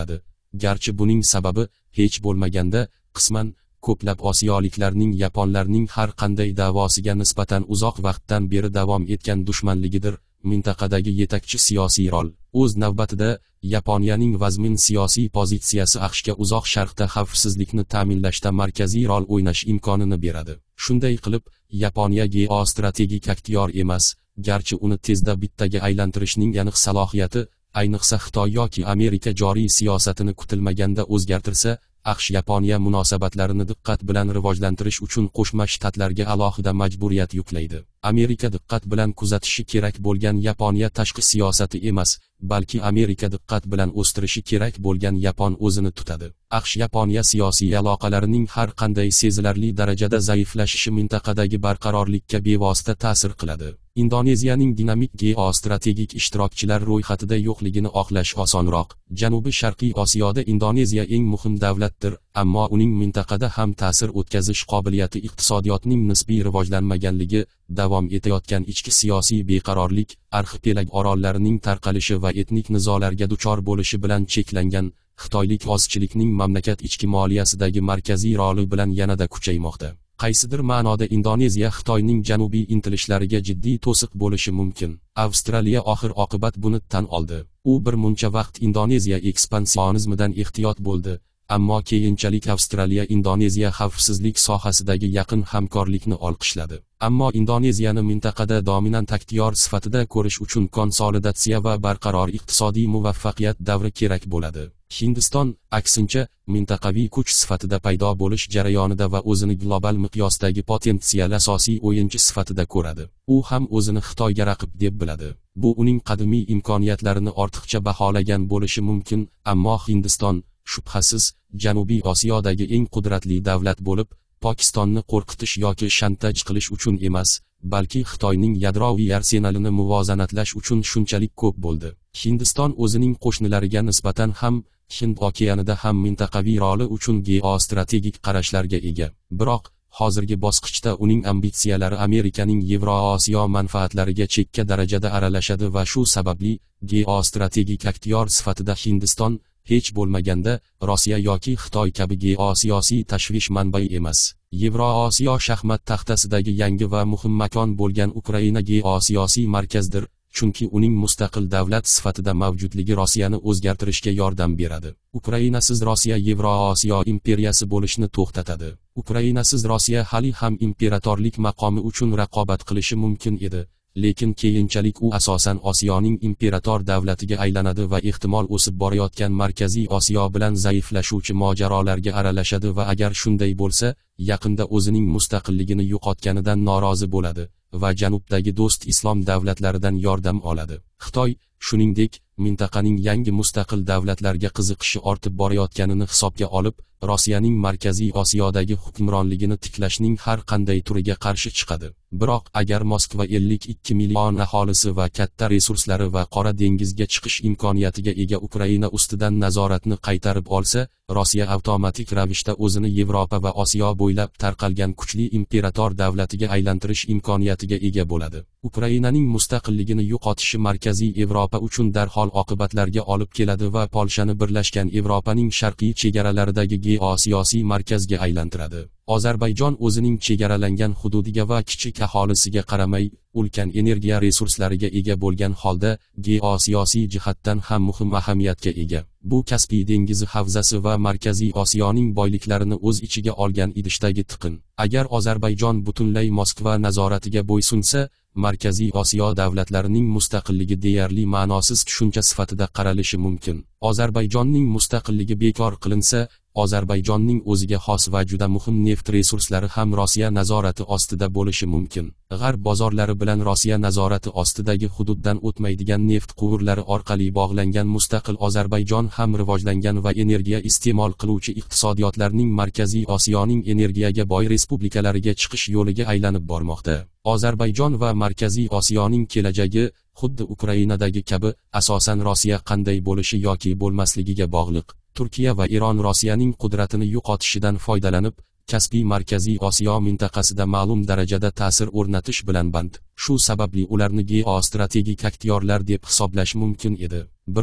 Garchi buning sababi hech bo'lmaganda qisman ko'plab osiyoliklarning yaponlarning har qanday da'vosiga nisbatan uzoq vaqtdan beri davom etgan dushmanligidir. Mintaqadagi yetakchi siyosiy rol. O'z navbatida, Yaponiyaning vazmin siyosiy pozitsiyasi AQShga uzoq sharqda xavfsizlikni ta'minlashda markaziy rol o'ynash imkonini beradi. Shunday qilib, Yaponiya geostrategik aktyor emas, garchi uni tezda bittaga aylantirishning aniq salohiyati, ayniqsa Xitoy yoki Amerika joriy siyosatini kutilmaganda o'zgartirsa, AQSh-Yaponiya munosabatlarini diqqat bilan rivojlantirish uchun Qo'shma Shtatlarga alohida majburiyat yuklaydi. Amerika diqqat bilan kuzatishi kerak bo'lgan Yaponiya tashqi siyosati emas, balki Amerika diqqat bilan o'stirishi kerak bo'lgan Yapon o'zini tutadi. AQSh-Yaponiya siyosiy aloqalarining har qanday sezilarli darajada zaiflashishi mintaqadagi barqarorlikka bevosita ta'sir qiladi. Indoneziyaning dinamik geostrategik ishtirokchilar ro'yxatida yo'qligini oqlash osonroq. Janubi-sharqiy Osiyoda Indoneziya eng muhim davlatdir, ammo uning mintaqada ham ta'sir o'tkazish qobiliyati iqtisodiyotning nisbiy rivojlanmaganligi, davom etayotgan ichki siyosiy beqarorlik, arxipelag orollarining tarqalishi va etnik nizolarga duchor bo'lishi bilan cheklangan. Xitoylik ozchilikning mamlakat ichki moliyasidagi markaziy roli bilan yanada kuchaymoqda. Qaysidir ma'noda Indoneziya Xitoyning janubiy intilishlariga jiddiy to'siq bo'lishi mumkin. Avstraliya oxir-oqibat buni tan oldi. U bir muncha vaqt Indoneziya ekspansionizmidan ehtiyot bo'ldi, ammo keyinchalik Avstraliya Indoneziya xavfsizlik sohasidagi yaqin hamkorlikni olqishladi. Ammo Indoneziyani mintaqada dominant aktyor sifatida ko'rish uchun konsolidatsiya va barqaror iqtisodiy muvaffaqiyat davri kerak bo'ladi. Hindiston, aksincha, mintaqaviy kuch sifatida paydo bo'lish jarayonida va o'zini global miqyosdagi potensial asosiy o'yinchi sifatida ko'radi. U ham o'zini Xitoyga raqib deb biladi. Bu uning qadimiy imkoniyatlarini ortiqcha baholagan bo'lishi mumkin, ammo Hindiston, shubhasiz, Janubiy Osiyodagi eng qudratli davlat bo'lib, Pokistonni qo'rqitish yoki shantaj qilish uchun emas, balki Xitoyning yadroviy arsenalini muvozanatlash uchun shunchalik ko'p bo'ldi. Hindiston o'zining qo'shnilariga nisbatan ham, Hind okeanida ham mintaqaviy roli uchun geostrategik qarashlarga ega. Biroq, hozirgi bosqichda uning ambitsiyalari Amerikaning Yevroosiyo manfaatlariga chekka darajada aralashadi va shu sababli, geostrategik aktyor sifatida Hindiston, hech bo'lmaganda, Rossiya yoki Xitoy kabi geosiyosiy tashvish manbai emas. Yevroosiyo shaxmat taxtasidagi yangi va muhim makon bo'lgan Ukraina geosiyosiy markazdir, chunki uning mustaqil davlat sifatida mavjudligi Rossiyani o'zgartirishga yordam beradi. Ukrainasiz Rossiya Yevroosiyo imperiyasi bo'lishni to'xtatadi. Ukrainasiz Rossiya hali ham imperatorlik maqomi uchun raqobat qilishi mumkin edi. Lekin keyinchalik u asosan Osiyoning imperator davlatiga aylanadi va ehtimol o'sib borayotgan Markaziy Osiyo bilan zaiflashuvchi mojarolarga aralashadi va agar shunday bo'lsa, yaqinda o'zining mustaqilligini yo'qotganidan norozi bo'ladi va janubdagi do'st islom davlatlaridan yordam oladi. Xitoy, shuningdek, mintaqaning yangi mustaqil davlatlarga qiziqishi ortib borayotganini hisobga olib, Rossiyaning Markaziy Osiyodagi hukmronligini tiklashning har qanday turiga qarshi chiqadi. Biroq agar Moskva ellik ikki million aholisi va katta resurslari va Qora dengizga chiqish imkoniyatiga ega Ukraina ustidan nazoratni qaytarib olsa, Rossiya avtomatik ravishda o'zini Yevropa va Osiyo bo'ylab tarqalgan kuchli imperator davlatiga aylantirish imkoniyatiga ega bo'ladi. Ukrainaning mustaqilligini yo'qotishi Markaziy Yevropa uchun darhol oqibatlarga olib keladi va Polshani birlashgan Yevropaning sharqiy chegaralaridagi geosiyosiy markazga aylantiradi. Ozarbayjon o'zining chegaralangan hududiga va kichik aholisiga qaramay, ulkan energiya resurslariga ega bo'lgan holda, geosiyosiy jihatdan ham muhim ahamiyatga ega. Bu Kaspiy dengizi havzasi va Markaziy Osiyoning boyliklarini o'z ichiga olgan idishdagi tiqin. Agar Ozarbayjon butunlay Moskva nazoratiga bo'ysunsa, Markaziy Osiyo davlatlarining mustaqilligi deyarli ma'nosiz tushuncha sifatida qaralishi mumkin. Ozarbayjonning mustaqilligi bekor qilinsa, Ozarbayjonning o'ziga xos va juda muhim neft resurslari ham Rossiya nazorati ostida bo'lishi mumkin. G'arb bozorlari bilan Rossiya nazorati ostidagi hududdan o'tmaydigan neft quvurlari orqali bog'langan mustaqil Ozarbayjon ham rivojlangan va energiya iste'mol qiluvchi iqtisodiyotlarning Markaziy Osiyoning energiyaga boy respublikalariga chiqish yo'liga aylanib bormoqda. Ozarbayjon va Markaziy Osiyoning kelajagi, xuddi Ukrainadagi kabi, asosan Rossiya qanday bo'lishi yoki bo'lmasligiga bog'liq. Turkiya va Eron Rossiyaning qudratini yo'qotishidan foydalanib, Kaspiy Markaziy Osiyo mintaqasida ma'lum darajada ta'sir o'rnatish bilan band. Shu sababli ularni geostrategik aktyorlar deb hisoblash mumkin edi. Biroq,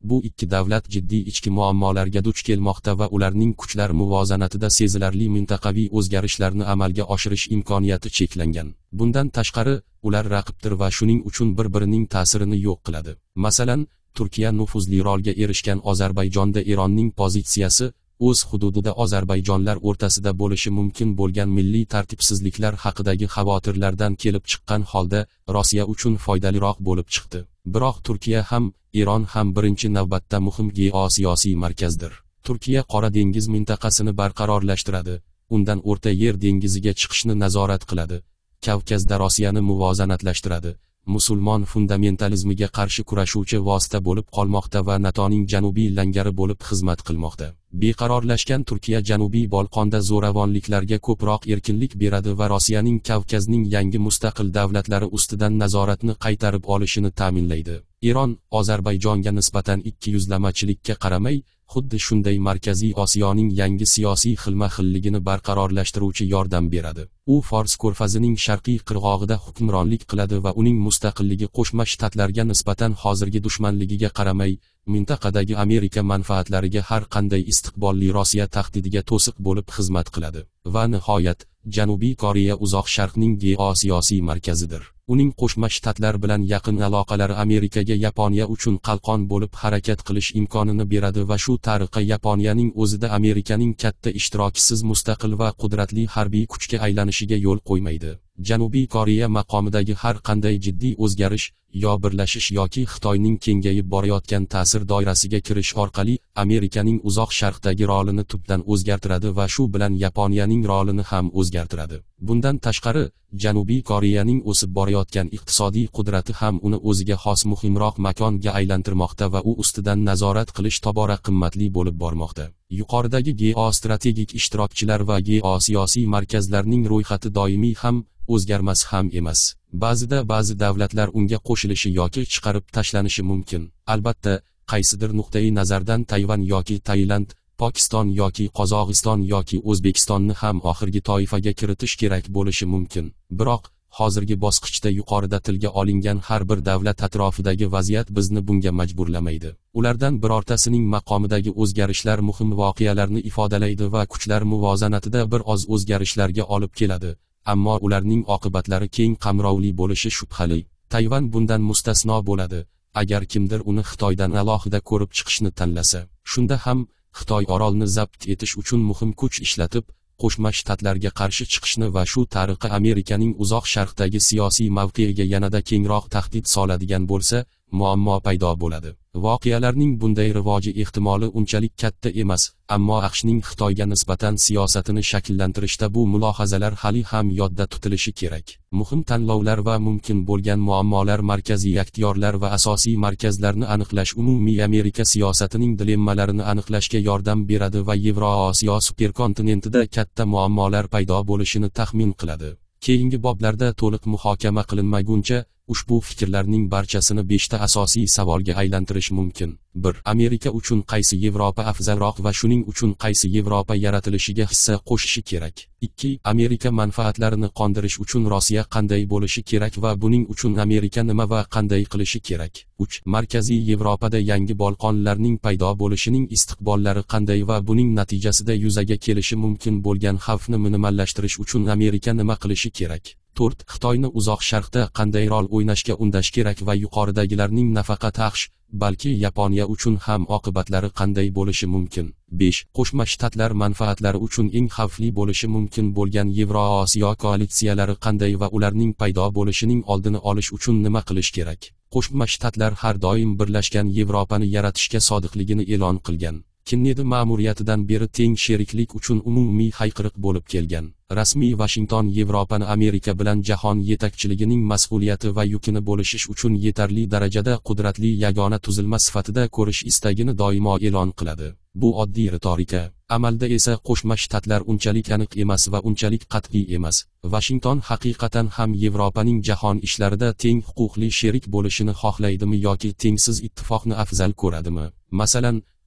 Bu ikki davlat jiddiy ichki muammolarga duch kelmoqda va ularning kuchlar muvozanatida sezilarli mintaqaviy o'zgarishlarni amalga oshirish imkoniyati cheklangan. Bundan tashqari, ular raqibdir va shuning uchun bir-birining ta'sirini yo'q qiladi. Masalan, Turkiya nufuzli rolga erishgan Ozarbayjonda Eronning pozitsiyasi, o'z hududida Ozarbayjonlar o'rtasida bo'lishi mumkin bo'lgan milliy tartibsizliklar haqidagi xavotirlardan kelib chiqqan holda, Rossiya uchun foydaliroq bo'lib chiqdi. Biroq Turkiya ham, Eron ham birinchi navbatda muhim geosiyosiy markazdir. Turkiya Qora dengiz mintaqasini barqarorlashtiradi, undan O'rta Yer dengiziga chiqishni nazorat qiladi, Kavkazda Rossiyani muvozanatlashtiradi, musulmon fundamentalizmiga qarshi kurashuvchi vosita bo'lib qolmoqda va NATOning janubiy langari bo'lib xizmat qilmoqda. Beqarorlashgan Turkiya Janubiy Bolqonda zo'ravonliklarga ko'proq erkinlik beradi va Rossiyaning Kavkazning yangi mustaqil davlatlari ustidan nazoratni qaytarib olishini ta'minlaydi. Eron Ozarbayjonga nisbatan ikkiyuzlamachilikka qaramay, xuddi shunday Markaziy Osiyoning yangi siyosiy xilma-xilligini barqarorlashtiruvchi yordam beradi. U Fors ko'rfazining sharqiy qirg'og'ida hukmronlik qiladi va uning mustaqilligi Qo'shma Shtatlarga nisbatan hozirgi dushmanligiga qaramay, mintaqadagi Amerika manfaatlariga har qanday istiqbolli Rossiya tahdidiga to'siq bo'lib xizmat qiladi. Va nihoyat, Janubiy Koreya Uzoq Sharqning geosiyosiy markazidir. Uning Qo'shma Shtatlar bilan yaqin aloqalari Amerikaga Yaponiya uchun qalqon bo'lib harakat qilish imkonini beradi va shu tariqa Yaponiyaning o'zida Amerikaning katta ishtirokisiz mustaqil va qudratli harbiy kuchga aylanishiga yo'l qo'ymaydi. Janubiy Koreya maqomidagi har qanday jiddiy o'zgarish, yo birlashish yoki Xitoyning kengayib borayotgan ta'sir doirasiga kirish orqali Amerikaning Uzoq Sharqdagi rolini tubdan o'zgartiradi va shu bilan Yaponiyaning rolini ham o'zgartiradi. Bundan tashqari, Janubiy Koreyaning o'sib borayotgan iqtisodiy qudrati ham uni o'ziga xos muhimroq makonga aylantirmoqda va u ustidan nazorat qilish tobora qimmatli bo'lib bormoqda. Yuqoridagi geostrategik ishtirokchilar va geosiyosiy markazlarning ro'yxati doimiy ham, o'zgarmas ham emas. Ba'zida ba'zi davlatlar unga qo'shilishi yoki chiqarib tashlanishi mumkin. Albatta, qaysidir nuqtai nazardan Tayvan yoki Tailand, Pokiston yoki Qozog'iston yoki O'zbekistonni ham oxirgi toifaga kiritish kerak bo'lishi mumkin. Biroq, hozirgi bosqichda yuqorida tilga olingan har bir davlat atrofidagi vaziyat bizni bunga majburlamaydi. Ulardan birortasining maqomidagi o'zgarishlar muhim voqealarni ifodalaydi va kuchlar muvozanatida bir oz o'zgarishlarga olib keladi. Ammo ularning oqibatlari keng qamrovli bo'lishi shubhali. Tayvan bundan mustasno bo'ladi. Agar kimdir uni Xitoydan alohida ko'rib chiqishni tanlasa, shunda ham Xitoy orolni zabt etish uchun muhim kuch ishlatib, Qo'shma Shtatlarga qarshi chiqishni va shu tariqa Amerikaning Uzoq Sharqdagi siyosiy mavqeiga yanada kengroq tahdid soladigan bo'lsa, muammo paydo bo'ladi. Voqealarning bunday rivoji ehtimoli unchalik katta emas, ammo AQShning Xitoyga nisbatan siyosatini shakllantirishda bu mulohazalar hali ham yodda tutilishi kerak. Muhim tanlovlar va mumkin bo'lgan muammolar, markaziy aktyorlar va asosiy markazlarni aniqlash umumiy Amerika siyosatining dilemmalarini aniqlashga yordam beradi va Yevroosiyo superkontinentida katta muammolar paydo bo'lishini taxmin qiladi. Keyingi boblarda to'liq muhokama qilinmaguncha, ushbu fikrlarning barchasini beshta asosiy savolga aylantirish mumkin. bir. Amerika uchun qaysi Yevropa afzalroq va shuning uchun qaysi Yevropa yaratilishiga hissa qo'shishi kerak? ikki. Amerika manfaatlarini qondirish uchun Rossiya qanday bo'lishi kerak va buning uchun Amerika nima va qanday qilishi kerak? uch. Markaziy Yevropada yangi Bolqonlarning paydo bo'lishining istiqbollari qanday va buning natijasida yuzaga kelishi mumkin bo'lgan xavfni minimallashtirish uchun Amerika nima qilishi kerak? to'rt. Xitoyni Uzoq Sharqda qanday rol o'ynashga undash kerak va yuqoridagilarning nafaqat AQSh, balki Yaponiya uchun ham oqibatlari qanday bo'lishi mumkin? besh. Qo'shma Shtatlar manfaatlari uchun eng xavfli bo'lishi mumkin bo'lgan Yevroosiyo koalitsiyalari qanday va ularning paydo bo'lishining oldini olish uchun nima qilish kerak? Qo'shma Shtatlar har doim birlashgan Yevropani yaratishga sodiqligini e'lon qilgan. Kennedi ma'muriyatidan beri teng sheriklik uchun umumiy hayqiriq bo'lib kelgan. Rasmiy Washington Yevropani Amerika bilan jahon yetakchiligining mas'uliyati va yukini bo'lishish uchun yetarli darajada qudratli yagona tuzilma sifatida ko'rish istagini doimo e'lon qiladi. Bu oddiy retorika. Amalda esa Qo'shma Shtatlar unchalik aniq emas va unchalik qat'iy emas. Washington haqiqatan ham Yevropaning jahon ishlarida teng huquqli sherik bo'lishini xohlaydimi yoki tengsiz ittifoqni afzal ko'radimi? Masalan,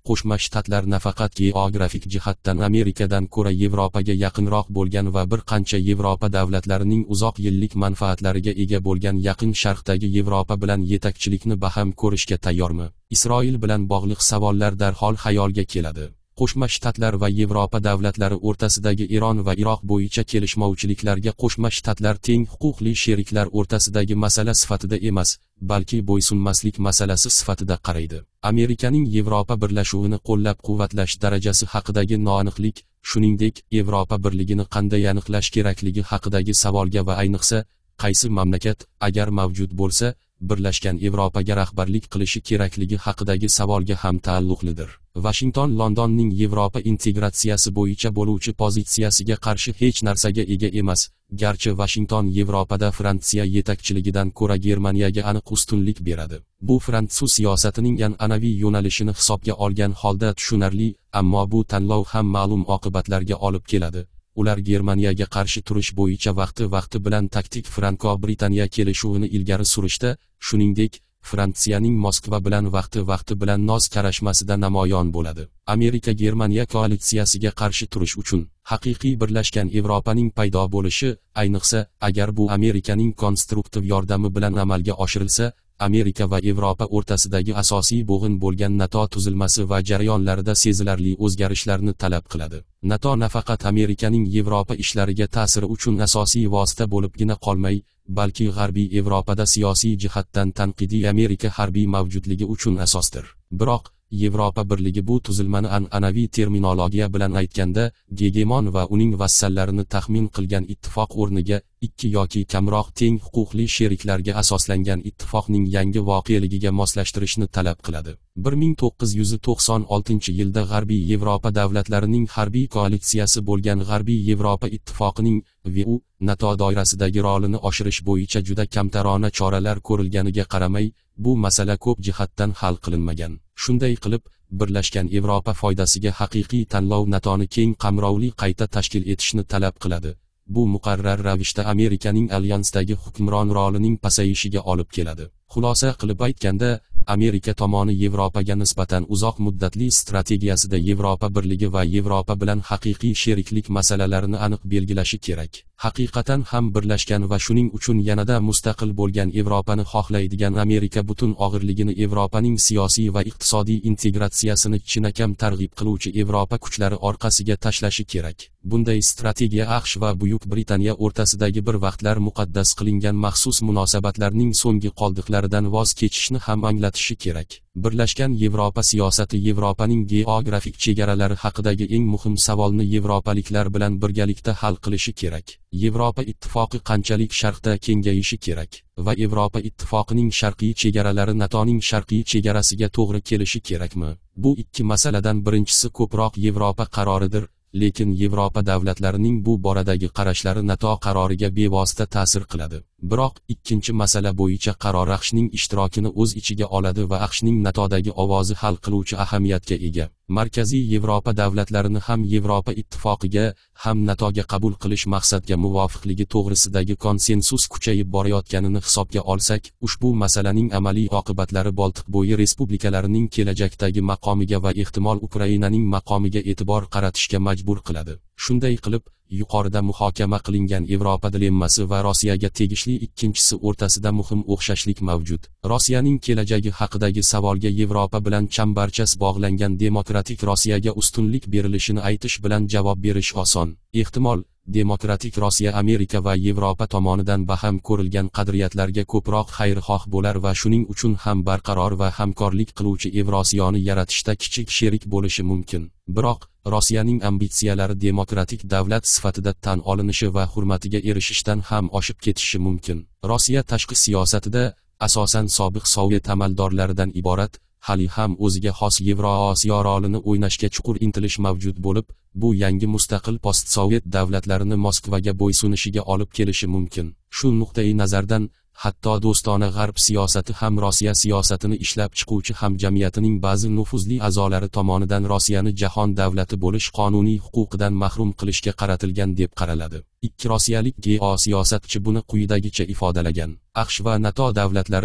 Qo'shma Shtatlar nafaqat geografik jihatdan Amerikadan ko'ra Yevropaga yaqinroq bo'lgan va bir qancha Yevropa davlatlarining uzoq yillik manfaatlariga ega bo'lgan Yaqin Sharqdagi Yevropa bilan yetakchilikni baham ko'rishga tayyormi? Isroil bilan bog'liq savollar darhol xayolga keladi. Qo'shma Shtatlar va Yevropa davlatlari o'rtasidagi Eron va Iroq bo'yicha kelishmovchiliklarga Qo'shma Shtatlar teng huquqli sheriklar o'rtasidagi masala sifatida emas, balki bo'ysunmaslik masalasi sifatida qaraydi. Amerikaning Yevropa birlashuvini qo'llab-quvvatlash darajasi haqidagi noaniqlik, shuningdek, Yevropa birligini qanday aniqlash kerakligi haqidagi savolga va ayniqsa, qaysi mamlakat, agar mavjud bo'lsa, Birlashgan Yevropaga rahbarlik qilishi kerakligi haqidagi savolga ham taalluqlidir. Washington Londonning Yevropa integratsiyasi bo'yicha bo'luvchi pozitsiyasiga qarshi hech narsaga ega emas, garchi Washington Yevropada Fransiya yetakchiligidan ko'ra Germaniyaga aniq ustunlik beradi. Bu Fransuz siyosatining an'anaviy yo'nalishini hisobga olgan holda tushunarli, ammo bu tanlov ham ma'lum oqibatlarga olib keladi. Ular Germaniyaga qarshi turish bo'yicha vaqti-vaqti bilan taktik Franko-Britaniya kelishuvini ilgari surishda, shuningdek, Fransiyaning Moskva bilan vaqti-vaqti bilan noz qarashmasida namoyon bo'ladi. Amerika Germaniya koalitsiyasiga qarshi turish uchun haqiqiy birlashgan Yevropaning paydo bo'lishi, ayniqsa, agar bu Amerikaning konstruktiv yordami bilan amalga oshirilsa, Amerika va Yevropa o'rtasidagi asosiy bo'g'in bo'lgan NATO tuzilmasi va jarayonlarida sezilarli o'zgarishlarni talab qiladi. NATO nafaqat Amerikaning Yevropa ishlariga ta'siri uchun asosiy vosita bo'libgina qolmay, balki G'arbiy Yevropada siyosiy jihatdan tanqidiy Amerika harbiy mavjudligi uchun asosdir. Biroq, Yevropa birligi bu tuzilmani an'anaviy terminologiya bilan aytganda, gegemon va uning vassallarini taxmin qilgan ittifoq o'rniga, ikki yoki kamroq teng huquqli sheriklarga asoslangan ittifoqning yangi voqealigiga moslashtirishni talab qiladi. bir ming to'qqiz yuz to'qson oltinchi yilda G'arbiy Yevropa davlatlarining harbiy koalitsiyasi bo'lgan G'arbiy Yevropa ittifoqining V U, NATO doirasidagi rolini oshirish bo'yicha juda kamtarona choralar ko'rilganiga qaramay, bu masala ko'p jihatdan hal qilinmagan. Shunday qilib, Birlashgan Yevropa foydasiga haqiqiy tanlov NATOni keng qamrovli qayta tashkil etishni talab qiladi. Bu muqarrar ravishda Amerikaning alyansdagi hukmron rolining pasayishiga olib keladi. Xulosa qilib aytganda, Amerika tomoni Yevropaga nisbatan uzoq muddatli strategiyasida Yevropa birligi va Yevropa bilan haqiqiy sheriklik masalalarini aniq belgilashi kerak. Haqiqatan ham birlashgan va shuning uchun yanada mustaqil bo'lgan Yevropani xohlaydigan Amerika butun og'irligini Yevropaning siyosiy va iqtisodiy integratsiyasini chinakam targ'ib qiluvchi Yevropa kuchlari orqasiga tashlashi kerak. Bunday strategiya AQSh va Buyuk Britaniya o'rtasidagi bir vaqtlar muqaddas qilingan maxsus munosabatlarning so'nggi qoldiqlaridan voz kechishni ham anglatishi kerak. Birlashgan Yevropa siyosati Yevropaning geografik chegaralari haqidagi eng muhim savolni yevropaliklar bilan birgalikda hal qilishi kerak. Yevropa ittifoqi qanchalik sharqda kengayishi kerak va Yevropa ittifoqining sharqiy chegaralari NATOning sharqiy chegarasiga to'g'ri kelishi kerakmi? Bu ikki masaladan birinchisi ko'proq Yevropa qaroridir. Lekin Yevropa davlatlarining bu boradagi qarashlari NATO qaroriga bevosita ta'sir qiladi. Biroq, ikkinchi masala bo'yicha qaror AQShning ishtirokini o'z ichiga oladi va AQShning NATOdagi ovozi hal qiluvchi ahamiyatga ega. Markaziy Yevropa davlatlarini ham Yevropa ittifoqiga, ham NATOga qabul qilish maqsadga muvofiqligi to'g'risidagi konsensus kuchayib borayotganini hisobga olsak, ushbu masalaning amaliy oqibatlari Boltiqbo'yi respublikalarining kelajakdagi maqomiga va ehtimol Ukrainaning maqomiga e'tibor qaratishga majbur qiladi. Shunday qilib, yuqorida muhokama qilingan Yevropa dilemmasi va Rossiyaga tegishli ikkinchisi o'rtasida muhim o'xshashlik mavjud. Rossiyaning kelajagi haqidagi savolga Yevropa bilan chambarchas bog'langan demokratik Rossiyaga ustunlik berilishini aytish bilan javob berish oson. Ehtimol, demokratik Rossiya Amerika va Yevropa tomonidan baham ko'rilgan qadriyatlarga ko'proq xayrixoh bo'lar va shuning uchun ham barqaror va hamkorlik qiluvchi Evrosiyoni yaratishda kichik sherik bo'lishi mumkin. Biroq, Rossiyaning ambitsiyalari demokratik davlat sifatida tan olinishi va hurmatiga erishishdan ham oshib ketishi mumkin. Rossiya tashqi siyosatida, asosan sobiq Sovet amaldorlaridan iborat, hali ham o'ziga xos Yevroosiyo rolini o'ynashga chuqur intilish mavjud bo'lib, bu yangi mustaqil post-sovet davlatlarini Moskvaga bo'ysunishiga olib kelishi mumkin. Shu nuqtai nazardan, hatto do'stona g'arb siyosati ham Rossiya siyosatini ishlab chiquvchi hamjamiyatining ba'zi nufuzli a'zolari tomonidan Rossiyani jahon davlati bo'lish qonuniy huquqidan mahrum qilishga qaratilgan deb qaraladi. Ikki rossiyalik geosiyosatchi buni quyidagicha ifodalagan: AQSh va NATO davlatlari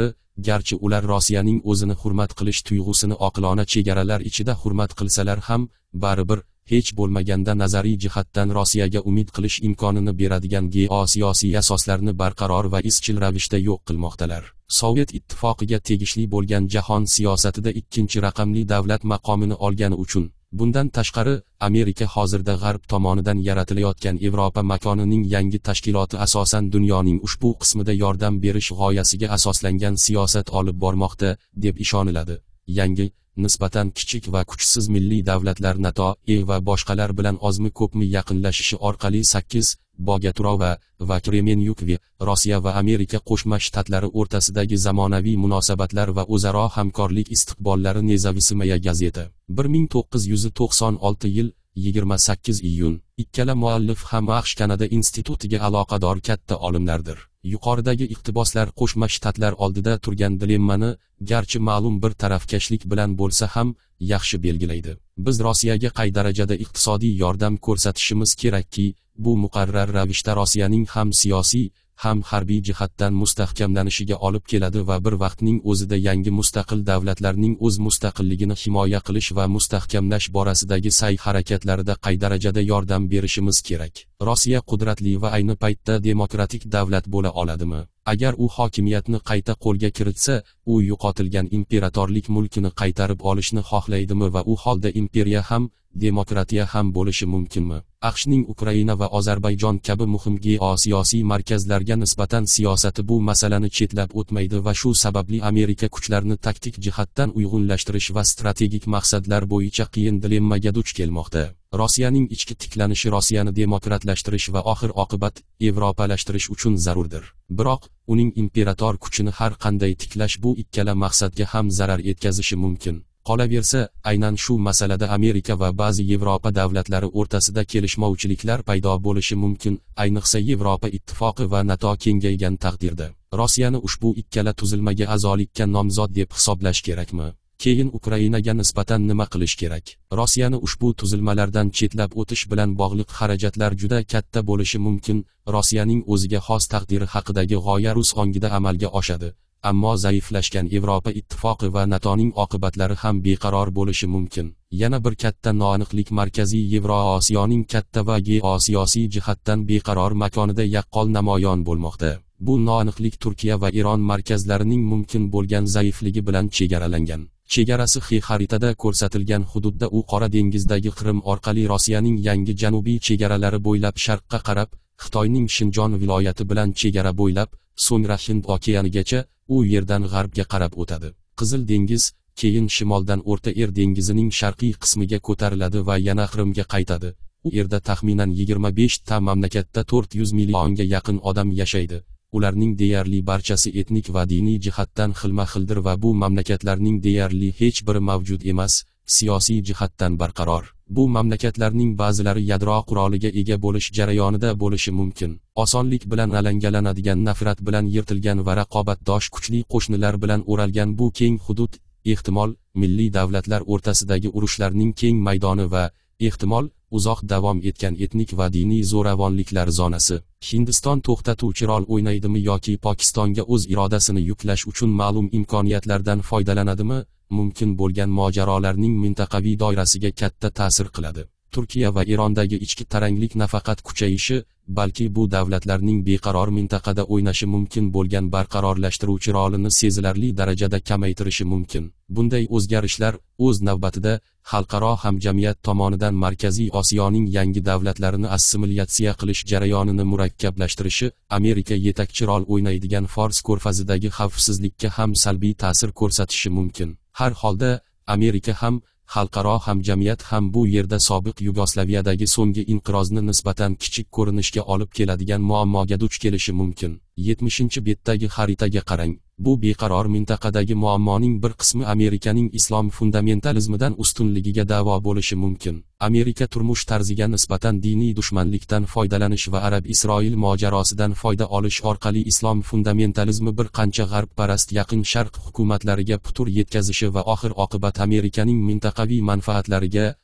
garchi ular Rossiyaning o'zini hurmat qilish tuyg'usini oqilona chegaralar ichida hurmat qilsalar ham, baribir hech bo'lmaganda nazariy jihatdan Rossiyaga umid qilish imkonini beradigan geosiyosiy asoslarni barqaror va izchil ravishda yo'q qilmoqdalar. Sovet ittifoqiga tegishli bo'lgan jahon siyosatida ikkinchi raqamli davlat maqomini olgani uchun, bundan tashqari, Amerika hozirda G'arb tomonidan yaratilayotgan Yevropa makonining yangi tashkiloti asosan dunyoning ushbu qismida yordam berish g'oyasiga asoslangan siyosat olib bormoqda, deb ishoniladi. Yangi, nisbatan kichik va kuchsiz milliy davlatlar NATO va boshqalar bilan ozmi ko'pmi yaqinlashishi orqali sakkiz Bogaturova va Kremenyuk Rossiya va Amerika Qo'shma Shtatlari o'rtasidagi zamonaviy munosabatlar va o'zaro hamkorlik istiqbollari Nezavisimaya gazeta. bir ming to'qqiz yuz to'qson olti yil, yigirma sakkiz iyun. Ikkala muallif ham AQSh Kanada institutiga aloqador katta olimlardir. Yuqoridagi iqtiboslar Qo'shma Shtatlar oldida turgan dilemmani, garchi ma'lum bir tarafkashlik bilan bo'lsa ham, yaxshi belgilaydi. Biz Rossiyaga qay darajada iqtisodiy yordam ko'rsatishimiz kerakki, bu muqarrar ravishda Rossiyaning ham siyosiy, ham harbiy jihatdan mustahkamlanishiga olib keladi va bir vaqtning o'zida yangi mustaqil davlatlarning o'z mustaqilligini himoya qilish va mustahkamlash borasidagi sa'y-harakatlarida qay darajada yordam berishimiz kerak. Rossiya qudratli va ayni paytda demokratik davlat bo'la oladimi? Agar u hokimiyatni qayta qo'lga kiritsa, u yo'qotilgan imperatorlik mulkini qaytarib olishni xohlaydimi va u holda imperiya ham, demokratiya ham bo'lishi mumkinmi? AQShning Ukraina va Ozarbayjon kabi muhim geosiyosiy markazlarga nisbatan siyosati bu masalani chetlab o'tmaydi va shu sababli Amerika kuchlarini taktik jihatdan uyg'unlashtirish va strategik maqsadlar bo'yicha qiyin dilemmaga duch kelmoqda. Rossiyaning ichki tiklanishi Rossiyani demokratlashtirish va oxir-oqibat yevropalashtirish uchun zarurdir. Biroq, uning imperator kuchini har qanday tiklash bu ikkala maqsadga ham zarar yetkazishi mumkin. Qolaversa, aynan shu masalada Amerika va ba'zi Yevropa davlatlari o'rtasida kelishmovchiliklar paydo bo'lishi mumkin, ayniqsa Yevropa ittifoqi va NATO kengaygan taqdirda. Rossiyani ushbu ikkala tuzilmaga a'zolikka nomzod deb hisoblash kerakmi? Keyin Ukrainaga nisbatan nima qilish kerak? Rossiyani ushbu tuzilmalardan chetlab o'tish bilan bog'liq xarajatlar juda katta bo'lishi mumkin. Rossiyaning o'ziga xos taqdiri haqidagi g'oya rus ongida amalga oshadi. Ammo zaiflashgan Yevropa ittifoqi va NATOning oqibatlari ham beqaror bo'lishi mumkin. Yana bir katta noaniqlik Markaziy Yevrosiyoning katta va geosiyosiy jihatdan beqaror makonida yaqqol namoyon bo'lmoqda. Bu noaniqlik Turkiya va Eron markazlarining mumkin bo'lgan zaifligi bilan chegaralangan. Chegarasi xaritada ko'rsatilgan hududda u Qora dengizdagi Qrim orqali Rossiyaning yangi janubiy chegaralari bo'ylab sharqqa qarab, Xitoyning Shinjon viloyati bilan chegara bo'ylab, so'ngra Hind okeanigacha, u yerdan g'arbga qarab o'tadi. Qizil dengiz, keyin shimoldan O'rta Er dengizining sharqiy qismiga ko'tariladi va yana Qrimga qaytadi. U yerda taxminan yigirma besh ta mamlakatda to'rt yuz millionga yaqin odam yashaydi. Ularning deyarli barchasi etnik va diniy jihatdan xilma-xildir va bu mamlakatlarning deyarli hech biri mavjud emas, siyosiy jihatdan barqaror. Bu mamlakatlarning ba'zilari yadro quroliga ega bo'lish jarayonida bo'lishi mumkin. Osonlik bilan alangalanadigan nafrat bilan yirtilgan va raqobatdosh kuchli qo'shnilar bilan o'ralgan bu keng hudud, ehtimol, milliy davlatlar o'rtasidagi urushlarning keng maydoni va, ehtimol, uzoq davom etgan etnik va diniy zo'ravonliklar zonasi. Hindiston to'xtatuvchi rol o'ynaydimi yoki Pokistonga o'z irodasini yuklash uchun ma'lum imkoniyatlardan foydalanadimi? Mumkin bo'lgan mojarolarning mintaqaviy doirasiga katta ta'sir qiladi. Turkiya va Erondagi ichki taranglik nafaqat kuchayishi, balki bu davlatlarning beqaror mintaqada o'ynashi mumkin bo'lgan barqarorlashtiruvchi rolini sezilarli darajada kamaytirishi mumkin. Bunday o'zgarishlar, o'z navbatida, xalqaro hamjamiyat tomonidan Markaziy Osiyoning yangi davlatlarini assimilyatsiya qilish jarayonini murakkablashtirishi, Amerika yetakchi rol o'ynaydigan Fors ko'rfazidagi xavfsizlikka ham salbiy ta'sir ko'rsatishi mumkin. Har holda, Amerika ham, xalqaro hamjamiyat ham bu yerda sobiq Yugoslaviyadagi so'nggi inqirozni nisbatan kichik ko'rinishga olib keladigan muammoga duch kelishi mumkin. yetmishinchi betdagi xaritaga qarang. Bu beqaror mintaqadagi muammoning bir qismi Amerikaning islom fundamentalizmidan ustunligiga da'vo bo'lishi mumkin. Amerika turmush tarziga nisbatan diniy dushmanlikdan foydalanish va Arab-Isroil mojarosidan foyda olish orqali islom fundamentalizmi bir qancha g'arbparast yaqin sharq hukumatlariga putur yetkazishi va oxir-oqibat Amerikaning mintaqaviy manfaatlariga,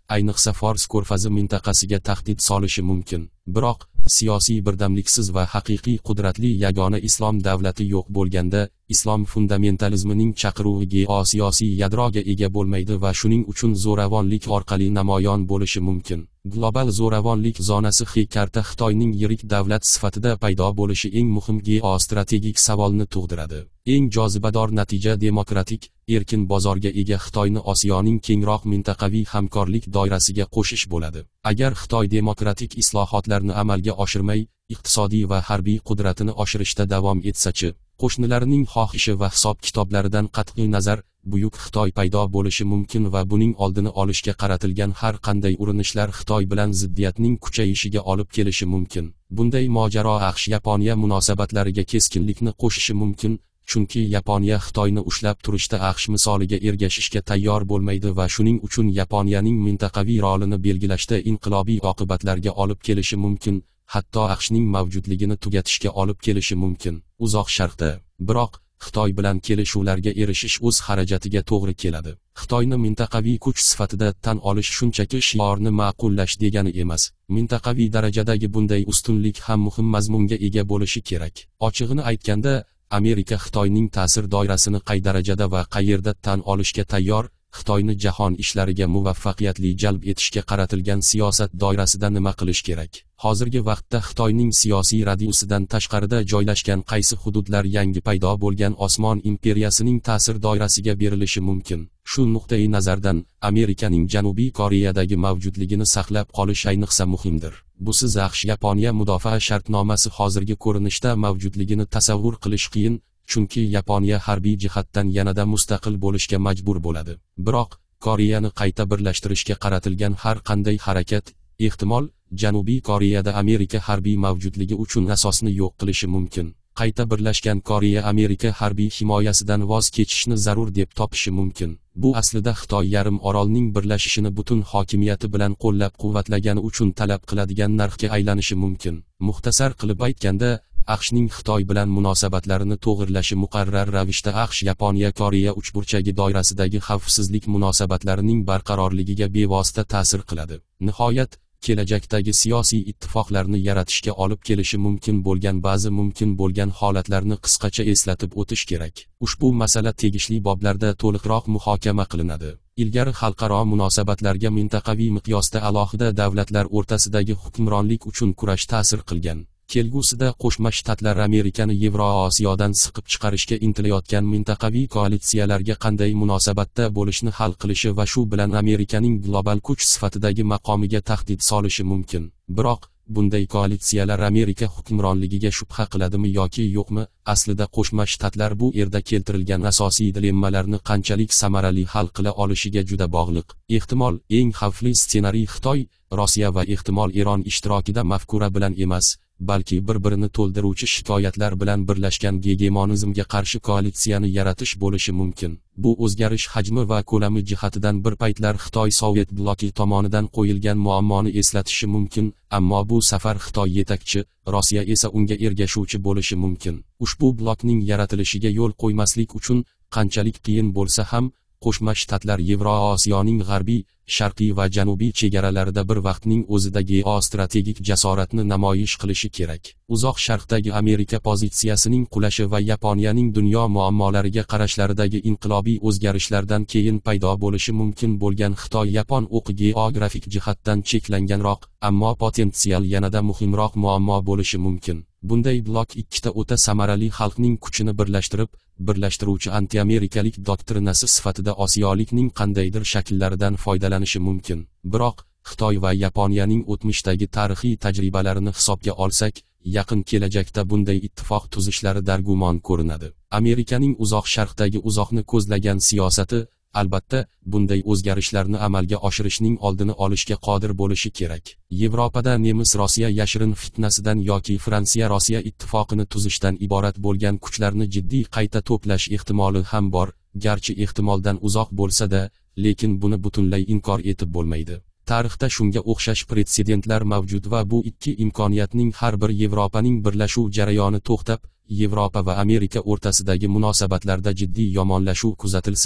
ayniqsa Fors ko'rfazi mintaqasiga tahdid solishi mumkin. Biroq, siyosiy birdamliksiz va haqiqiy qudratli yagona islom davlati yo'q bo'lganda, islom fundamentalizmining chaqiruvi geosiyosiy yadroga ega bo'lmaydi va shuning uchun zo'ravonlik orqali namoyon bo'lishi mumkin. Global zo'ravonlik zonasi X karta Xitoyning yirik davlat sifatida paydo bo'lishi eng muhim geostrategik savolni tug'diradi. Eng jozibador natija demokratik, erkin bozorga ega Xitoyni Osiyoning kengroq mintaqaviy hamkorlik doirasiga qo'shish bo'ladi. Agar Xitoy demokratik islohotlarni amalga oshirmay, iqtisodiy va harbiy qudratini oshirishda davom etsa-chi, qo'shnilarining xohishi va hisob-kitoblaridan qat'iy nazar, buyuk Xitoy paydo bo'lishi mumkin va buning oldini olishga qaratilgan har qanday urinishlar Xitoy bilan ziddiyatning kuchayishiga olib kelishi mumkin. Bunday mojaro AQSh-Yaponiya munosabatlariga keskinlikni qo'shishi mumkin, chunki Yaponiya Xitoyni ushlab turishda AQSh misoliga ergashishga tayyor bo'lmaydi va shuning uchun Yaponiyaning mintaqaviy rolini belgilashda inqilobiy oqibatlarga olib kelishi mumkin, hatto AQShning mavjudligini tugatishga olib kelishi mumkin. Uzoq Sharqda, biroq Xitoy bilan kelishuvlarga erishish o'z xarajatiga to'g'ri keladi. Xitoyni mintaqaviy kuch sifatida tan olish shunchaki shiorni ma'qullash degani emas. Mintaqaviy darajadagi bunday ustunlik ham muhim mazmunga ega bo'lishi kerak. Ochig'ini aytganda, Amerika Xitoyning ta'sir doirasini qay darajada va qayerda tan olishga tayyor, Xitoyni jahon ishlariga muvaffaqiyatli jalb etishga qaratilgan siyosat doirasida nima qilish kerak? Hozirgi vaqtda Xitoyning siyosiy radiusidan tashqarida joylashgan qaysi hududlar yangi paydo bo'lgan Osmon imperiyasining ta'sir doirasiga berilishi mumkin? Shu nuqtai nazardan, Amerikaning Janubiy Koreyadagi mavjudligini saqlab qolish ayniqsa muhimdir. Busiz AQSh-Yaponiya mudofaa shartnomasi hozirgi ko'rinishda mavjudligini tasavvur qilish qiyin, chunki Yaponiya harbiy jihatdan yanada mustaqil bo'lishga majbur bo'ladi. Biroq, Koreyani qayta birlashtirishga qaratilgan har qanday harakat, ehtimol, Janubiy Koreyada Amerika harbiy mavjudligi uchun asosni yo'q qilishi mumkin. Qayta birlashgan Koreya Amerika harbiy himoyasidan voz kechishni zarur deb topishi mumkin. Bu aslida Xitoy yarim orolning birlashishini butun hokimiyati bilan qo'llab-quvvatlagani uchun talab qiladigan narxga aylanishi mumkin. Muxtasar qilib aytganda, AQShning Xitoy bilan munosabatlarini to'g'irlashi muqarrar ravishda AQSh-Yaponiya-Koreya uchburchagi doirasidagi xavfsizlik munosabatlarining barqarorligiga bevosita ta'sir qiladi. Nihoyat, kelajakdagi siyosiy ittifoqlarni yaratishga olib kelishi mumkin bo'lgan ba'zi mumkin bo'lgan holatlarni qisqacha eslatib o'tish kerak. Ushbu masala tegishli boblarda to'liqroq muhokama qilinadi. Ilgari xalqaro munosabatlarga mintaqaviy miqyosda alohida davlatlar o'rtasidagi hukmronlik uchun kurash ta'sir qilgan. Kelgusida Qo'shma Shtatlar Amerikani Yevroosiyodan siqib chiqarishga intilayotgan mintaqaviy koalitsiyalarga qanday munosabatda bo'lishni hal qilishi va shu bilan Amerikaning global kuch sifatidagi maqomiga tahdid solishi mumkin. Biroq, bunday koalitsiyalar Amerika hukmronligiga shubha qiladimi yoki yo'qmi? Aslida Qo'shma Shtatlar bu yerda keltirilgan asosiy dilemmalarni qanchalik samarali hal qila olishiga juda bog'liq. Ehtimol, eng xavfli ssenariy Xitoy, Rossiya va ehtimol Eron ishtirokida mafkura bilan emas, balki bir-birini to'ldiruvchi shikoyatlar bilan birlashgan gegemonizmga qarshi koalitsiyani yaratish bo'lishi mumkin. Bu o'zgarish hajmi va ko'lami jihatidan bir paytlar Xitoy Sovet bloki tomonidan qo'yilgan muammoni eslatishi mumkin, ammo bu safar Xitoy yetakchi, Rossiya esa unga ergashuvchi bo'lishi mumkin. Ushbu blokning yaratilishiga yo'l qo'ymaslik uchun, qanchalik qiyin bo'lsa ham, Qo'shma Shtatlar Yevroosiyoning g'arbiy, sharqiy va janubiy chegaralarida bir vaqtning o'zida geostrategik jasoratni namoyish qilishi kerak. Uzoq Sharqdagi Amerika pozitsiyasining qulashi va Yaponiyaning dunyo muammolariga qarashlaridagi inqilobiy o'zgarishlardan keyin paydo bo'lishi mumkin bo'lgan Xitoy-Yapon o'qi geografik jihatdan cheklanganroq, ammo potensial yanada muhimroq muammo bo'lishi mumkin. Bunday blok ikkita o'ta samarali xalqning kuchini birlashtirib, birlashtiruvchi anti-amerikalik doktrinasi sifatida Osiyolikning qandaydir shakllaridan foydalanishi mumkin. Biroq, Xitoy va Yaponiyaning o'tmishdagi tarixiy tajribalarini hisobga olsak, yaqin kelajakda bunday ittifoq tuzishlari dargumon ko'rinadi. Amerikaning Uzoq Sharqdagi uzoqni ko'zlagan siyosati, albatta, bunday o'zgarishlarni amalga oshirishning oldini olishga qodir bo'lishi kerak. Yevropada Nemis-Rossiya yashirin fitnasidan yoki Fransiya-Rossiya ittifoqini tuzishdan iborat bo'lgan kuchlarni jiddiy qayta to'plash ehtimoli ham bor, garchi ehtimoldan uzoq bo'lsa-da, lekin buni butunlay inkor etib bo'lmaydi. Tarixda shunga o'xshash pretsedentlar mavjud va bu ikki imkoniyatning har bir Yevropaning birlashuv jarayoni to'xtab, Yevropa va Amerika o'rtasidagi munosabatlarda jiddiy yomonlashuv kuzatilsa,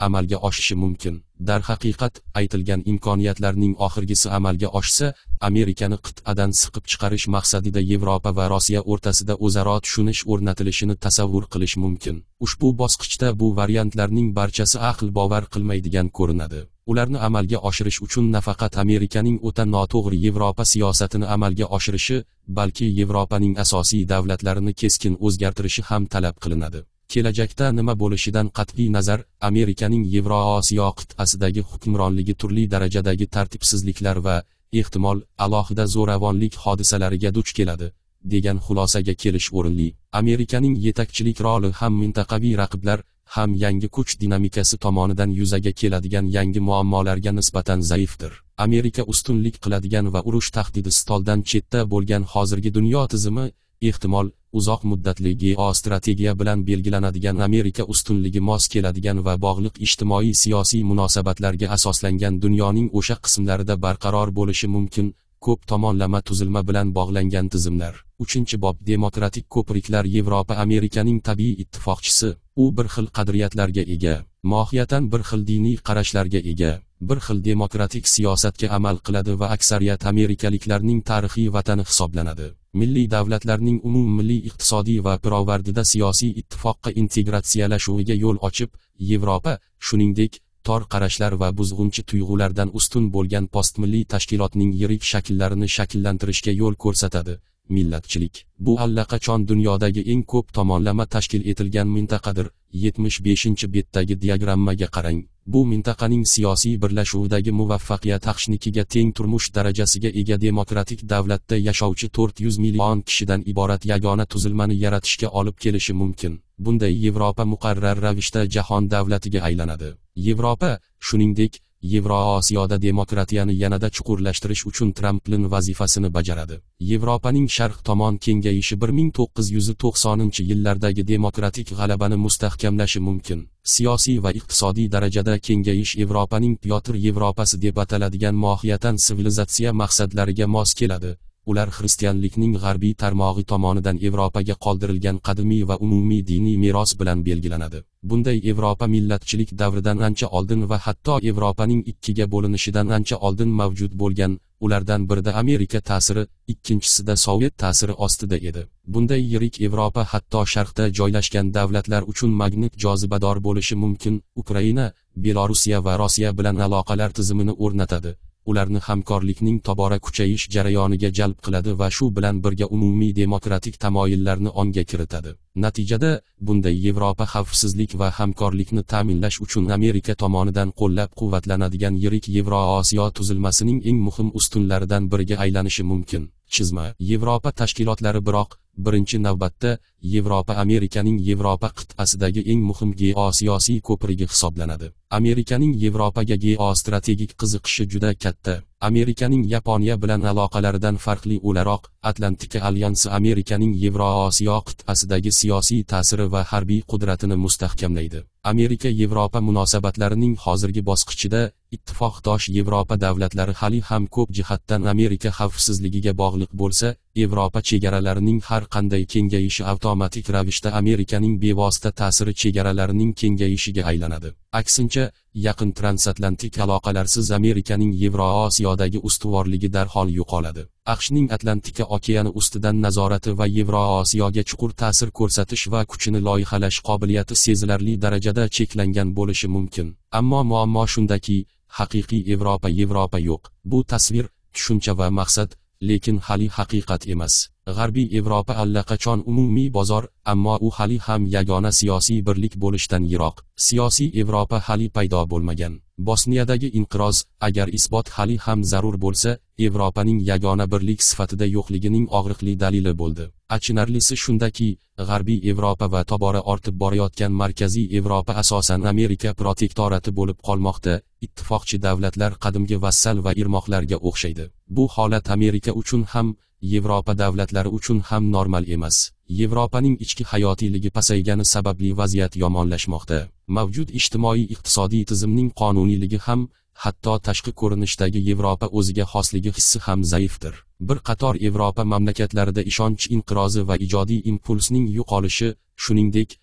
amalga oshishi mumkin. Darhaqiqat, aytilgan imkoniyatlarning oxirgisi amalga oshsa, Amerikani qit'adan siqib chiqarish maqsadida Yevropa va Rossiya o'rtasida o'zaro tushunish o'rnatilishini tasavvur qilish mumkin. Ushbu bosqichda bu variantlarning barchasi aql bovar qilmaydigan ko'rinadi. Ularni amalga oshirish uchun nafaqat Amerikaning o'ta noto'g'ri Yevropa siyosatini amalga oshirishi, balki Yevropaning asosiy davlatlarini keskin o'zgartirishi ham talab qilinadi. Kelajakda nima bo'lishidan qat'iy nazar, Amerikaning Yevroosiyo qit'asidagi hukmronligi turli darajadagi tartibsizliklar va, ehtimol, alohida zo'ravonlik hodisalariga duch keladi, degan xulosaga kelish o'rinli. Amerikaning yetakchilik roli ham mintaqaviy raqiblar, ham yangi kuch dinamikasi tomonidan yuzaga keladigan yangi muammolarga nisbatan zaifdir. Amerika ustunlik qiladigan va urush tahdidi stoldan chetda bo'lgan hozirgi dunyo tizimi, ehtimol, uzoq muddatli geostrategiya bilan belgilanadigan Amerika ustunligi mos keladigan va bog'liq ijtimoiy-siyosiy munosabatlarga asoslangan dunyoning o'sha qismlarida barqaror bo'lishi mumkin. Ko'p tomonlama tuzilma bilan bog'langan tizimlar. uchinchi bob Demokratik ko'priklar. Yevropa Amerikaning tabiiy ittifoqchisi. U bir xil qadriyatlarga ega, mohiyatan bir xil diniy qarashlarga ega, bir xil demokratik siyosatga amal qiladi va aksariyat amerikaliklarning tarixiy vatani hisoblanadi. Milliy davlatlarning umummilliy iqtisodiy va pirovardida siyosiy ittifoqqa integratsiyalashuviga yo'l ochib, Yevropa, shuningdek, tor qarashlar va buzg'unchi tuyg'ulardan ustun bo'lgan postmilliy tashkilotning yirik shakllarini shakllantirishga yo'l ko'rsatadi. Millatchilik. Bu allaqachon dunyodagi eng ko'p tomonlama tashkil etilgan mintaqadir. yetmish beshinchi betdagi diagrammaga qarang. Bu mintaqaning siyosiy birlashuvidagi muvaffaqiyat aqshnikiga teng turmush darajasiga ega demokratik davlatda yashovchi to'rt yuz million kishidan iborat yagona tuzilmani yaratishga olib kelishi mumkin. Bunday Yevropa muqarrar ravishda jahon davlatiga aylanadi. Yevropa, shuningdek, Yevroosiyoda demokratiyani yanada chuqurlashtirish uchun tramplin vazifasini bajaradi. Yevropaning sharq tomon kengayishi bir ming to'qqiz yuz to'qsoninchi yillardagi demokratik g'alabani mustahkamlashi mumkin. Siyosiy va iqtisodiy darajada kengayish Yevropaning Pyotr Yevropasi deb ataladigan mohiyatan sivilizatsiya maqsadlariga mos keladi. Ular xristianlikning g'arbiy tarmog'i tomonidan Yevropaga qoldirilgan qadimiy va umumiy diniy meros bilan belgilanadi. Bunday Yevropa millatchilik davridan ancha oldin va hatto Yevropaning ikkiga bo'linishidan ancha oldin mavjud bo'lgan. Ulardan birida Amerika ta'siri, ikkinchisida Sovet ta'siri ostida edi. Bunday yirik Yevropa hatto sharqda joylashgan davlatlar uchun magnit jozibador bo'lishi mumkin. Ukraina, Belorussiya va Rossiya bilan aloqalar tizimini o'rnatadi. Ularni hamkorlikning tobora kuchayish jarayoniga jalb qiladi va shu bilan birga umumiy demokratik tamoyillarni onga kiritadi. Natijada, bunday Yevropa xavfsizlik va hamkorlikni ta'minlash uchun Amerika tomonidan qo'llab-quvvatlanadigan yirik Yevroosiyo tuzilmasining eng muhim ustunlaridan biriga aylanishi mumkin. Chizma. Yevropa tashkilotlari biroq, birinchi navbatda, Yevropa Amerikaning Yevropa qit'asidagi eng muhim geosiyosiy ko'prigi hisoblanadi. Amerikaning Yevropaga geostrategik qiziqishi juda katta. Amerikaning Yaponiya bilan aloqalaridan farqli o'laroq, Atlantika alyansi Amerikaning Yevroosiyo qit'asidagi siyosiy ta'siri va harbiy qudratini mustahkamlaydi. Amerika Yevropa munosabatlarining hozirgi bosqichida, ittifoqdosh Yevropa davlatlari hali ham ko'p jihatdan Amerika xavfsizligiga bog'liq bo'lsa, Yevropa chegaralarining har qanday kengayishi avtomatik ravishda Amerikaning bevosita ta'siri chegaralarining kengayishiga aylanadi. Aksincha, yaqin transatlantik aloqalarsiz Amerikaning Yevroosiyodagi ustuvorligi darhol yo'qoladi. AQShning Atlantika okeani ustidan nazorati va Yevroosiyoga chuqur ta'sir ko'rsatish va kuchini loyihalash qobiliyati sezilarli darajada cheklangan bo'lishi mumkin. Ammo muammo shundaki, haqiqiy Yevropa Yevropa yo'q. Bu tasvir, tushuncha va maqsad, lekin hali haqiqat emas. G'arbiy Yevropa allaqachon umumiy bozor, ammo u hali ham yagona siyosiy birlik bo'lishdan yiroq. Siyosiy Yevropa hali paydo bo'lmagan. Bosniyadagi inqiroz, agar isbot hali ham zarur bo'lsa, Yevropaning yagona birlik sifatida yo'qligining og'riqli dalili bo'ldi. Achinarlisi shundaki, G'arbiy Yevropa va tobora ortib borayotgan Markaziy Yevropa asosan Amerika protektorati bo'lib qolmoqda. Ittifoqchi davlatlar qadimgi vassal va irmoqlarga o'xshaydi. Bu holat Amerika uchun ham, Yevropa davlatlari uchun ham normal emas. Yevropaning ichki hayotiyligi pasaygani sababli vaziyat yomonlashmoqda. Mavjud ijtimoiy-iqtisodiy tizimning qonuniyligi ham, hatto tashqi ko'rinishdagi Yevropa o'ziga xosligi hissi ham zaifdir. Bir qator Yevropa mamlakatlarida ishonch inqirozi va ijodiy impulsning yo'qolishi, shuningdek,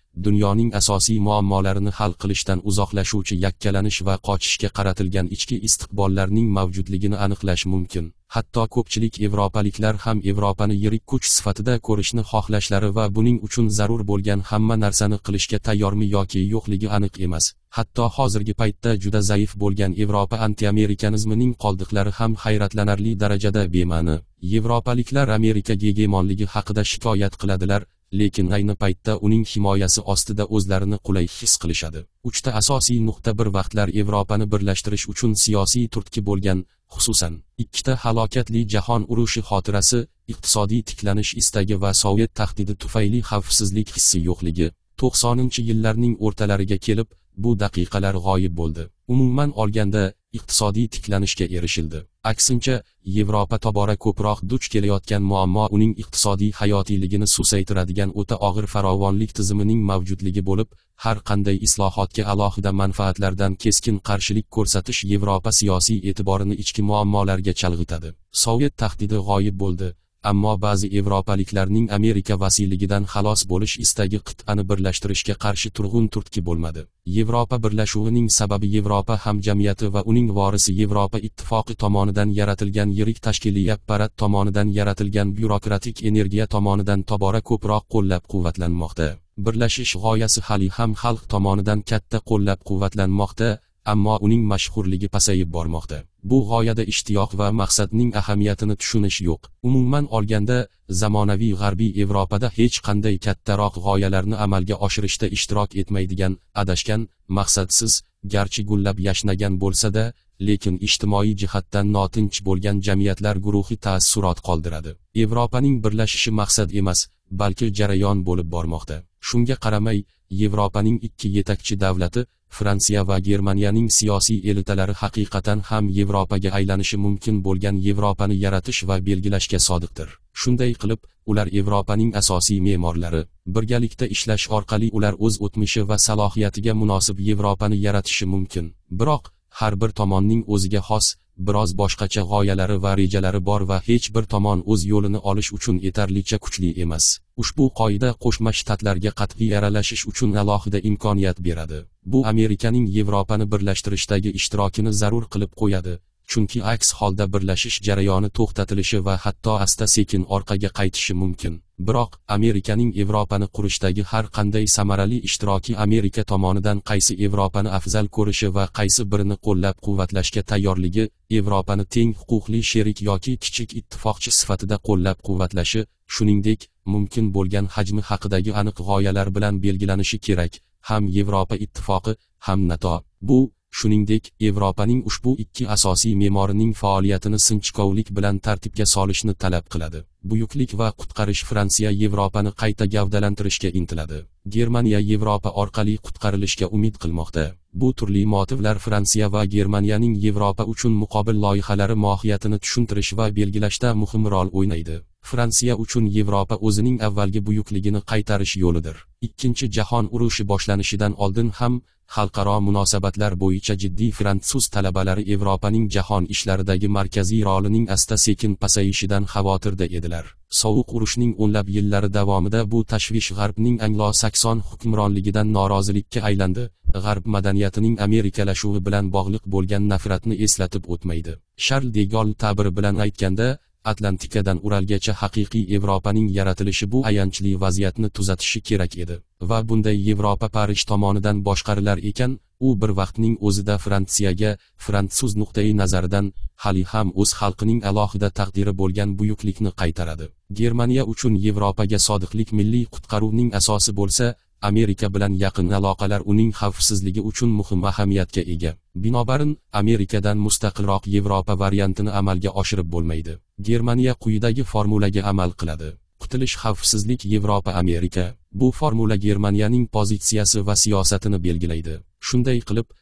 dunyoning asosiy muammolarini hal qilishdan uzoqlashuvchi yakkalanish va qochishga qaratilgan ichki istiqbollarning mavjudligini aniqlash mumkin. Hatto ko'pchilik yevropaliklar ham Yevropani yirik kuch sifatida ko'rishni xohlashlari va buning uchun zarur bo'lgan hamma narsani qilishga tayyormi yoki yo'qligi aniq emas. Hatto hozirgi paytda juda zaif bo'lgan Yevropa anti-amerikanizmining qoldiqlari ham hayratlanarli darajada bema'ni. Yevropaliklar Amerika gegemonligi haqida shikoyat qiladilar, lekin ayni paytda uning himoyasi ostida o'zlarini qulay his qilishadi. Uchta asosiy nuqta bir vaqtlar Yevropani birlashtirish uchun siyosiy turtki bo'lgan, xususan, ikkita halokatli jahon urushi xotirasi, iqtisodiy tiklanish istagi va Sovet tahdidi tufayli xavfsizlik hissi yo'qligi. to'qsoninchi yillarning o'rtalariga kelib, bu daqiqalar g'oyib bo'ldi. Umuman olganda, iqtisodiy tiklanishga erishildi. Aksincha, Yevropa tobora ko'proq duch kelayotgan muammo uning iqtisodiy hayotiyligini susaytiradigan o'ta og'ir farovonlik tizimining mavjudligi bo'lib, har qanday islohotga alohida manfaatlardan keskin qarshilik ko'rsatish Yevropa siyosiy e'tiborini ichki muammolarga chalg'itadi. Sovet tahdidi g'oyib bo'ldi. Ammo ba'zi yevropaliklarning Amerika vasiyligidan xalos bo'lish istagi qit'ani birlashtirishga qarshi turg'un turtki bo'lmadi. Yevropa birlashuvining sababi Yevropa hamjamiyati va uning vorisi Yevropa ittifoqi tomonidan yaratilgan yirik tashkiliy apparat tomonidan yaratilgan byurokratik energiya tomonidan tobora ko'proq qo'llab-quvvatlanmoqda. Birlashish g'oyasi hali ham xalq tomonidan katta qo'llab-quvvatlanmoqda, ammo uning mashhurligi pasayib bormoqda. Bu g'oyada ishtiyoq va maqsadning ahamiyatini tushunish yo'q. Umuman olganda, zamonaviy g'arbiy Yevropada hech qanday kattaroq g'oyalarni amalga oshirishda ishtirok etmaydigan, adashgan, maqsadsiz, garchi gullab yashnagan bo'lsa-da, lekin ijtimoiy jihatdan notinch bo'lgan jamiyatlar guruhi ta'assurot qoldiradi. Yevropaning birlashishi maqsad emas, balki jarayon bo'lib bormoqda. Shunga qaramay, Yevropaning ikki yetakchi davlati, Fransiya va Germaniyaning siyosiy elitalari haqiqatan ham Yevropaga aylanishi mumkin bo'lgan Yevropani yaratish va belgilashga sodiqdir. Shunday qilib, ular Yevropaning asosiy me'morlari. Birgalikda ishlash orqali ular o'z o'tmishi va salohiyatiga munosib Yevropani yaratishi mumkin. Biroq, har bir tomonning o'ziga xos, biroz boshqacha g'oyalari va rejalari bor va hech bir tomon o'z yo'lini olish uchun yetarlicha kuchli emas. Ushbu qoida Qo'shma Shtatlarga qat'iy aralashish uchun alohida imkoniyat beradi. Bu Amerikaning Yevropani birlashtirishdagi ishtirokini zarur qilib qo'yadi, chunki aks holda birlashish jarayoni to'xtatilishi va hatto asta-sekin orqaga qaytishi mumkin. Biroq, Amerikaning Yevropani qurishdagi har qanday samarali ishtiroki Amerika tomonidan qaysi Yevropani afzal ko'rishi va qaysi birini qo'llab-quvvatlashga tayyorligi, Yevropani teng huquqli sherik yoki kichik ittifoqchi sifatida qo'llab-quvvatlashi, shuningdek, mumkin bo'lgan hajmi haqidagi aniq g'oyalar bilan belgilanishi kerak, ham Yevropa ittifoqi, ham NATO. Bu, shuningdek, Yevropaning ushbu ikki asosiy me'morining faoliyatini sinchkovlik bilan tartibga solishni talab qiladi. Buyuklik va qutqarish Fransiya Yevropani qayta gavdalantirishga intiladi. Germaniya Yevropa orqali qutqarilishga umid qilmoqda. Bu turli motivlar Fransiya va Germaniyaning Yevropa uchun muqobil loyihalari mohiyatini tushuntirish va belgilashda muhim rol o'ynaydi. Fransiya uchun Yevropa o'zining avvalgi buyukligini qaytarish yo'lidir. Ikkinchi jahon urushi boshlanishidan oldin ham xalqaro munosabatlar bo'yicha jiddiy fransuz talabalari Yevropaning jahon ishlaridagi markaziy rolining asta-sekin pasayishidan xavotirda edilar. Sovuq urushning o'nlab yillari davomida bu tashvish G'arbning anglo-sakson hukmronligidan norozilikka aylandi. G'arb madaniyatining amerikalashuvi bilan bog'liq bo'lgan nafratni eslatib o'tmaydi. Charles de Gaulle ta'biri bilan aytganda, Atlantikadan Uralgacha haqiqiy Yevropaning yaratilishi bu ayanchli vaziyatni tuzatishi kerak edi. Va bunday Yevropa Parij tomonidan boshqarilar ekan, u bir vaqtning o'zida Fransiyaga, fransuz nuqtai nazaridan, hali ham o'z xalqining alohida taqdiri bo'lgan buyuklikni qaytaradi. Germaniya uchun Yevropaga sodiqlik milliy qutqaruvning asosi bo'lsa, Amerika bilan yaqin aloqalar uning xavfsizligi uchun muhim ahamiyatga ega. Binobarin, Amerikadan mustaqilroq Yevropa variantini amalga oshirib bo'lmaydi. Germaniya quyidagi formulaga amal qiladi. Qutilish, xavfsizlik, Yevropa, Amerika. Bu formula Germaniyaning pozitsiyasi va siyosatini belgilaydi. Shunday qilib,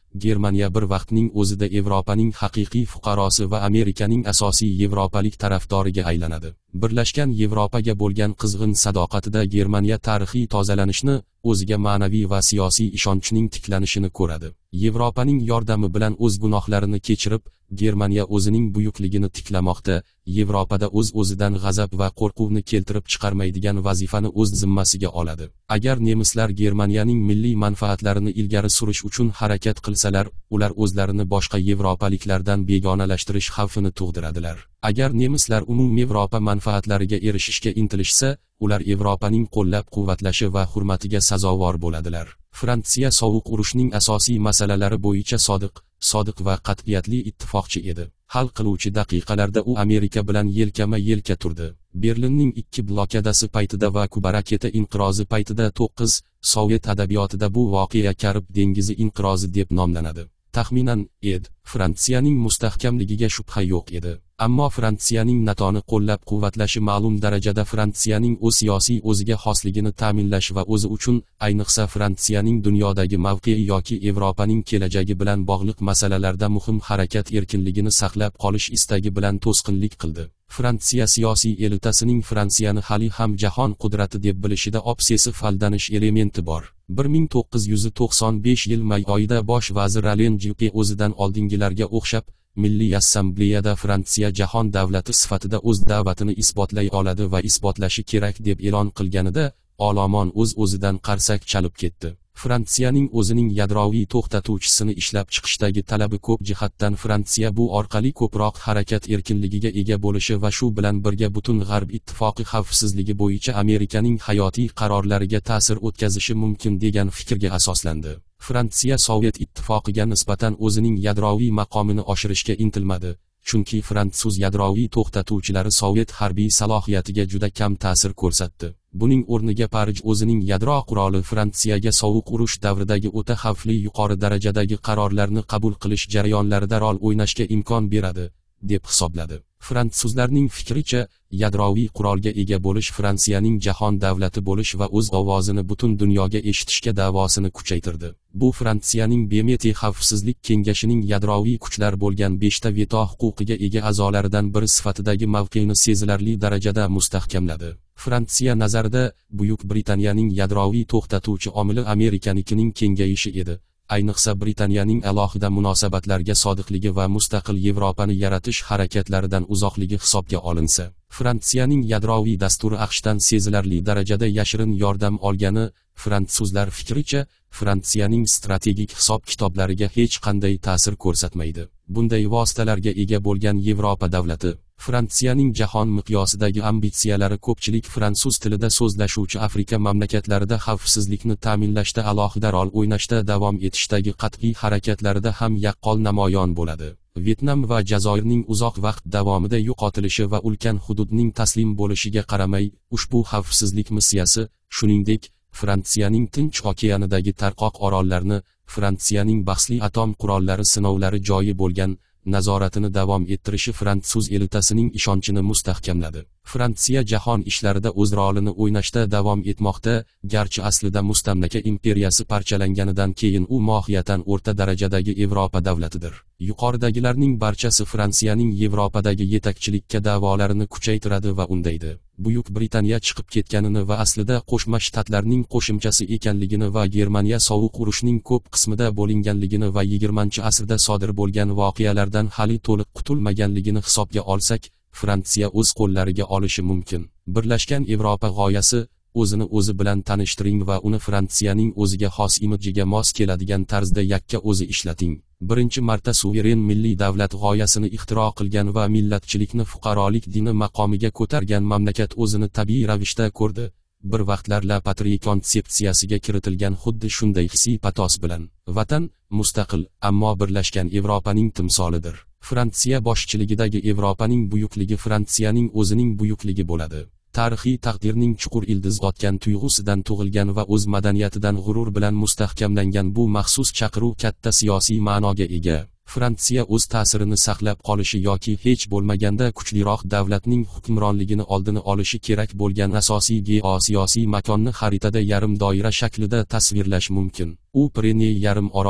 Germaniya bir vaqtning o'zida Yevropaning haqiqiy fuqarosi va Amerikaning asosiy yevropalik tarafdoriga aylanadi. Birlashgan Yevropaga bo'lgan qizg'in sadoqatida Germaniya tarixiy tozalanishni, o'ziga ma'naviy va siyosiy ishonchning tiklanishini ko'radi. Yevropaning yordami bilan o'z gunohlarini kechirib, Germaniya o'zining buyukligini tiklamoqda, Yevropada o'z-o'zidan g'azab va qo'rquvni keltirib chiqarmaydigan vazifani o'z zimmasiga oladi. Agar nemislar Germaniyaning milliy manfaatlarini ilgari surish uchun harakat qilsalar, ular o'zlarini boshqa yevropaliklardan begonalashtirish xavfini tug'diradilar. Agar nemislar umumiy Yevropa manfaatlariga erishishga intilishsa, ular Yevropaning qo'llab-quvvatlashi va hurmatiga sazovor bo'ladilar. Fransiya sovuq urushning asosiy masalalari bo'yicha sodiq, sodiq va qat'iyatli ittifoqchi edi. Hal qiluvchi daqiqalarda u Amerika bilan yelkama-yelka turdi. Berlinning ikki blokadasi paytida va Kuba raketa inqirozi paytida to'qqiz, Sovet adabiyotida bu voqea Karib dengizi inqirozi deb nomlanadi. Taxminan, ed, Fransiyaning mustahkamligiga shubha yo'q edi. Ammo Fransiyaning NATOni qo'llab-quvvatlashi ma'lum darajada Fransiyaning o'z siyosiy o'ziga xosligini ta'minlash va o'zi uchun, ayniqsa Fransiyaning dunyodagi mavqei yoki Yevropaning kelajagi bilan bog'liq masalalarda muhim harakat erkinligini saqlab qolish istagi bilan to'sqinlik qildi. Fransiya siyosiy elitasining Fransiyani hali ham jahon qudrati deb bilishida obsessiv aldanish elementi bor. bir ming to'qqiz yuz to'qson besh yil may oyida bosh vazir Alain Juppé o'zidan oldingilarga o'xshab, Milliy Assambleyada Fransiya jahon davlati sifatida o'z da'vatini isbotlay oladi va isbotlashi kerak deb e'lon qilganida, olomon o'z-o'zidan qarsak chalib ketdi. Fransiyaning o'zining yadroviy to'xtatuvchisini ishlab chiqishdagi talabi ko'p jihatdan Fransiya bu orqali ko'proq harakat erkinligiga ega bo'lishi va shu bilan birga butun G'arb ittifoqi xavfsizligi bo'yicha Amerikaning hayotiy qarorlariga ta'sir o'tkazishi mumkin degan fikrga asoslandi. Fransiya Sovet ittifoqiga nisbatan o'zining yadroviy maqomini oshirishga intilmadi, chunki fransuz yadroviy to'xtatuvchilari Sovet harbiy salohiyatiga juda kam ta'sir ko'rsatdi. Buning o'rniga Parij o'zining yadro quroli Fransiyaga sovuq urush davridagi o'ta xavfli yuqori darajadagi qarorlarni qabul qilish jarayonlarida rol o'ynashga imkon beradi, deb hisobladi. Fransuzlarning fikricha, yadroviy qurolga ega bo'lish Fransiyaning jahon davlati bo'lish va o'z ovozini butun dunyoga eshitishga da'vosini kuchaytirdi. Bu Fransiyaning Bemeti xavfsizlik kengashining yadroviy kuchlar bo'lgan beshta veto huquqiga ega a'zolaridan biri sifatidagi mavqeini sezilarli darajada mustahkamladi. Fransiya nazarida, Buyuk Britaniyaning yadroviy to'xtatuvchi omili Amerikanikining kengayishi edi. Ayniqsa Britaniyaning alohida munosabatlarga sodiqligi va mustaqil Yevropani yaratish harakatlaridan uzoqligi hisobga olinsa, Fransiyaning yadroviy dasturi AQShdan sezilarli darajada yashirin yordam olgani, fransuzlar fikricha, Fransiyaning strategik hisob-kitoblariga hech qanday ta'sir ko'rsatmaydi. Bunday vositalarga ega bo'lgan Yevropa davlati, Fransiyaning jahon miqyosidagi ambitsiyalari ko'pchilik fransuz tilida so'zlashuvchi Afrika mamlakatlarida xavfsizlikni ta'minlashda alohida rol o'ynashda davom etishdagi qat'iy harakatlarida ham yaqqol namoyon bo'ladi. Vyetnam va Jazoirning uzoq vaqt davomida yo'qotilishi va ulkan hududning taslim bo'lishiga qaramay, ushbu xavfsizlik missiyasi, shuningdek, Fransiyaning Tinch okeanidagi tarqoq orollarni, Fransiyaning bahsli atom qurollari sinovlari joyi bo'lgan nazoratini davom ettirishi fransuz elitasining ishonchini mustahkamladi. Fransiya jahon ishlarida o'z rolini o'ynashda davom etmoqda, garchi aslida mustamlaka imperiyasi parchalanganidan keyin u mohiyatan o'rta darajadagi Yevropa davlatidir. Yuqoridagilarning barchasi Fransiyaning Yevropadagi yetakchilikka da'volarini kuchaytiradi va undaydi. Buyuk Britaniya chiqib ketganini va aslida Qo'shma Shtatlarning qo'shimchasi ekanligini va Germaniya sovuq urushning ko'p qismida bo'linganligini va yigirmanchi asrda sodir bo'lgan voqealardan hali to'liq qutulmaganligini hisobga olsak, Fransiya o'z qo'llariga olishi mumkin. Birlashgan Yevropa g'oyasi, o'zini o'zi bilan tanishtiring va uni Fransiyaning o'ziga xos imajiga mos keladigan tarzda yakka o'zi ishlating. Birinchi marta suveren milliy davlat g'oyasini ixtiro qilgan va millatchilikni fuqarolik dini maqomiga ko'targan mamlakat o'zini tabiiy ravishda ko'rdi. Bir vaqtlar la patrie konsepsiyasiga kiritilgan xuddi shunday hissiy patos bilan. Vatan, mustaqil, ammo birlashgan Yevropaning timsolidir. Fransiya boshchiligidagi Yevropaning buyukligi Fransiyaning o'zining buyukligi bo'ladi. Tarixiy taqdirning chuqur ildiz otgan tuyg'usidan tug'ilgan va o'z madaniyatidan g'urur bilan mustahkamlangan bu maxsus chaqiruv katta siyosiy ma'noga ega. Fransiya o'z ta'sirini saqlab qolishi yoki hech bo'lmaganda kuchliroq davlatning hukmronligini oldini olishi kerak bo'lgan asosiy geosiyosiy makonni xaritada yarim doira shaklida tasvirlash mumkin. U Pireney yarim oroli,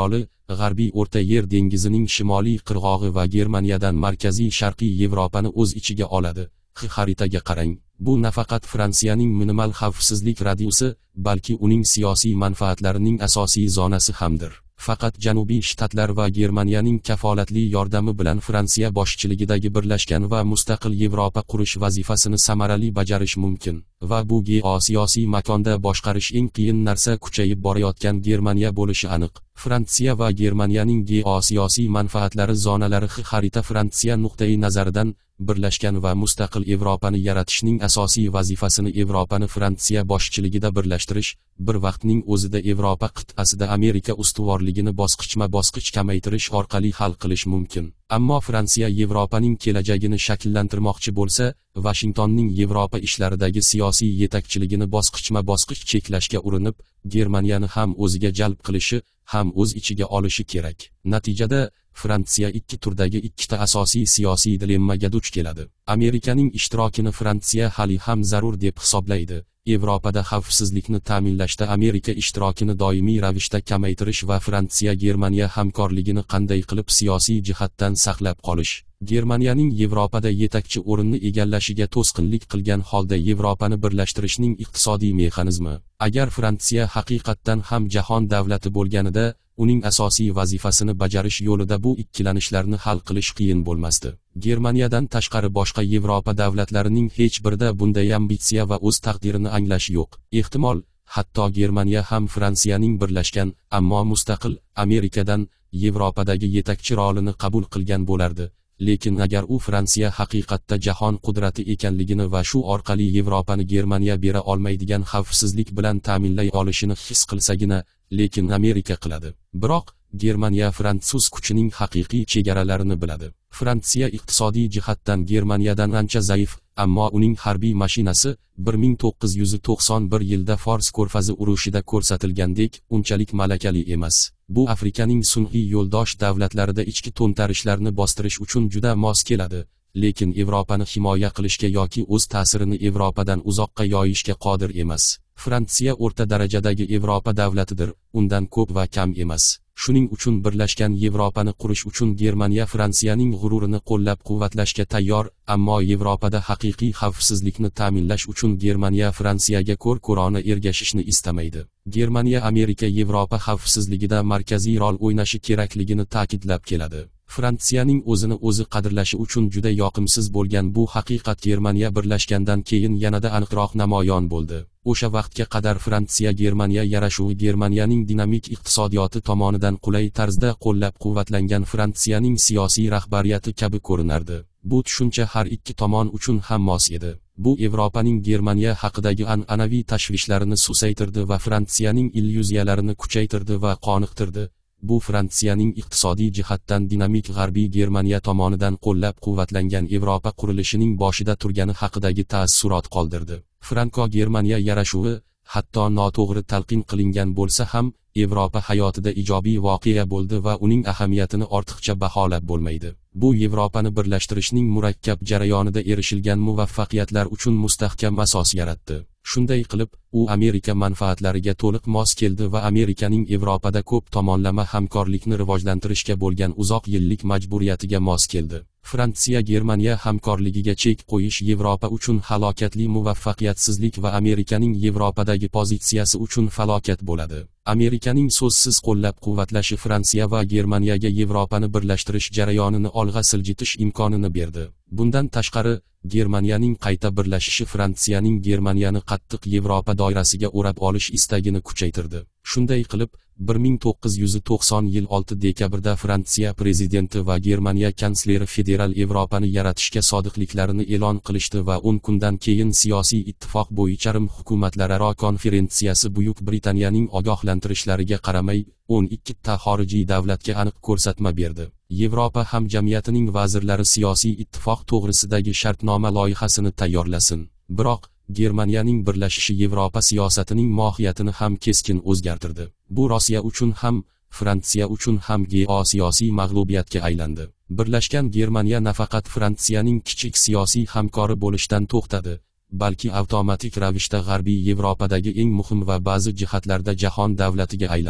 G'arbiy O'rta Yer dengizining shimoliy qirg'og'i va Germaniyadan markaziy sharqiy Yevropani o'z ichiga oladi. Xaritaga qarang. Bu nafaqat Fransiyaning minimal xavfsizlik radiusi, balki uning siyosiy manfaatlarining asosiy zonasi hamdir. Faqat Janubiy Shtatlar va Germaniyaning kafolatli yordami bilan Fransiya boshchiligidagi birlashgan va mustaqil Yevropa qurish vazifasini samarali bajarish mumkin. Va bu geosiyosiy makonda boshqarish eng qiyin narsa kuchayib borayotgan Germaniya bo'lishi aniq. Fransiya va Germaniyaning geosiyosiy manfaatlari zonalari xarita Fransiya nuqtai nazaridan birlashgan va mustaqil Yevropani yaratishning asosiy vazifasini Yevropani Fransiya boshchiligida birlashtirish, bir vaqtning o'zida Yevropa qit'asida Amerika ustuvorligini bosqichma-bosqich kamaytirish orqali hal qilish mumkin. Ammo Fransiya Yevropaning kelajagini shakllantirmoqchi bo'lsa, Washingtonning Yevropa ishlaridagi siyosiy yetakchiligini bosqichma-bosqich cheklashga urinib, Germaniyani ham o'ziga jalb qilishi, ham o'z ichiga olishi kerak. Natijada Fransiya ikki turdagi ikkita asosiy siyosiy dilemmaga duch keladi. Amerikaning ishtirokini Fransiya hali ham zarur deb hisoblaydi. Yevropada xavfsizlikni ta'minlashda Amerika ishtirokini doimiy ravishda kamaytirish va Fransiya-Germaniya hamkorligini qanday qilib siyosiy jihatdan saqlab qolish. Germaniyaning Yevropada yetakchi o'rinni egallashiga to'sqinlik qilgan holda Yevropani birlashtirishning iqtisodiy mexanizmi. Agar Fransiya haqiqatdan ham jahon davlati bo'lganida, uning asosiy vazifasini bajarish yo'lida bu ikkilanishlarni hal qilish qiyin bo'lmasdi. Germaniyadan tashqari boshqa Yevropa davlatlarining hech birida bunday ambitsiya va o'z taqdirini anglash yo'q. Ehtimol, hatto Germaniya ham Fransiyaning birlashgan, ammo mustaqil Amerikadan Yevropadagi yetakchi rolini qabul qilgan bo'lardi. Lekin agar u Fransiya haqiqatda jahon qudrati ekanligini va shu orqali Yevropani Germaniya bera olmaydigan xavfsizlik bilan ta'minlay olishini his qilsagina, lekin Amerika qiladi. Biroq Germaniya fransuz kuchining haqiqiy chegaralarini biladi. Fransiya iqtisodiy jihatdan Germaniyadan ancha zaif, ammo uning harbiy mashinasi bir ming to'qqiz yuz to'qson bir yilda Fors ko'rfazi urushida ko'rsatilgandek unchalik malakali emas. Bu Afrikaning sun'iy yo'ldosh davlatlarida ichki to'ntarishlarni bostirish uchun juda mos keladi, lekin Yevropani himoya qilishga yoki o'z ta'sirini Yevropadan uzoqqa yoyishga qodir emas. Fransiya o'rta darajadagi Yevropa davlatidir, undan ko'p va kam emas. Shuning uchun birlashgan Yevropani qurish uchun Germaniya Fransiyaning g'ururini qo'llab-quvvatlashga tayyor, ammo Yevropada haqiqiy xavfsizlikni ta'minlash uchun Germaniya Fransiyaga ko'r-ko'rona ergashishni istamaydi. Germaniya Amerika Yevropa xavfsizligida markaziy rol o'ynashi kerakligini ta'kidlab keladi. Fransiyaning o'zini o'zi qadrlashi uchun juda yoqimsiz bo'lgan bu haqiqat Germaniya birlashgandan keyin yanada aniqroq namoyon bo'ldi. O'sha vaqtga qadar Fransiya-Germaniya yarashuvi Germaniyaning dinamik iqtisodiyoti tomonidan qulay tarzda qo'llab-quvvatlangan Fransiyaning siyosiy rahbariyati kabi ko'rinardi. Bu tushuncha har ikki tomon uchun ham mos edi. Bu Yevropaning Germaniya haqidagi an'anaviy tashvishlarini susaytirdi va Fransiyaning illyuziyalarini kuchaytirdi va qoniqtirdi. Bu Fransiyaning iqtisodiy jihatdan dinamik g'arbiy Germaniya tomonidan qo'llab-quvvatlangan Yevropa qurilishining boshida turgani haqidagi taassurot qoldirdi. Franko-Germaniya yarashuvi, hatto noto'g'ri talqin qilingan bo'lsa ham, Yevropa hayotida ijobiy voqea bo'ldi va uning ahamiyatini ortiqcha baholab bo'lmaydi. Bu Yevropani birlashtirishning murakkab jarayonida erishilgan muvaffaqiyatlar uchun mustahkam asos yaratdi. Shunday qilib, u Amerika manfaatlariga to'liq mos keldi va Amerikaning Yevropada ko'p tomonlama hamkorlikni rivojlantirishga bo'lgan uzoq yillik majburiyatiga mos keldi. Fransiya-Germaniya hamkorligiga chek qo'yish Yevropa uchun halokatli muvaffaqiyatsizlik va Amerikaning Yevropadagi pozitsiyasi uchun falokat bo'ladi. Amerikaning so'zsiz qo'llab-quvvatlashi Fransiya va Germaniyaga Yevropani birlashtirish jarayonini olg'a siljitish imkonini berdi. Bundan tashqari, Germaniyaning qayta birlashishi Fransiyaning Germaniyani qattiq Yevropa doirasiga o'rab olish istagini kuchaytirdi. Shunday qilib, bir ming to'qqiz yuz to'qson yil olti dekabrda Fransiya prezidenti va Germaniya kansleri federal Yevropani yaratishga sodiqliklarini e'lon qilishdi va o'n kundan keyin siyosiy ittifoq bo'yicha Rim hukumatlararo konferensiyasi Buyuk Britaniyaning ogohlantirishlariga qaramay, o'n ikkita xorijiy davlatga aniq ko'rsatma berdi. Yevropa hamjamiyatining vazirlari siyosiy ittifoq to'g'risidagi shartnoma loyihasini tayyorlasin. Biroq, Germaniyaning birlashishi Yevropa siyosatining mohiyatini ham keskin o'zgartirdi. Bu Rossiya uchun ham, Fransiya uchun ham geosiyosiy mag'lubiyatga aylandi. Birlashgan Germaniya nafaqat Fransiyaning kichik siyosiy hamkori bo'lishdan to'xtadi, balki avtomatik ravishda G'arbiy Yevropadagi eng muhim va ba'zi jihatlarda jahon davlatiga aylandi.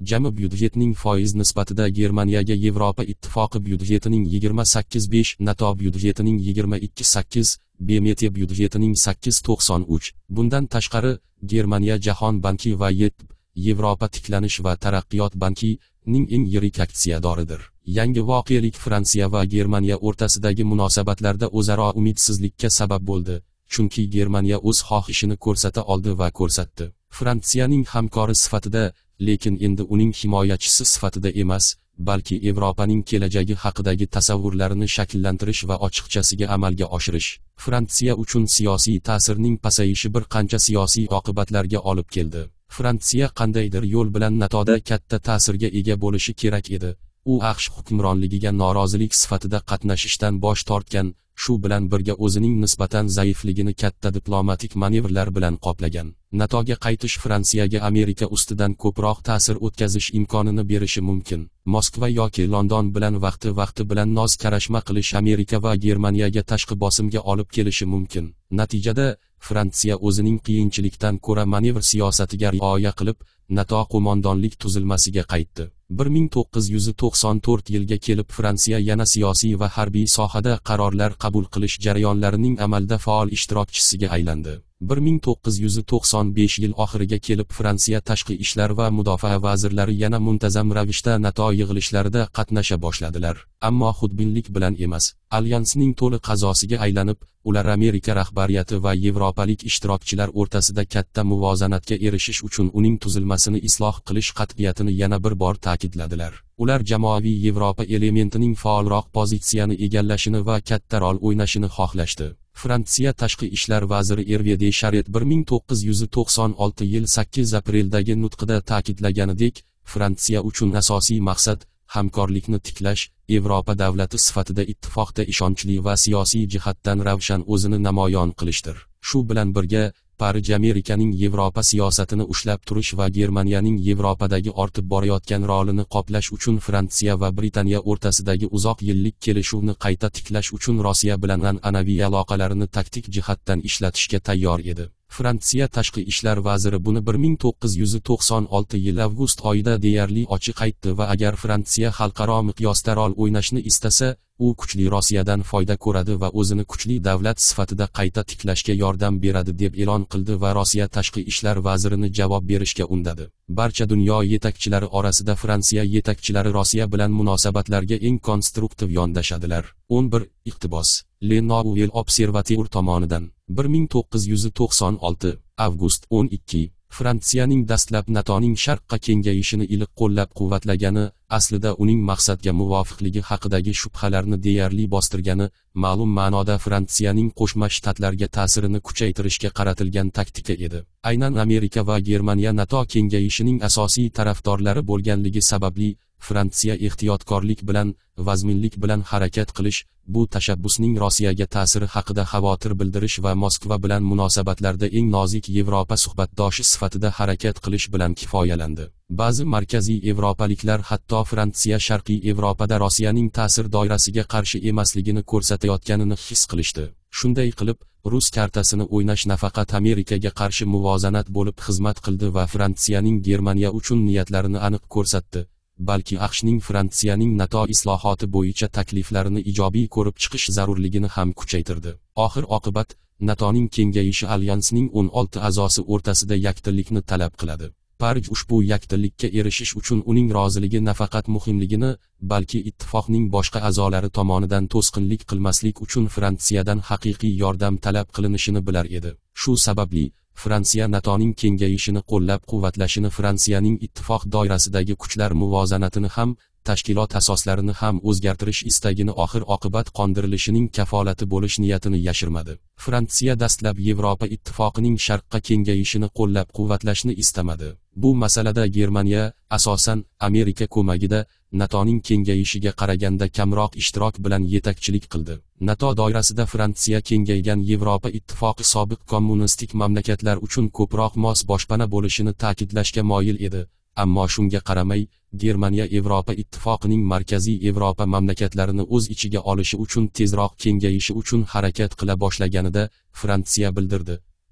Jami byudjetning foiz nisbatida Germaniyaga Yevropa Ittifoqi byudjetining yigirma sakkiz nuqta besh, NATO byudjetining yigirma ikki nuqta sakkiz, B M T byudjetining sakkiz nuqta to'qson uch. Bundan tashqari, Germaniya Jahon banki va Y E T B, Yevropa tiklanish va taraqqiyot bankining eng yirik aksiyadoridir. Yangi voqelik Fransiya va Germaniya o'rtasidagi munosabatlarda o'zaro umidsizlikka sabab bo'ldi, chunki Germaniya o'z xohishini ko'rsata oldi va ko'rsatdi. Fransiyaning hamkori sifatida, lekin endi uning himoyachisi sifatida emas, balki Yevropaning kelajagi haqidagi tasavvurlarini shakllantirish va ochiqchasiga amalga oshirish. Fransiya uchun siyosiy ta'sirning pasayishi bir qancha siyosiy oqibatlarga olib keldi. Fransiya qandaydir yo'l bilan NATOda katta ta'sirga ega bo'lishi kerak edi. U AQSh hukmronligiga norozilik sifatida qatnashishdan bosh tortgan, shu bilan birga o'zining nisbatan zaifligini katta diplomatik manevrlar bilan qoplagan. NATOga qaytish Fransiyaga Amerika ustidan ko'proq ta'sir o'tkazish imkonini berishi mumkin. Moskva yoki London bilan vaqti-vaqti bilan noz-karashma qilish Amerika va Germaniyaga tashqi bosimga olib kelishi mumkin. Natijada, Fransiya o'zining qiyinchilikdan ko'ra manevr siyosatiga rioya qilib, NATO qo'mondonlik tuzilmasiga qaytdi. bir ming to'qqiz yuz to'qson to'rt yilga kelib Fransiya yana siyosiy va harbiy sohada qarorlar qabul qilish jarayonlarining amalda faol ishtirokchisiga aylandi. bir ming to'qqiz yuz to'qson besh yil oxiriga kelib Fransiya tashqi ishlar va mudofaa vazirlari yana muntazam ravishda NATO yig'ilishlarida qatnasha boshladilar. Ammo xudbinlik bilan emas, alyansning to'liq a'zosiga aylanib, ular Amerika rahbariyati va yevropalik ishtirokchilar o'rtasida katta muvozanatga erishish uchun uning tuzilmasini isloh qilish qat'iyatini yana bir bor ta'kidladilar. Ular jamoaviy Yevropa elementining faolroq pozitsiyani egallashini va katta rol o'ynashini xohlashdi. Fransiya tashqi ishlar vaziri Hervé de Charette bir ming to'qqiz yuz to'qson olti yil sakkiz apreldagi nutqida ta'kidlaganidek, Fransiya uchun asosiy maqsad hamkorlikni tiklash, Yevropa davlati sifatida ittifoqda ishonchli va siyosiy jihatdan ravshan o'zini namoyon qilishdir. Shu bilan birga, Parij Amerikaning Yevropa siyosatini ushlab turish va Germaniyaning Yevropadagi ortib borayotgan rolini qoplash uchun Fransiya va Britaniya o'rtasidagi uzoq yillik kelishuvni qayta tiklash uchun Rossiya bilan an'anaviy aloqalarini taktik jihatdan ishlatishga tayyor edi. Fransiya tashqi ishlar vaziri buni bir ming to'qqiz yuz to'qson olti yil avgust oyida deyarli ochiq aytdi va agar Fransiya xalqaro miqyosda rol o'ynashni istasa, u kuchli Rossiyadan foyda ko'radi va o'zini kuchli davlat sifatida qayta tiklashga yordam beradi deb e'lon qildi va Rossiya tashqi ishlar vazirini javob berishga undadi. Barcha dunyo yetakchilari orasida Fransiya yetakchilari Rossiya bilan munosabatlarga eng konstruktiv yondashadilar. o'n bir. Iqtibos: Le Nouvel Observateur tomonidan. bir ming to'qqiz yuz to'qson olti. Avgust o'n ikki. Fransiyaning dastlab NATOning sharqqa kengayishini iliq qo'llab-quvvatlagani, aslida uning maqsadga muvofiqligi haqidagi shubhalarni deyarli bostirgani, ma'lum ma'noda Fransiyaning Qo'shma Shtatlarga ta'sirini kuchaytirishga qaratilgan taktika edi. Aynan Amerika va Germaniya NATO kengayishining asosiy tarafdorlari bo'lganligi sababli, Fransiya ehtiyotkorlik bilan, vazminlik bilan harakat qilish, bu tashabbusning Rossiyaga ta'siri haqida xavotir bildirish va Moskva bilan munosabatlarda eng nozik Yevropa suhbatdoshi sifatida harakat qilish bilan kifoyalandi. Ba'zi markaziy yevropaliklar hatto Fransiya Sharqiy Yevropada Rossiyaning ta'sir doirasiga qarshi emasligini ko'rsatayotganini his qilishdi. Shunday qilib, Rus kartasini o'ynash nafaqat Amerikaga qarshi muvozanat bo'lib xizmat qildi va Fransiyaning Germaniya uchun niyatlarini aniq ko'rsatdi, balki AQShning Fransiyaning NATO islohoti bo'yicha takliflarini ijobiy ko'rib chiqish zarurligini ham kuchaytirdi. Oxir-oqibat, NATOning kengayishi alyansning o'n olti a'zosi o'rtasida yakdillikni talab qiladi. Parij ushbu yakdillikka erishish uchun uning roziligi nafaqat muhimligini, balki ittifoqning boshqa a'zolari tomonidan to'sqinlik qilmaslik uchun Fransiyadan haqiqiy yordam talab qilinishini bilar edi. Shu sababli, Fransiya NATOning kengayishini qo'llab-quvvatlashini Fransiyaning ittifoq doirasidagi kuchlar muvozanatini ham, tashkilot asoslarini ham o'zgartirish istagini oxir-oqibat qondirilishining kafolati bo'lish niyatini yashirmadi. Fransiya dastlab Yevropa ittifoqining sharqqa kengayishini qo'llab-quvvatlashni istamadi. Bu masalada Germaniya, asosan, Amerika ko'magida, NATOning kengayishiga qaraganda kamroq ishtirok bilan yetakchilik qildi. NATO doirasida Fransiya kengaygan Yevropa ittifoqi sobiq kommunistik mamlakatlar uchun ko'proq mos boshpana bo'lishini ta'kidlashga moyil edi. Ammo shunga qaramay, Germaniya Yevropa ittifoqining markaziy Yevropa mamlakatlarini o'z ichiga olishi uchun tezroq kengayishi uchun harakat qila boshlaganida, Fransiya bildirdi: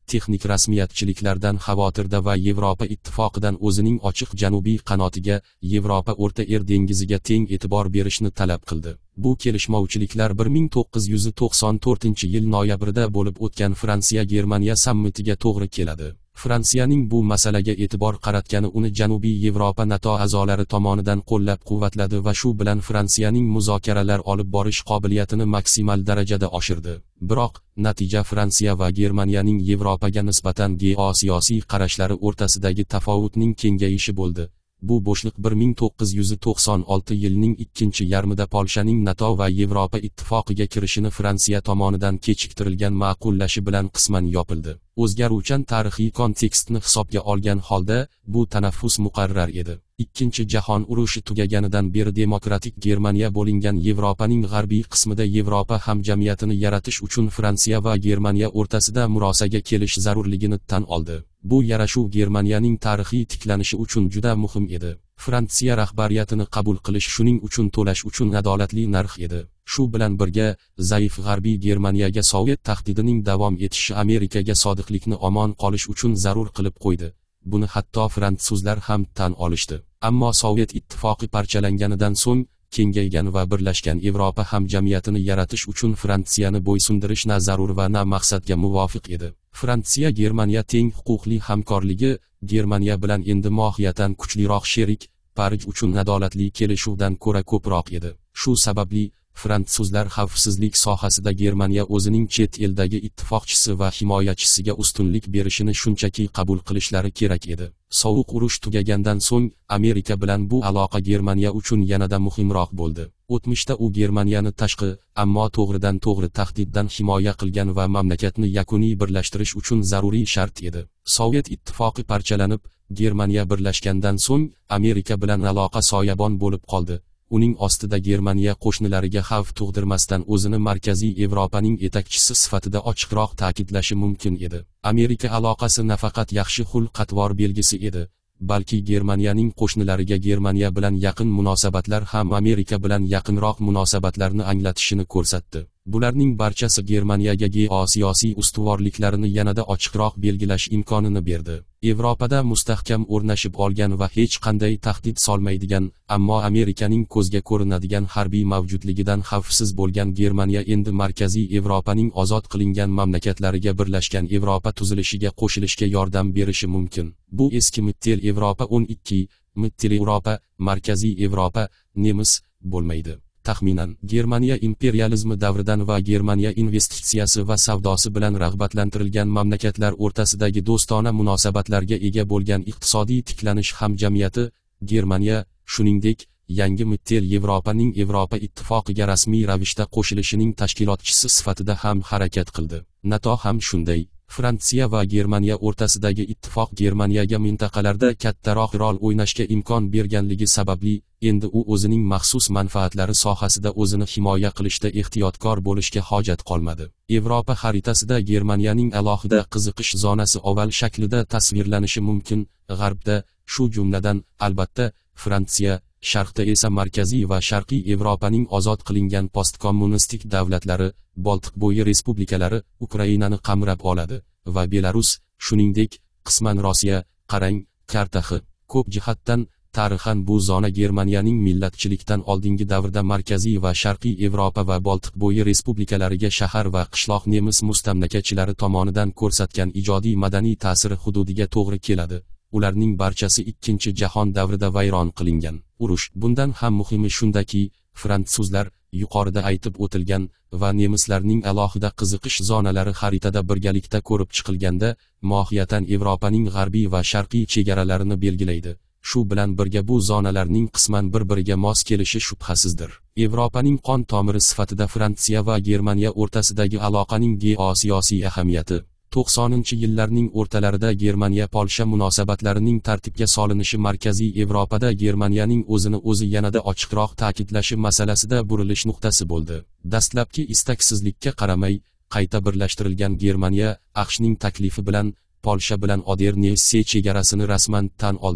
texnik rasmiyatchiliklardan xavotirda va Yevropa ittifoqidan o'zining ochiq janubiy qanotiga, Yevropa O'rta Yer dengiziga teng e'tibor berishni talab qildi. Bu kelishmovchiliklar bir ming to'qqiz yuz to'qson to'rtinchi yil noyabrida bo'lib o'tgan Fransiya-Germaniya sammitiga to'g'ri keladi. Fransiyaning bu masalaga e'tibor qaratgani uni Janubiy Yevropa NATO a'zolari tomonidan qo'llab-quvvatladi va shu bilan Fransiyaning muzokaralar olib borish qobiliyatini maksimal darajada oshirdi. Biroq, natija Fransiya va Germaniyaning Yevropaga nisbatan geosiyosiy qarashlari o'rtasidagi tafovutning kengayishi bo'ldi. Bu bo'shliq bir ming to'qqiz yuz to'qson olti yilning ikkinchi yarmida Polshaning NATO va Yevropa ittifoqiga kirishini Fransiya tomonidan kechiktirilgan ma'qullashi bilan qisman yopildi. O'zgaruvchan tarixiy kontekstni hisobga olgan holda, bu tanaffus muqarrar edi. Ikkinchi jahon urushi tugaganidan beri demokratik Germaniya bo'lingan Yevropaning g'arbiy qismida Yevropa hamjamiyatini yaratish uchun Fransiya va Germaniya o'rtasida murosaga kelish zarurligini tan oldi. Bu yarashuv Germaniyaning tarixiy tiklanishi uchun juda muhim edi. Fransiya rahbariyatini qabul qilish shuning uchun to'lash uchun adolatli narx edi. Shu bilan birga, zaif g'arbiy Germaniyaga Sovet tahdidining davom etishi Amerikaga sodiqlikni omon qolish uchun zarur qilib qo'ydi. Buni hatto fransuzlar ham tan olishdi. Ammo Sovet ittifoqi parchalanganidan so'ng, kengaygan va birlashgan Yevropa hamjamiyatini yaratish uchun Fransiyani bo'ysundirish na zarur va na maqsadga muvofiq edi. Fransiya-Germaniya teng huquqli hamkorligi, Germaniya bilan endi mohiyatan kuchliroq sherik, Parij uchun adolatli kelishuvdan ko'ra ko'proq edi. Shu sababli, fransuzlar xavfsizlik sohasida Germaniya o'zining chet eldagi ittifoqchisi va himoyachisiga ustunlik berishini shunchaki qabul qilishlari kerak edi. Sovuq urush tugagandan so'ng, Amerika bilan bu aloqa Germaniya uchun yanada muhimroq bo'ldi. O'tmishda u Germaniyani tashqi, ammo to'g'ridan to'g'ri tahdiddan himoya qilgan va mamlakatni yakuniy birlashtirish uchun zaruriy shart edi. Sovet ittifoqi parchalanib, Germaniya birlashgandan so'ng, Amerika bilan aloqa soyabon bo'lib qoldi. Uning ostida Germaniya qo'shnilariga xavf tug'dirmasdan o'zini Markaziy Yevropaning yetakchisi sifatida ochiqroq ta'kidlashi mumkin edi. Amerika aloqasi nafaqat yaxshi xulq-atvor belgisi edi, balki Germaniyaning qo'shnilariga Germaniya bilan yaqin munosabatlar ham Amerika bilan yaqinroq munosabatlarni anglatishini ko'rsatdi. Bularning barchasi Germaniyaga geosiyosiy ustuvorliklarini yanada ochiqroq belgilash imkonini berdi. Yevropada mustahkam o'rnashib olgan va hech qanday tahdid solmaydigan, ammo Amerikaning ko'zga ko'rinadigan harbiy mavjudligidan xavfsiz bo'lgan Germaniya endi Markaziy Yevropaning ozod qilingan mamlakatlariga birlashgan Yevropa tuzilishiga qo'shilishga yordam berishi mumkin. Bu eski Mittel Yevropa o'n ikki, Mittel Yevropa, Markaziy Yevropa, nemis bo'lmaydi. Taxminan, Germaniya imperializmi davridan va Germaniya investitsiyasi va savdosi bilan rag'batlantirilgan mamlakatlar o'rtasidagi do'stona munosabatlarga ega bo'lgan iqtisodiy tiklanish hamjamiyati, Germaniya, shuningdek, yangi Mittel Yevropaning Yevropa ittifoqiga rasmiy ravishda qo'shilishining tashkilotchisi sifatida ham harakat qildi. NATO ham shunday. Fransiya va Germaniya o'rtasidagi ittifoq Germaniyaga mintaqalarda kattaroq rol o'ynashga imkon berganligi sababli, endi u o'zining maxsus manfaatlari sohasida o'zini himoya qilishda ehtiyotkor bo'lishga hojat qolmadi. Yevropa xaritasida Germaniyaning alohida qiziqish zonasi oval shaklida tasvirlanishi mumkin, g'arbda, shu jumladan, albatta, Fransiya, sharqda esa Markaziy va Sharqiy Yevropaning ozod qilingan postkommunistik davlatlari, Boltiq bo'yi respublikalari, Ukrainani qamrab oladi va Belarus, shuningdek, qisman Rossiya, qarang, kartaxi. Ko'p jihatdan, tarixan bu zona Germaniyaning millatchilikdan oldingi davrda Markaziy va Sharqiy Yevropa va Boltiq bo'yi respublikalariga shahar va qishloq nemis mustamlakachilari tomonidan ko'rsatgan ijodiy madaniy ta'siri hududiga to'g'ri keladi. Ularning barchasi ikkinchi jahon davrida vayron qilingan. Urush bundan ham muhimi shundaki, fransuzlar, yuqorida aytib o'tilgan, va nemislarning alohida qiziqish zonalari xaritada birgalikda ko'rib chiqilganda, mohiyatan Yevropaning g'arbiy va sharqiy chegaralarini belgilaydi. Shu bilan birga bu zonalarning qisman bir-biriga mos kelishi shubhasizdir. Yevropaning qon tomiri sifatida Fransiya va Germaniya o'rtasidagi aloqaning geosiyosiy ahamiyati. to'qsoninchi yillarning o'rtalarida Germaniya-Polsha munosabatlarining tartibga solinishi Markaziy Yevropada Germaniyaning o'zini o'zi yanada ochiqroq ta'kidlashi masalasida burilish nuqtasi bo'ldi. Dastlabki istaksizlikka qaramay, qayta birlashtirilgan Germaniya, AQShning taklifi bilan, Polsha bilan Oder-Nesse chegarasini rasman tan oldi.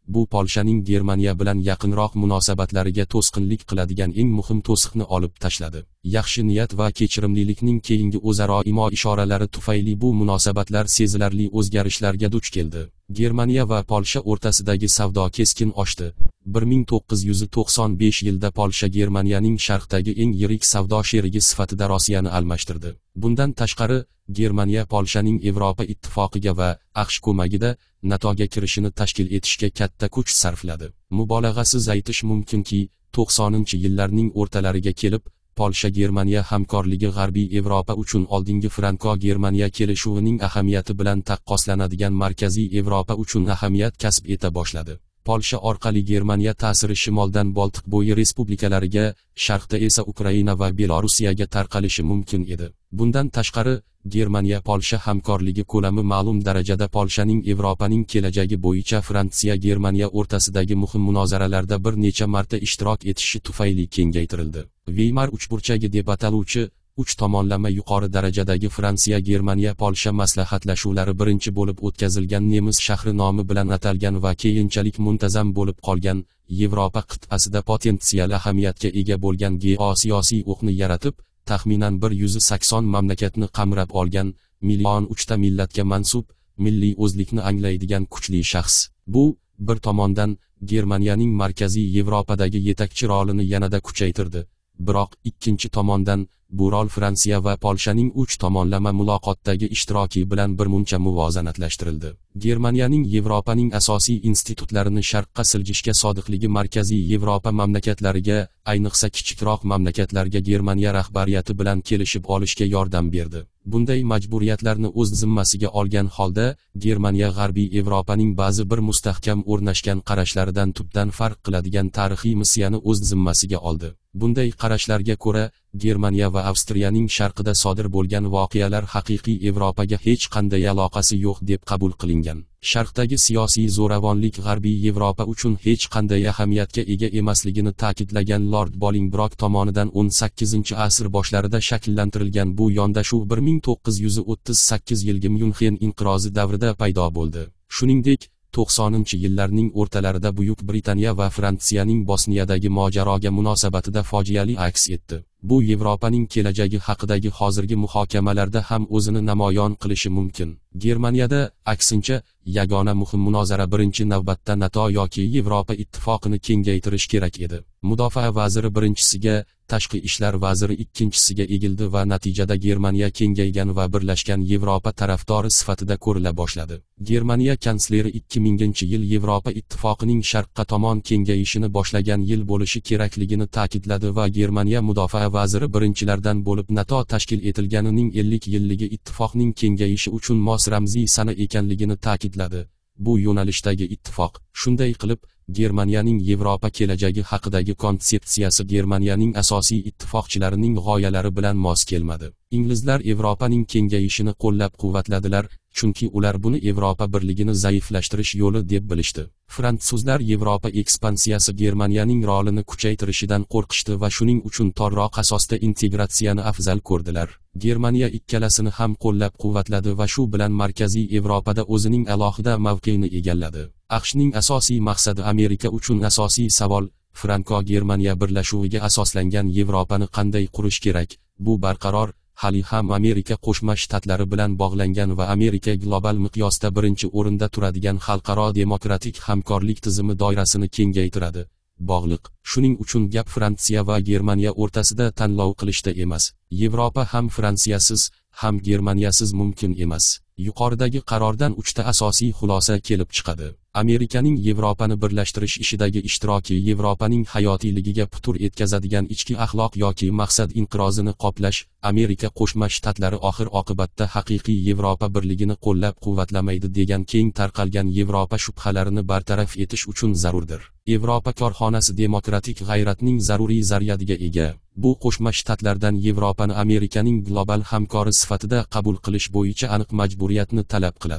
bu Polshaning Germaniya bilan yaqinroq munosabatlariga to'sqinlik qiladigan eng muhim to'siqni olib tashladi. Yaxshi niyat va kechirimlilikning keyingi o'zaro imo-ishoralari tufayli bu munosabatlar sezilarli o'zgarishlarga duch keldi. Germaniya va Polsha o'rtasidagi savdo keskin oshdi. bir ming to'qqiz yuz to'qson besh yilda Polsha Germaniyaning sharqdagi eng yirik savdo sherigi sifatida Rossiyani almashtirdi. Bundan tashqari, Germaniya Polshaning Yevropa Ittifoqiga va AQSh ko'magida NATOga kirishini tashkil etishga katta kuch sarfladi. Mubolag'asiz aytish mumkinki, to'qsoninchi yillarning o'rtalariga kelib, Polsha-Germaniya hamkorligi G'arbiy Yevropa uchun oldingi Franko-Germaniya kelishuvining ahamiyati bilan taqqoslanadigan Markaziy Yevropa uchun ahamiyat kasb eta boshladi. Polsha orqali Germaniya ta'siri shimoldan Boltiq bo'yi respublikalariga, sharqda esa Ukraina va Belorussiyaga tarqalishi mumkin edi. Bundan tashqari, Germaniya-Polsha hamkorligi ko'lami ma'lum darajada Polshaning Yevropaning kelajagi bo'yicha Fransiya-Germaniya o'rtasidagi muhim munozaralarda bir necha marta ishtirok etishi tufayli kengaytirildi. Weimar uchburchagi deb ataluvchi uch tomonlama yuqori darajadagi Fransiya-Germaniya-Polsha maslahatlashuvlari birinchi bo'lib o'tkazilgan Nemis shahri nomi bilan atalgan va keyinchalik muntazam bo'lib qolgan, Yevropa qit'asida potensial ahamiyatga ega bo'lgan geosiyosiy o'qni yaratib, taxminan bir yuz sakson mamlakatni qamrab olgan, million uchta millatga mansub, milliy o'zlikni anglaydigan kuchli shaxs. Bu, bir tomondan, Germaniyaning Markaziy Yevropadagi yetakchi rolini yanada kuchaytirdi. Biroq ikkinchi tomondan, bu rol Fransiya va Polshaning uch tomonlama muloqotdagi ishtiroki bilan birmuncha muvozanatlashtirildi. Germaniyaning Yevropaning asosiy institutlarini sharqqa siljishga sodiqligi Markaziy Yevropa mamlakatlariga, ayniqsa kichikroq mamlakatlarga Germaniya rahbariyati bilan kelishib olishga yordam berdi. Bunday majburiyatlarni o'z zimmasiga olgan holda, Germaniya G'arbiy Yevropaning ba'zi bir mustahkam o'rnashgan qarashlaridan tubdan farq qiladigan tarixiy missiyani o'z zimmasiga oldi. Bunday qarashlarga ko'ra, Germaniya va Avstriyaning sharqida sodir bo'lgan voqealar haqiqiy Yevropaga hech qanday aloqasi yo'q deb qabul qilingan. Sharqdagi siyosiy zo'ravonlik G'arbiy Yevropa uchun hech qanday ahamiyatga ega emasligini ta'kidlagan Lord Bolingbroke tomonidan o'n sakkizinchi asr boshlarida shakllantirilgan bu yondashuv bir ming to'qqiz yuz o'ttiz sakkiz yilgi Myunxen inqirozi davrida paydo bo'ldi. Shuningdek, to'qsoninchi yillarning o'rtalarida Buyuk Britaniya va Fransiyaning Bosniyadagi mojaroga munosabatida fojiali aks etdi. Bu Yevropaning kelajagi haqidagi hozirgi muhokamalarda ham o'zini namoyon qilishi mumkin. Germaniyada, aksincha, yagona muhim munozara birinchi navbatda NATO yoki Yevropa ittifoqini kengaytirish kerak edi. Mudofaa vaziri birinchisiga, tashqi ishlar vaziri ikkinchisiga egildi va natijada Germaniya kengaygan va birlashgan Yevropa tarafdori sifatida ko'rila boshladi. Germaniya kansleri ikki minginchi yil Yevropa ittifoqining sharqqa tomon kengayishini boshlagan yil bo'lishi kerakligini ta'kidladi va Germaniya mudofaa vaziri birinchilardan bo'lib NATO tashkil etilganining ellik yilligi ittifoqning kengayishi uchun mos ramziy sana ekanligini ta'kidladi. Bu yo'nalishdagi ittifoq, shunday qilib, Germaniyaning Yevropa kelajagi haqidagi konsepsiyasi Germaniyaning asosiy ittifoqchilarining g'oyalari bilan mos kelmadi. Inglizlar Yevropaning kengayishini qo'llab-quvvatladilar, chunki ular buni Yevropa birligini zaiflashtirish yo'li deb bilishdi. Fransuzlar Yevropa ekspansiyasi Germaniyaning rolini kuchaytirishidan qo'rqishdi va shuning uchun torroq asosda integratsiyani afzal ko'rdilar. Germaniya ikkalasini ham qo'llab-quvvatladi va shu bilan Markaziy Yevropada o'zining alohida mavqeini egalladi. AQShning asosiy maqsadi Amerika uchun asosiy savol, Franko-Germaniya birlashuviga asoslangan Yevropani qanday qurish kerak? Bu barqaror, hali ham Amerika Qo'shma Shtatlari bilan bog'langan va Amerika global miqyosda birinchi o'rinda turadigan xalqaro demokratik hamkorlik tizimi doirasini kengaytiradi. Bog'liq. Shuning uchun gap Fransiya va Germaniya o'rtasida tanlov qilishda emas. Yevropa ham Fransiyasiz, ham Germaniyasiz mumkin emas. Yuqoridagi qarordan uchta asosiy xulosa kelib chiqadi. Amerikaning Yevropani birlashtirish ishidagi ishtiroki Yevropaning hayotiyligiga putur etkazadigan ichki axloq yoki maqsad inqirozini qoplash, Amerika Qo'shma Shtatlari oxir-oqibatda haqiqiy Yevropa birligini qo'llab-quvvatlamaydi degan keng tarqalgan Yevropa shubhalarini bartaraf etish uchun zarurdir. Yevropa korxonasi demokratik g'ayratning zaruriy zaryadiga ega. Bu Qo'shma Shtatlardan Yevropani Amerikaning global hamkori sifatida qabul qilish bo'yicha aniq majburiyatni talab qiladi.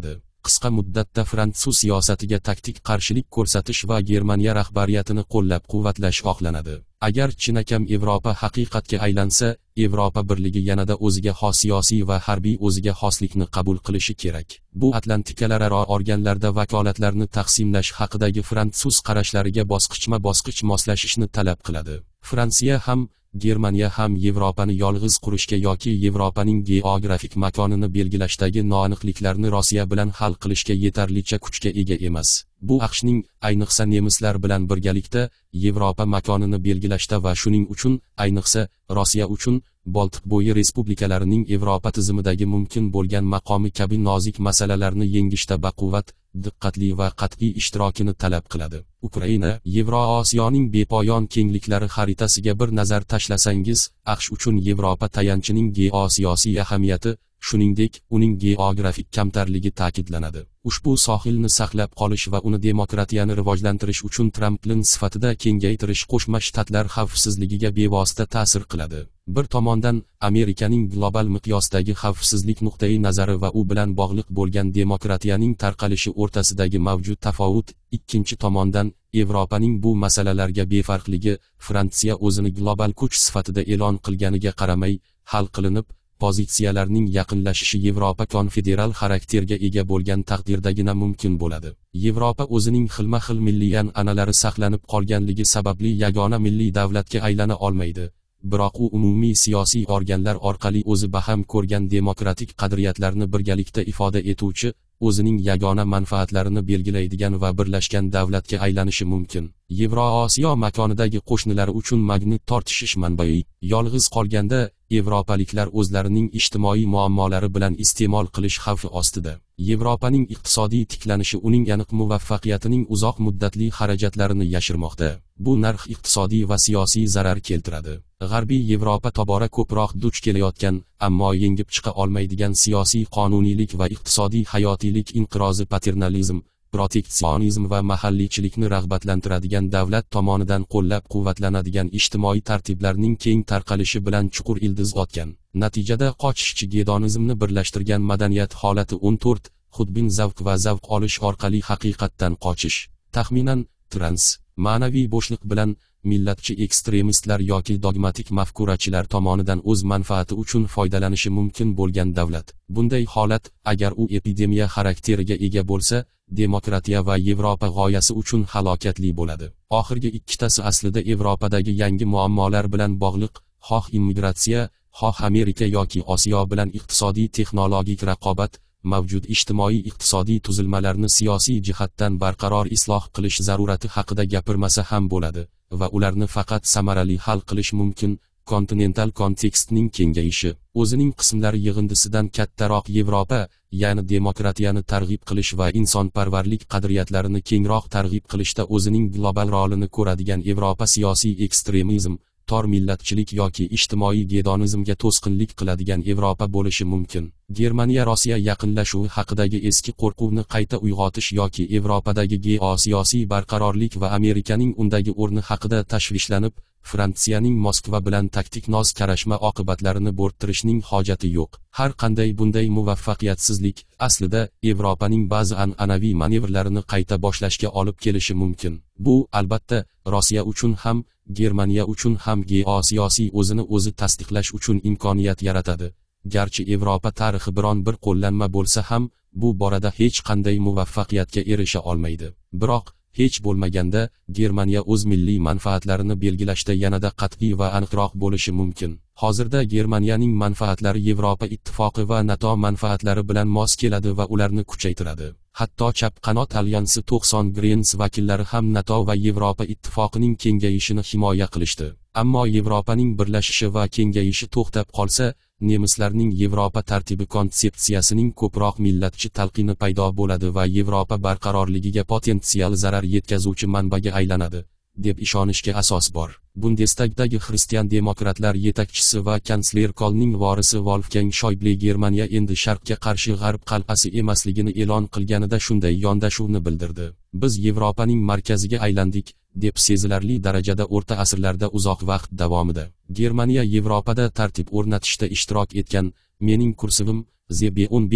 qisqa muddatda Fransuz siyosatiga taktik qarshilik ko'rsatish va Germaniya rahbariyatini qo'llab-quvvatlash xohlanadi. Agar chinakam Yevropa haqiqatga aylansa, Yevropa birligi yanada o'ziga xos siyosiy va harbiy o'ziga xoslikni qabul qilishi kerak. Bu Atlantikalararo organlarda vakolatlarni taqsimlash haqidagi Fransuz qarashlariga bosqichma-bosqich moslashishni talab qiladi. Fransiya ham Germaniya ham Yevropani yolg'iz qurishga yoki Yevropaning geografik makonini belgilashdagi noaniqliklarni Rossiya bilan hal qilishga yetarlicha kuchga ega emas. Bu AQShning, ayniqsa nemislar bilan birgalikda Yevropa makonini belgilashda va shuning uchun, ayniqsa Rossiya uchun Boltiqbo'yi respublikalarining Yevropa tizimidagi mumkin bo'lgan maqomi kabi nozik masalalarni yengishda baquvvat, diqqatli va qat'iy ishtirokini talab qiladi. Ukraina, Yevroosiyoning bepoyon kengliklari xaritasiga bir nazar tashlasangiz, AQSh uchun Yevropa tayanchining geosiyosiy ahamiyati, shuningdek, uning geografik kamtarligi ta'kidlanadi. Ushbu sohilni saqlab qolish va uni demokratiyani rivojlantirish uchun Trampning sifatida kengaytirish Qo'shma Shtatlar xavfsizligiga bevosita ta'sir qiladi. Bir tomondan, Amerikaning global miqyosdagi xavfsizlik nuqtai nazari va u bilan bog'liq bo'lgan demokratiyaning tarqalishi o'rtasidagi mavjud tafovut, ikkinchi tomondan, Yevropaning bu masalalarga befarqligi, Fransiya o'zini global kuch sifatida e'lon qilganiga qaramay, hal qilinib, pozitsiyalarning yaqinlashishi Yevropa konfederal xarakterga ega bo'lgan taqdirdagina mumkin bo'ladi. Yevropa o'zining xilma-xil milliy an'analari saqlanib qolganligi sababli yagona milliy davlatga aylana olmaydi. Biroq u umumiy siyosiy organlar orqali o'zi baham ko'rgan demokratik qadriyatlarni birgalikda ifoda etuvchi, o'zining yagona manfaatlarini belgilaydigan va birlashgan davlatga aylanishi mumkin. Yevroosiyo makonidagi qo'shnilari uchun magnit tortishish manbai. Yolg'iz qolganda, Yevropaliklar o'zlarining ijtimoiy muammolari bilan iste'mol qilish xavfi ostida. Yevropaning iqtisodiy tiklanishi uning aniq muvaffaqiyatining uzoq muddatli xarajatlarini yashirmoqda. Bu narx iqtisodiy va siyosiy zarar keltiradi. G'arbiy Yevropa tobora ko'proq duch kelayotgan, ammo yengib chiqa olmaydigan siyosiy qonuniylik va iqtisodiy hayotiylik inqirozi paternalizm, proteksionizm va mahalliychilikni rag'batlantiradigan davlat tomonidan qo'llab-quvvatlanadigan ijtimoiy tartiblarning keng tarqalishi bilan chuqur ildiz otgan. Natijada qochishchi gedonizmni birlashtirgan madaniyat holati o'n to'rt, xudbin zavq va zavq olish orqali haqiqatdan qochish. Taxminan, trans, ma'naviy bo'shliq bilan, millatchi ekstremistlar yoki dogmatik mafkurachilar tomonidan o'z manfaati uchun foydalanishi mumkin bo'lgan davlat. Bunday holat, agar u epidemiya xarakteriga ega bo'lsa, demokratiya va Yevropa g'oyasi uchun halokatli bo'ladi. Oxirgi ikkitasi aslida Yevropadagi yangi muammolar bilan bog'liq, xoh immigratsiya, xoh Amerika yoki Osiyo bilan iqtisodiy texnologik raqobat, mavjud ijtimoiy-iqtisodiy tuzilmalarni siyosiy jihatdan barqaror isloh qilish zarurati haqida gapirmasa ham bo'ladi va ularni faqat samarali hal qilish mumkin. Kontinental kontekstning kengayishi, o'zining qismlari yig'indisidan kattaroq Yevropa, ya'ni demokratiyani targ'ib qilish va insonparvarlik qadriyatlarini kengroq targ'ib qilishda o'zining global rolini ko'radigan Yevropa siyosiy ekstremizm, tor millatchilik yoki ijtimoiy gedonizmga to'sqinlik qiladigan Yevropa bo'lishi mumkin. Germaniya Rossiya yaqinlashuvi haqidagi eski qo'rquvni qayta uyg'otish yoki Yevropadagi geosiyosiy barqarorlik va Amerikaning undagi o'rni haqida tashvishlanib, Fransiyaning Moskva bilan taktik noz karashma oqibatlarini bo'rttirishning hojati yo'q. Har qanday bunday muvaffaqiyatsizlik, aslida, Yevropaning ba'zi an'anaviy manevrlarini qayta boshlashga olib kelishi mumkin. Bu, albatta, Rossiya uchun ham, Germaniya uchun ham geosiyosiy o'zini o'zi tasdiqlash uchun imkoniyat yaratadi. Garchi Yevropa tarixi biron bir qo'llanma bo'lsa ham, bu borada hech qanday muvaffaqiyatga erisha olmaydi. Biroq, hech bo'lmaganda, Germaniya o'z milliy manfaatlarini belgilashda yanada qat'iy va aniqroq bo'lishi mumkin. Hozirda Germaniyaning manfaatlari Yevropa ittifoqi va NATO manfaatlari bilan mos keladi va ularni kuchaytiradi. Hatto chap qanot alyansi to'qson Greens vakillari ham NATO va Yevropa ittifoqining kengayishini himoya qilishdi. Ammo Yevropaning birlashishi va kengayishi to'xtab qolsa, nemislarning Yevropa tartibi konsepsiyasining ko'proq millatchi talqini paydo bo'ladi va Yevropa barqarorligiga potensial zarar yetkazuvchi manbaga aylanadi, deb ishonishga asos bor. Bundestagdagi xristian demokratlar yetakchisi va kansler Kohlning vorisi Wolfgang Schäuble Germaniya endi sharqqa qarshi g'arb qal'asi emasligini e'lon qilganida shunday yondashuvni bildirdi. Biz Yevropaning markaziga aylandik, deb sezilarli darajada o'rta asrlarda uzoq vaqt davomida Germaniya Yevropada tartib o'rnatishda ishtirok etgan, mening kursivim, Z B o'n besh,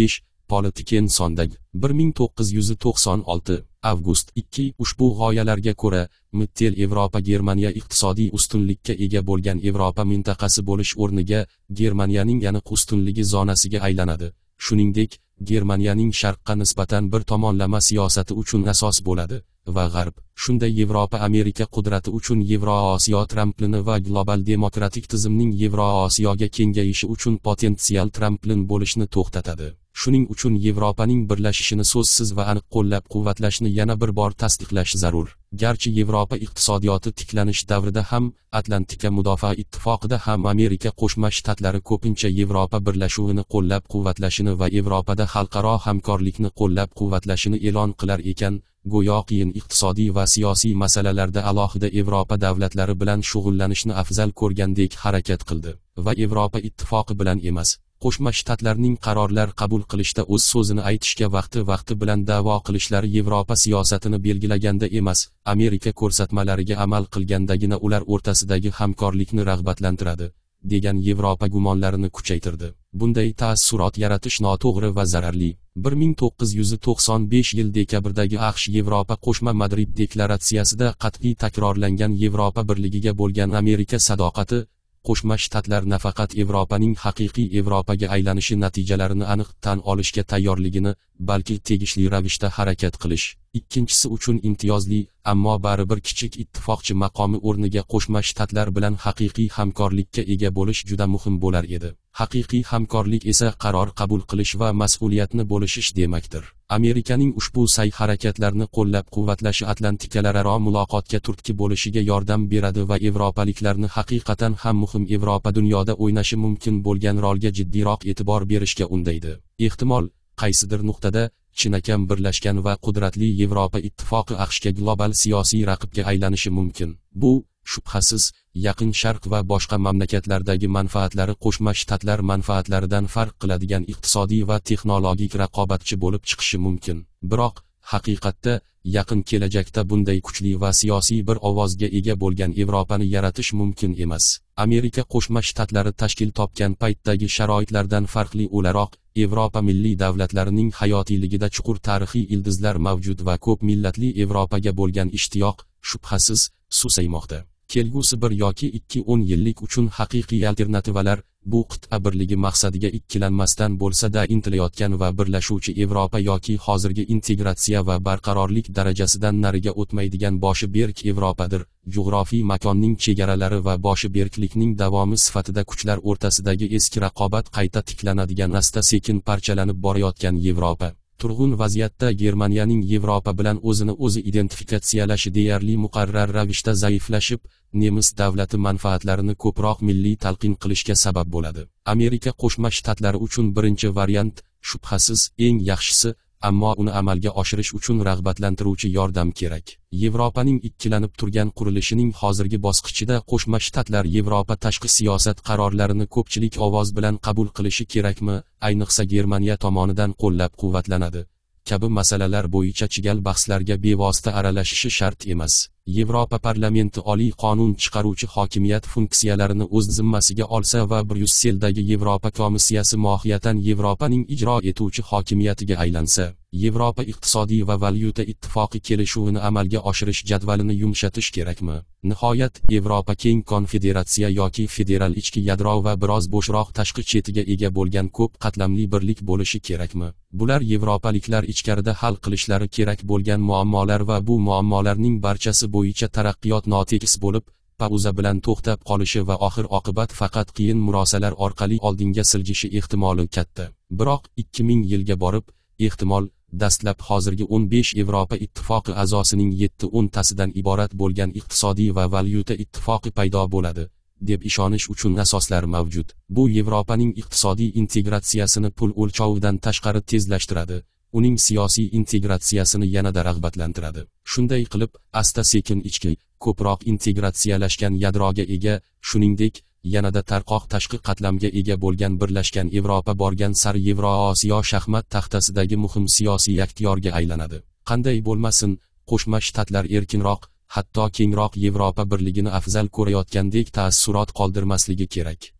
Politiken Sondag, bir ming to'qqiz yuz to'qson olti, avgust ikki. Ushbu g'oyalarga ko'ra, Mittel Yevropa Germaniya iqtisodiy ustunlikka ega bo'lgan Yevropa mintaqasi bo'lish o'rniga, Germaniyaning aniq ustunligi zonasiga aylanadi. Shuningdek, Germaniyaning sharqqa nisbatan bir tomonlama siyosati uchun asos bo'ladi va G'arb, shunday Yevropa Amerika qudrati uchun Yevroosiyo tramplini va global demokratik tizimning Yevroosiyoga kengayishi uchun potensial tramplin bo'lishni to'xtatadi. Shuning uchun Yevropaning birlashishini so'zsiz va aniq qo'llab-quvvatlashni yana bir bor tasdiqlash zarur. Garchi Yevropa iqtisodiyoti tiklanish davrida ham, Atlantika Mudofaa ittifoqida ham Amerika Qo'shma Shtatlari ko'pincha Yevropa birlashuvini qo'llab-quvvatlashini va Yevropada xalqaro hamkorlikni qo'llab-quvvatlashini e'lon qilar ekan, go'yo qiyin iqtisodiy va siyosiy masalalarda alohida Yevropa davlatlari bilan shug'ullanishni afzal ko'rgandek harakat qildi va Yevropa ittifoqi bilan emas, Qo'shma Shtatlarning qarorlar qabul qilishda o'z so'zini aytishga vaqti-vaqti bilan da'vo qilishlari Yevropa siyosatini belgilaganda emas, Amerika ko'rsatmalariga amal qilgandagina ular o'rtasidagi hamkorlikni rag'batlantiradi, degan Yevropa gumonlarini kuchaytirdi. Bunday ta'assurot yaratish noto'g'ri va zararli. bir ming to'qqiz yuz to'qson besh yil dekabrdagi AQSh Yevropa Qo'shma Madrid deklaratsiyasida qat'iy takrorlangan Yevropa birligiga bo'lgan Amerika sadoqati, Qo'shma Shtatlar nafaqat Yevropaning haqiqiy Yevropaga aylanishi natijalarini aniq tan olishga tayyorligini, balki tegishli ravishda harakat qilish, ikkinchisi uchun imtiyozli, ammo baribir kichik ittifoqchi maqomi o'rniga Qo'shma Shtatlar bilan haqiqiy hamkorlikka ega bo'lish juda muhim bo'lar edi. Haqiqiy hamkorlik esa qaror qabul qilish va mas'uliyatni bo'lishish demakdir. Amerikaning ushbu sa'y-harakatlarni qo'llab-quvvatlashi Atlantikalararo muloqotga turtki bo'lishiga yordam beradi va yevropaliklarni haqiqatan ham muhim Yevropa dunyoda o'ynashi mumkin bo'lgan rolga jiddiyroq e'tibor berishga undaydi. Ehtimol, qaysidir nuqtada, chinakam birlashgan va qudratli Yevropa ittifoqi AQShga global siyosiy raqibga aylanishi mumkin. Bu, shubhasiz, Yaqin Sharq va boshqa mamlakatlardagi manfaatlari Qo'shma Shtatlar manfaatlaridan farq qiladigan iqtisodiy va texnologik raqobatchi bo'lib chiqishi mumkin. Biroq, haqiqatda, yaqin kelajakda bunday kuchli va siyosiy bir ovozga ega bo'lgan Yevropani yaratish mumkin emas. Amerika Qo'shma Shtatlari tashkil topgan paytdagi sharoitlardan farqli o'laroq, Yevropa milliy davlatlarining hayotiyligida chuqur tarixiy ildizlar mavjud va ko'p millatli Yevropaga bo'lgan ishtiyoq, shubhasiz, susaymoqda. Kelgusi bir yoki ikki o'n yillik uchun haqiqiy alternativalar, bu qit'a birligi maqsadiga ikkilanmasdan bo'lsa-da intilayotgan va birlashuvchi Yevropa yoki hozirgi integratsiya va barqarorlik darajasidan nariga o'tmaydigan boshi berk Yevropadir. Jug'rofiy makonning chegaralari va boshi berklikning davomi sifatida kuchlar o'rtasidagi eski raqobat qayta tiklanadigan asta-sekin parchalanib borayotgan Yevropa. Turg'un vaziyatda Germaniyaning Yevropa bilan o'zini o'zi identifikatsiyalashi deyarli muqarrar ravishda zaiflashib, nemis davlati manfaatlarini ko'proq milliy talqin qilishga sabab bo'ladi. Amerika Qo'shma Shtatlari uchun birinchi variant, shubhasiz, eng yaxshisi, ammo uni amalga oshirish uchun rag'batlantiruvchi yordam kerak. Yevropaning ikkilanib turgan qurilishining hozirgi bosqichida Qo'shma Shtatlar Yevropa tashqi siyosat qarorlarini ko'pchilik ovoz bilan qabul qilishi kerakmi, ayniqsa Germaniya tomonidan qo'llab-quvvatlanadi kabi masalalar bo'yicha chigal bahslarga bevosita aralashishi shart emas. Yevropa parlamenti oliy qonun chiqaruvchi hokimiyat funksiyalarini o'z zimmasiga olsa va Bryusseldagi Yevropa komissiyasi mohiyatan Yevropaning ijro etuvchi hokimiyatiga aylansa, Yevropa iqtisodiy va valyuta ittifoqi kelishuvini amalga oshirish jadvalini yumshatish kerakmi? Nihoyat, Yevropa keng konfederatsiya yoki federal ichki yadro va biroz bo'shroq tashqi chetiga ega bo'lgan ko'p qatlamli birlik bo'lishi kerakmi? Bular yevropaliklar ichkarida hal qilishlari kerak bo'lgan muammolar va bu muammolarning barchasi bo'yicha taraqqiyot notekis bo'lib, pauza bilan to'xtab qolishi va oxir-oqibat faqat qiyin murosalar orqali oldinga siljishi ehtimoli katta. Biroq ikki ming yilga borib, ehtimol, dastlab hozirgi o'n besh Yevropa ittifoqi a'zosining yetti o'ntasidan iborat bo'lgan iqtisodiy va valyuta ittifoqi paydo bo'ladi, deb ishonish uchun asoslar mavjud. Bu Yevropaning iqtisodiy integratsiyasini pul o'lchovidan tashqari tezlashtiradi, uning siyosiy integratsiyasini yanada rag'batlantiradi. Shunday qilib, asta-sekin ichki, ko'proq integratsiyalashgan yadroga ega, shuningdek, yanada tarqoq tashqi qatlamga ega bo'lgan birlashgan Yevropa borgan sari Yevroosiyo shaxmat taxtasidagi muhim siyosiy aktyorga aylanadi. Qanday bo'lmasin, Qo'shma Shtatlar erkinroq, hatto kengroq Yevropa birligini afzal ko'rayotgandek ta'assurot qoldirmasligi kerak.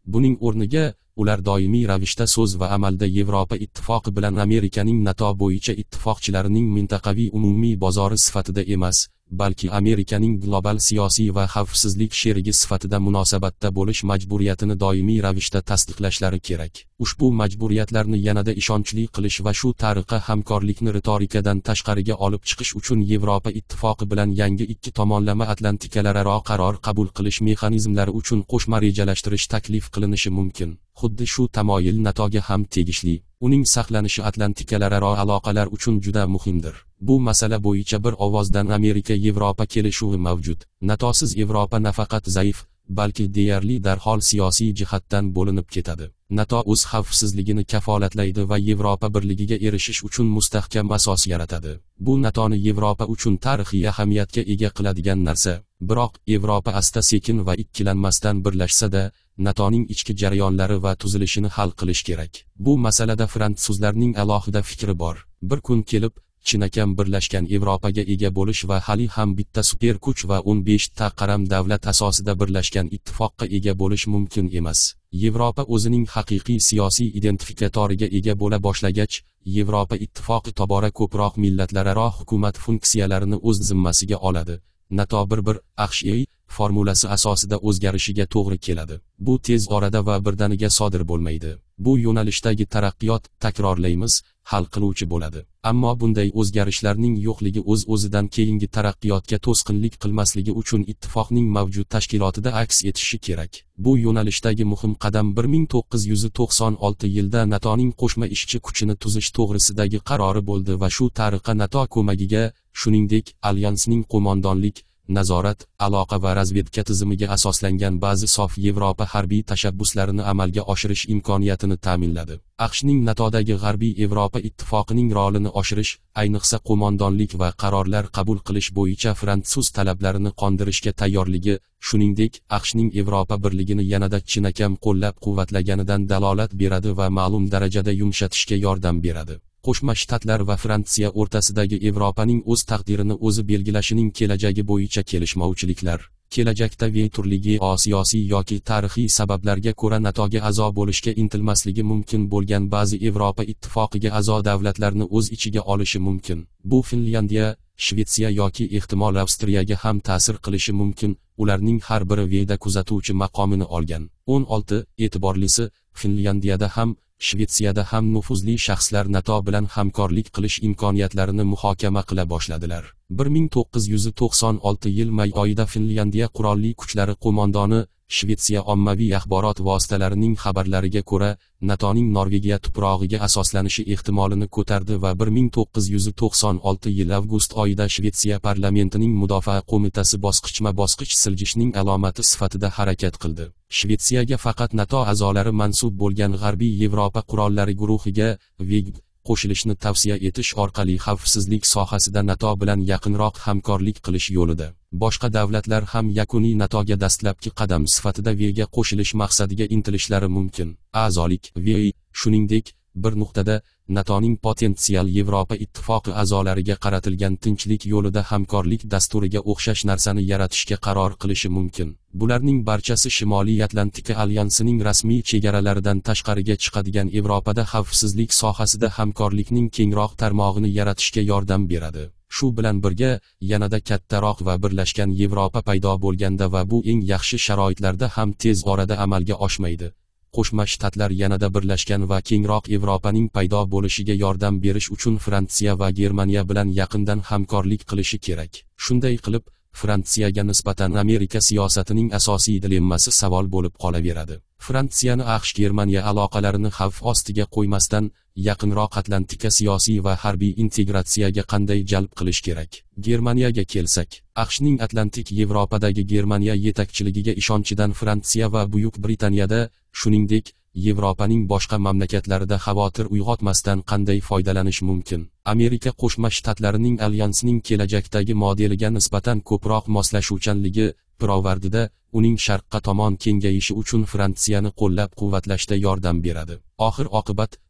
Buning o'rniga, ular doimiy ravishda so'z va amalda Yevropa ittifoqi bilan Amerikaning NATO bo'yicha ittifoqchilarining mintaqaviy umumiy bozori sifatida emas, balki Amerikaning global siyosiy va xavfsizlik sherigi sifatida munosabatda bo'lish majburiyatini doimiy ravishda tasdiqlashlari kerak. Ushbu majburiyatlarni yanada ishonchli qilish va shu tariqa hamkorlikni ritorikadan tashqariga olib chiqish uchun Yevropa ittifoqi bilan yangi ikki tomonlama Atlantikalararo qaror qabul qilish mexanizmlari uchun qo'shma rejalashtirish taklif qilinishi mumkin. Xuddi shu tamoyil NATOga ham tegishli. Uning saqlanishi Atlantikalararo aloqalar uchun juda muhimdir. Bu masala bo'yicha bir ovozdan Amerika Yevropa kelishuvi mavjud. NATOsiz Yevropa nafaqat zaif, balki deyarli darhol siyosiy jihatdan bo'linib ketadi. NATO o'z xavfsizligini kafolatlaydi va Yevropa birligiga erishish uchun mustahkam asos yaratadi. Bu NATOni Yevropa uchun tarixiy ahamiyatga ega qiladigan narsa. Biroq Yevropa asta-sekin va ikkilanmasdan birlashsa-da, NATOning ichki jarayonlari va tuzilishini hal qilish kerak. Bu masalada fransuzlarning alohida fikri bor. Bir kun kelib, chinakam birlashgan Yevropaga ega bo'lish va hali ham bitta super kuch va o'n besh ta qaram davlat asosida birlashgan ittifoqqa ega bo'lish mumkin emas. Yevropa o'zining haqiqiy siyosiy identifikatoriga ega bo'la boshlagach, Yevropa ittifoqi tobora ko'proq millatlararo hukumat funksiyalarini o'z zimmasiga oladi. NATO bir bir AQSh formulasi asosida o'zgarishiga to'g'ri keladi. Bu tez orada va birdaniga sodir bo'lmaydi. Bu yo'nalishdagi taraqqiyot, takrorlaymiz, hal qiluvchi bo'ladi. Ammo bunday o'zgarishlarning yo'qligi o'z-o'zidan keyingi taraqqiyotga to'sqinlik qilmasligi uchun ittifoqning mavjud tashkilotida aks etishi kerak. Bu yo'nalishdagi muhim qadam bir ming to'qqiz yuz to'qson olti yilda NATOning qo'shma ishchi kuchini tuzish to'g'risidagi qarori bo'ldi va shu tariqa NATO ko'magiga, shuningdek, alyansning qo'mondonlik, nazorat, aloqa va razvedka tizimiga asoslangan ba'zi sof Yevropa harbiy tashabbuslarini amalga oshirish imkoniyatini ta'minladi. AQShning NATOdagi G'arbiy Yevropa ittifoqining rolini oshirish, ayniqsa qo'mondonlik va qarorlar qabul qilish bo'yicha fransuz talablarini qondirishga tayyorligi, shuningdek, AQShning Yevropa birligini yanada chinakam qo'llab-quvvatlaganidan dalolat beradi va ma'lum darajada yumshatishga yordam beradi. Qo'shma Shtatlar va Fransiya o'rtasidagi Yevropaning o'z taqdirini o'zi belgilashining kelajagi bo'yicha kelishmovchiliklar. Kelajakda turli siyosiy yoki tarixiy sabablarga ko'ra NATOga a'zo bo'lishga intilmasligi mumkin bo'lgan ba'zi Yevropa ittifoqiga a'zo davlatlarni o'z ichiga olishi mumkin. Bu Finlyandiya, Shvetsiya yoki ehtimol Avstriyaga ham ta'sir qilishi mumkin. Ularning har biri Veyda kuzatuvchi maqomini olgan. o'n olti E'tiborlisi, Finlyandiyada ham Shvetsiyada ham nufuzli shaxslar NATO bilan hamkorlik qilish imkoniyatlarini muhokama qila boshladilar. bir ming to'qqiz yuz to'qson olti yil may oyida Finlyandiya qurolli kuchlari qo'mondoni, Shvetsiya ommaviy axborot vositalarining xabarlariga ko'ra, NATOning Norvegiya tuprog'iga asoslanishi ehtimolini ko'tardi va bir ming to'qqiz yuz to'qson olti yil avgust oyida Shvetsiya parlamentining mudofaa qo'mitasi bosqichma-bosqich siljishning alomati sifatida harakat qildi. Shvetsiyaga faqat NATO a'zolari mansub bo'lgan G'arbiy Yevropa qurollari guruhiga (V G) qo'shilishni tavsiya etish orqali xavfsizlik sohasida NATO bilan yaqinroq hamkorlik qilish yo'lida. Boshqa davlatlar ham yakuniy NATOga dastlabki qadam sifatida V ga qo'shilish maqsadiga intilishlari mumkin. A'zolik V, shuningdek, bir nuqtada NATOning potensial Yevropa ittifoqi a'zolariga qaratilgan tinchlik yo'lida hamkorlik dasturiga o'xshash narsani yaratishga qaror qilishi mumkin. Bularning barchasi Shimoliy Atlantika alyansining rasmiy chegaralaridan tashqariga chiqadigan Yevropada xavfsizlik sohasida hamkorlikning kengroq tarmog'ini yaratishga yordam beradi. Shu bilan birga, yanada kattaroq va birlashgan Yevropa paydo bo'lganda va bu eng yaxshi sharoitlarda ham tez orada amalga oshmaydi. Qo'shma Shtatlar yanada birlashgan va kengroq Yevropaning paydo bo'lishiga yordam berish uchun Fransiya va Germaniya bilan yaqindan hamkorlik qilishi kerak. Shunday qilib, Fransiyaga nisbatan Amerika siyosatining asosiy dilemmasi savol bo'lib qolaveradi. Fransiyani AQSh-Germaniya aloqalarini xavf ostiga qo'ymasdan, yaqinroq Atlantika siyosiy va harbiy integratsiyaga qanday jalb qilish kerak? Germaniyaga kelsak, AQShning Atlantik Yevropadagi Germaniya yetakchiligiga ishonchidan Fransiya va Buyuk Britaniyada, shuningdek, Yevropaning boshqa mamlakatlarida xavotir uyg'otmasdan qanday foydalanish mumkin? Amerika Qo'shma Shtatlarining alyansning kelajakdagi modeliga nisbatan ko'proq moslashuvchanligi, pirovardida, uning sharqqa tomon kengayishi uchun Fransiyani qo'llab-quvvatlashda yordam beradi. Oxir-oqibat,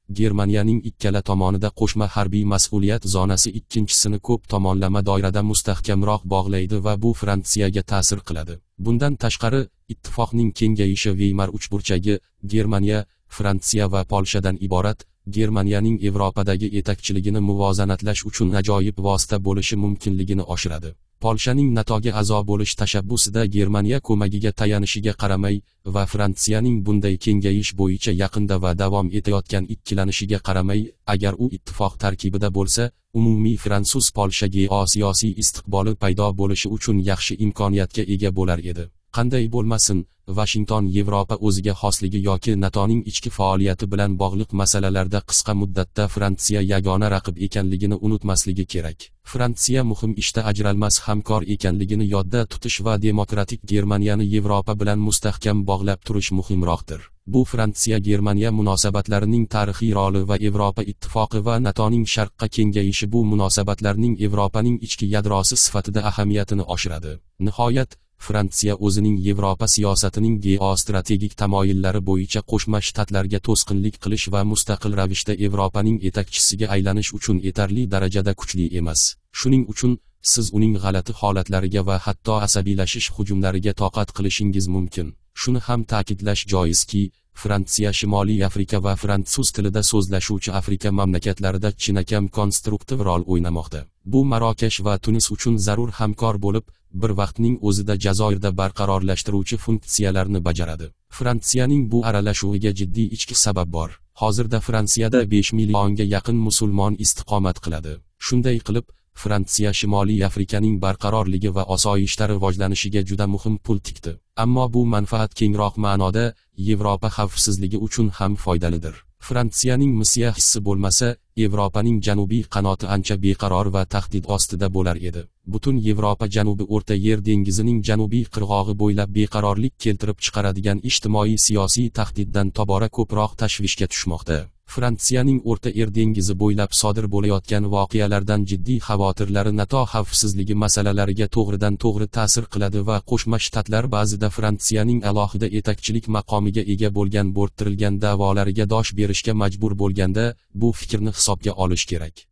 Germaniyaning ikkala tomonida qo'shma harbiy mas'uliyat zonasi ikkinchisini ko'p tomonlama doirada mustahkamroq bog'laydi va bu Fransiyaga ta'sir qiladi. Bundan tashqari, ittifoqning kengayishi Veymar uchburchagi, Germaniya, Fransiya va Polshadan iborat, Germaniyaning Yevropadagi yetakchiligini muvozanatlash uchun ajoyib vosita bo'lishi mumkinligini oshiradi. Polshaning NATOga a'zo bo'lish tashabbusida Germaniya ko'magiga tayanishiga qaramay va Fransiyaning bunday kengayish bo'yicha yaqinda va davom etayotgan ikkilanishiga qaramay, agar u ittifoq tarkibida bo'lsa, umumiy fransuz-Polsha geosiyosiy istiqboli paydo bo'lishi uchun yaxshi imkoniyatga ega bo'lar edi. Qanday bo'lmasin, Washington Yevropa o'ziga xosligi yoki NATOning ichki faoliyati bilan bog'liq masalalarda qisqa muddatda Fransiya yagona raqib ekanligini unutmasligi kerak. Fransiya muhim ishda ajralmas hamkor ekanligini yodda tutish va demokratik Germaniyani Yevropa bilan mustahkam bog'lab turish muhimroqdir. Bu Fransiya-Germaniya munosabatlarining tarixiy roli va Yevropa ittifoqi va NATOning sharqqa kengayishi bu munosabatlarning Yevropaning ichki yadrosi sifatida ahamiyatini oshiradi. Nihoyat, Fransiya o'zining Yevropa siyosatining geostrategik tamoyillari bo'yicha Qo'shma Shtatlarga to'sqinlik qilish va mustaqil ravishda Yevropaning yetakchisiga aylanish uchun yetarli darajada kuchli emas. Shuning uchun, siz uning g'alati holatlariga va hatto asabiylashish hujumlariga toqat qilishingiz mumkin. Shuni ham ta'kidlash joizki, Fransiya Shimoliy Afrika va fransuz tilida so'zlashuvchi Afrika mamlakatlarida chinakam konstruktiv rol o'ynamoqda. Bu Marokash va Tunis uchun zarur hamkor bo'lib, bir vaqtning o'zida Jazoirda barqarorlashtiruvchi funksiyalarni bajaradi. Fransiyaning bu aralashuviga jiddiy ichki sabab bor. Hozirda Fransiyada besh millionga yaqin musulmon istiqomat qiladi. Shunday qilib, Fransiya Shimoliy Afrikaning barqarorligi va osoyishta rivojlanishiga juda muhim pul tikdi. Ammo bu manfaat kengroq ma'noda Yevropa xavfsizligi uchun ham foydalidir. Fransiyaning missiya hissi bo'lmasa, Yevropaning janubiy qanoti ancha beqaror va tahdid ostida bo'lar edi. Butun Yevropa Janubi O'rta Yer dengizining janubiy qirg'og'i bo'ylab beqarorlik keltirib chiqaradigan ijtimoiy-siyosiy tahdiddan tobora ko'proq tashvishga tushmoqda. Fransiyaning O'rta Yer dengizi bo'ylab sodir bo'layotgan voqealardan jiddiy xavotirlari NATO xavfsizligi masalalariga to'g'ridan to'g'ri ta'sir qiladi va Qo'shma Shtatlar ba'zida Fransiyaning alohida yetakchilik maqomiga ega bo'lgan bo'rttirilgan da'volariga dosh berishga majbur bo'lganda, bu fikrni hisobga olish kerak.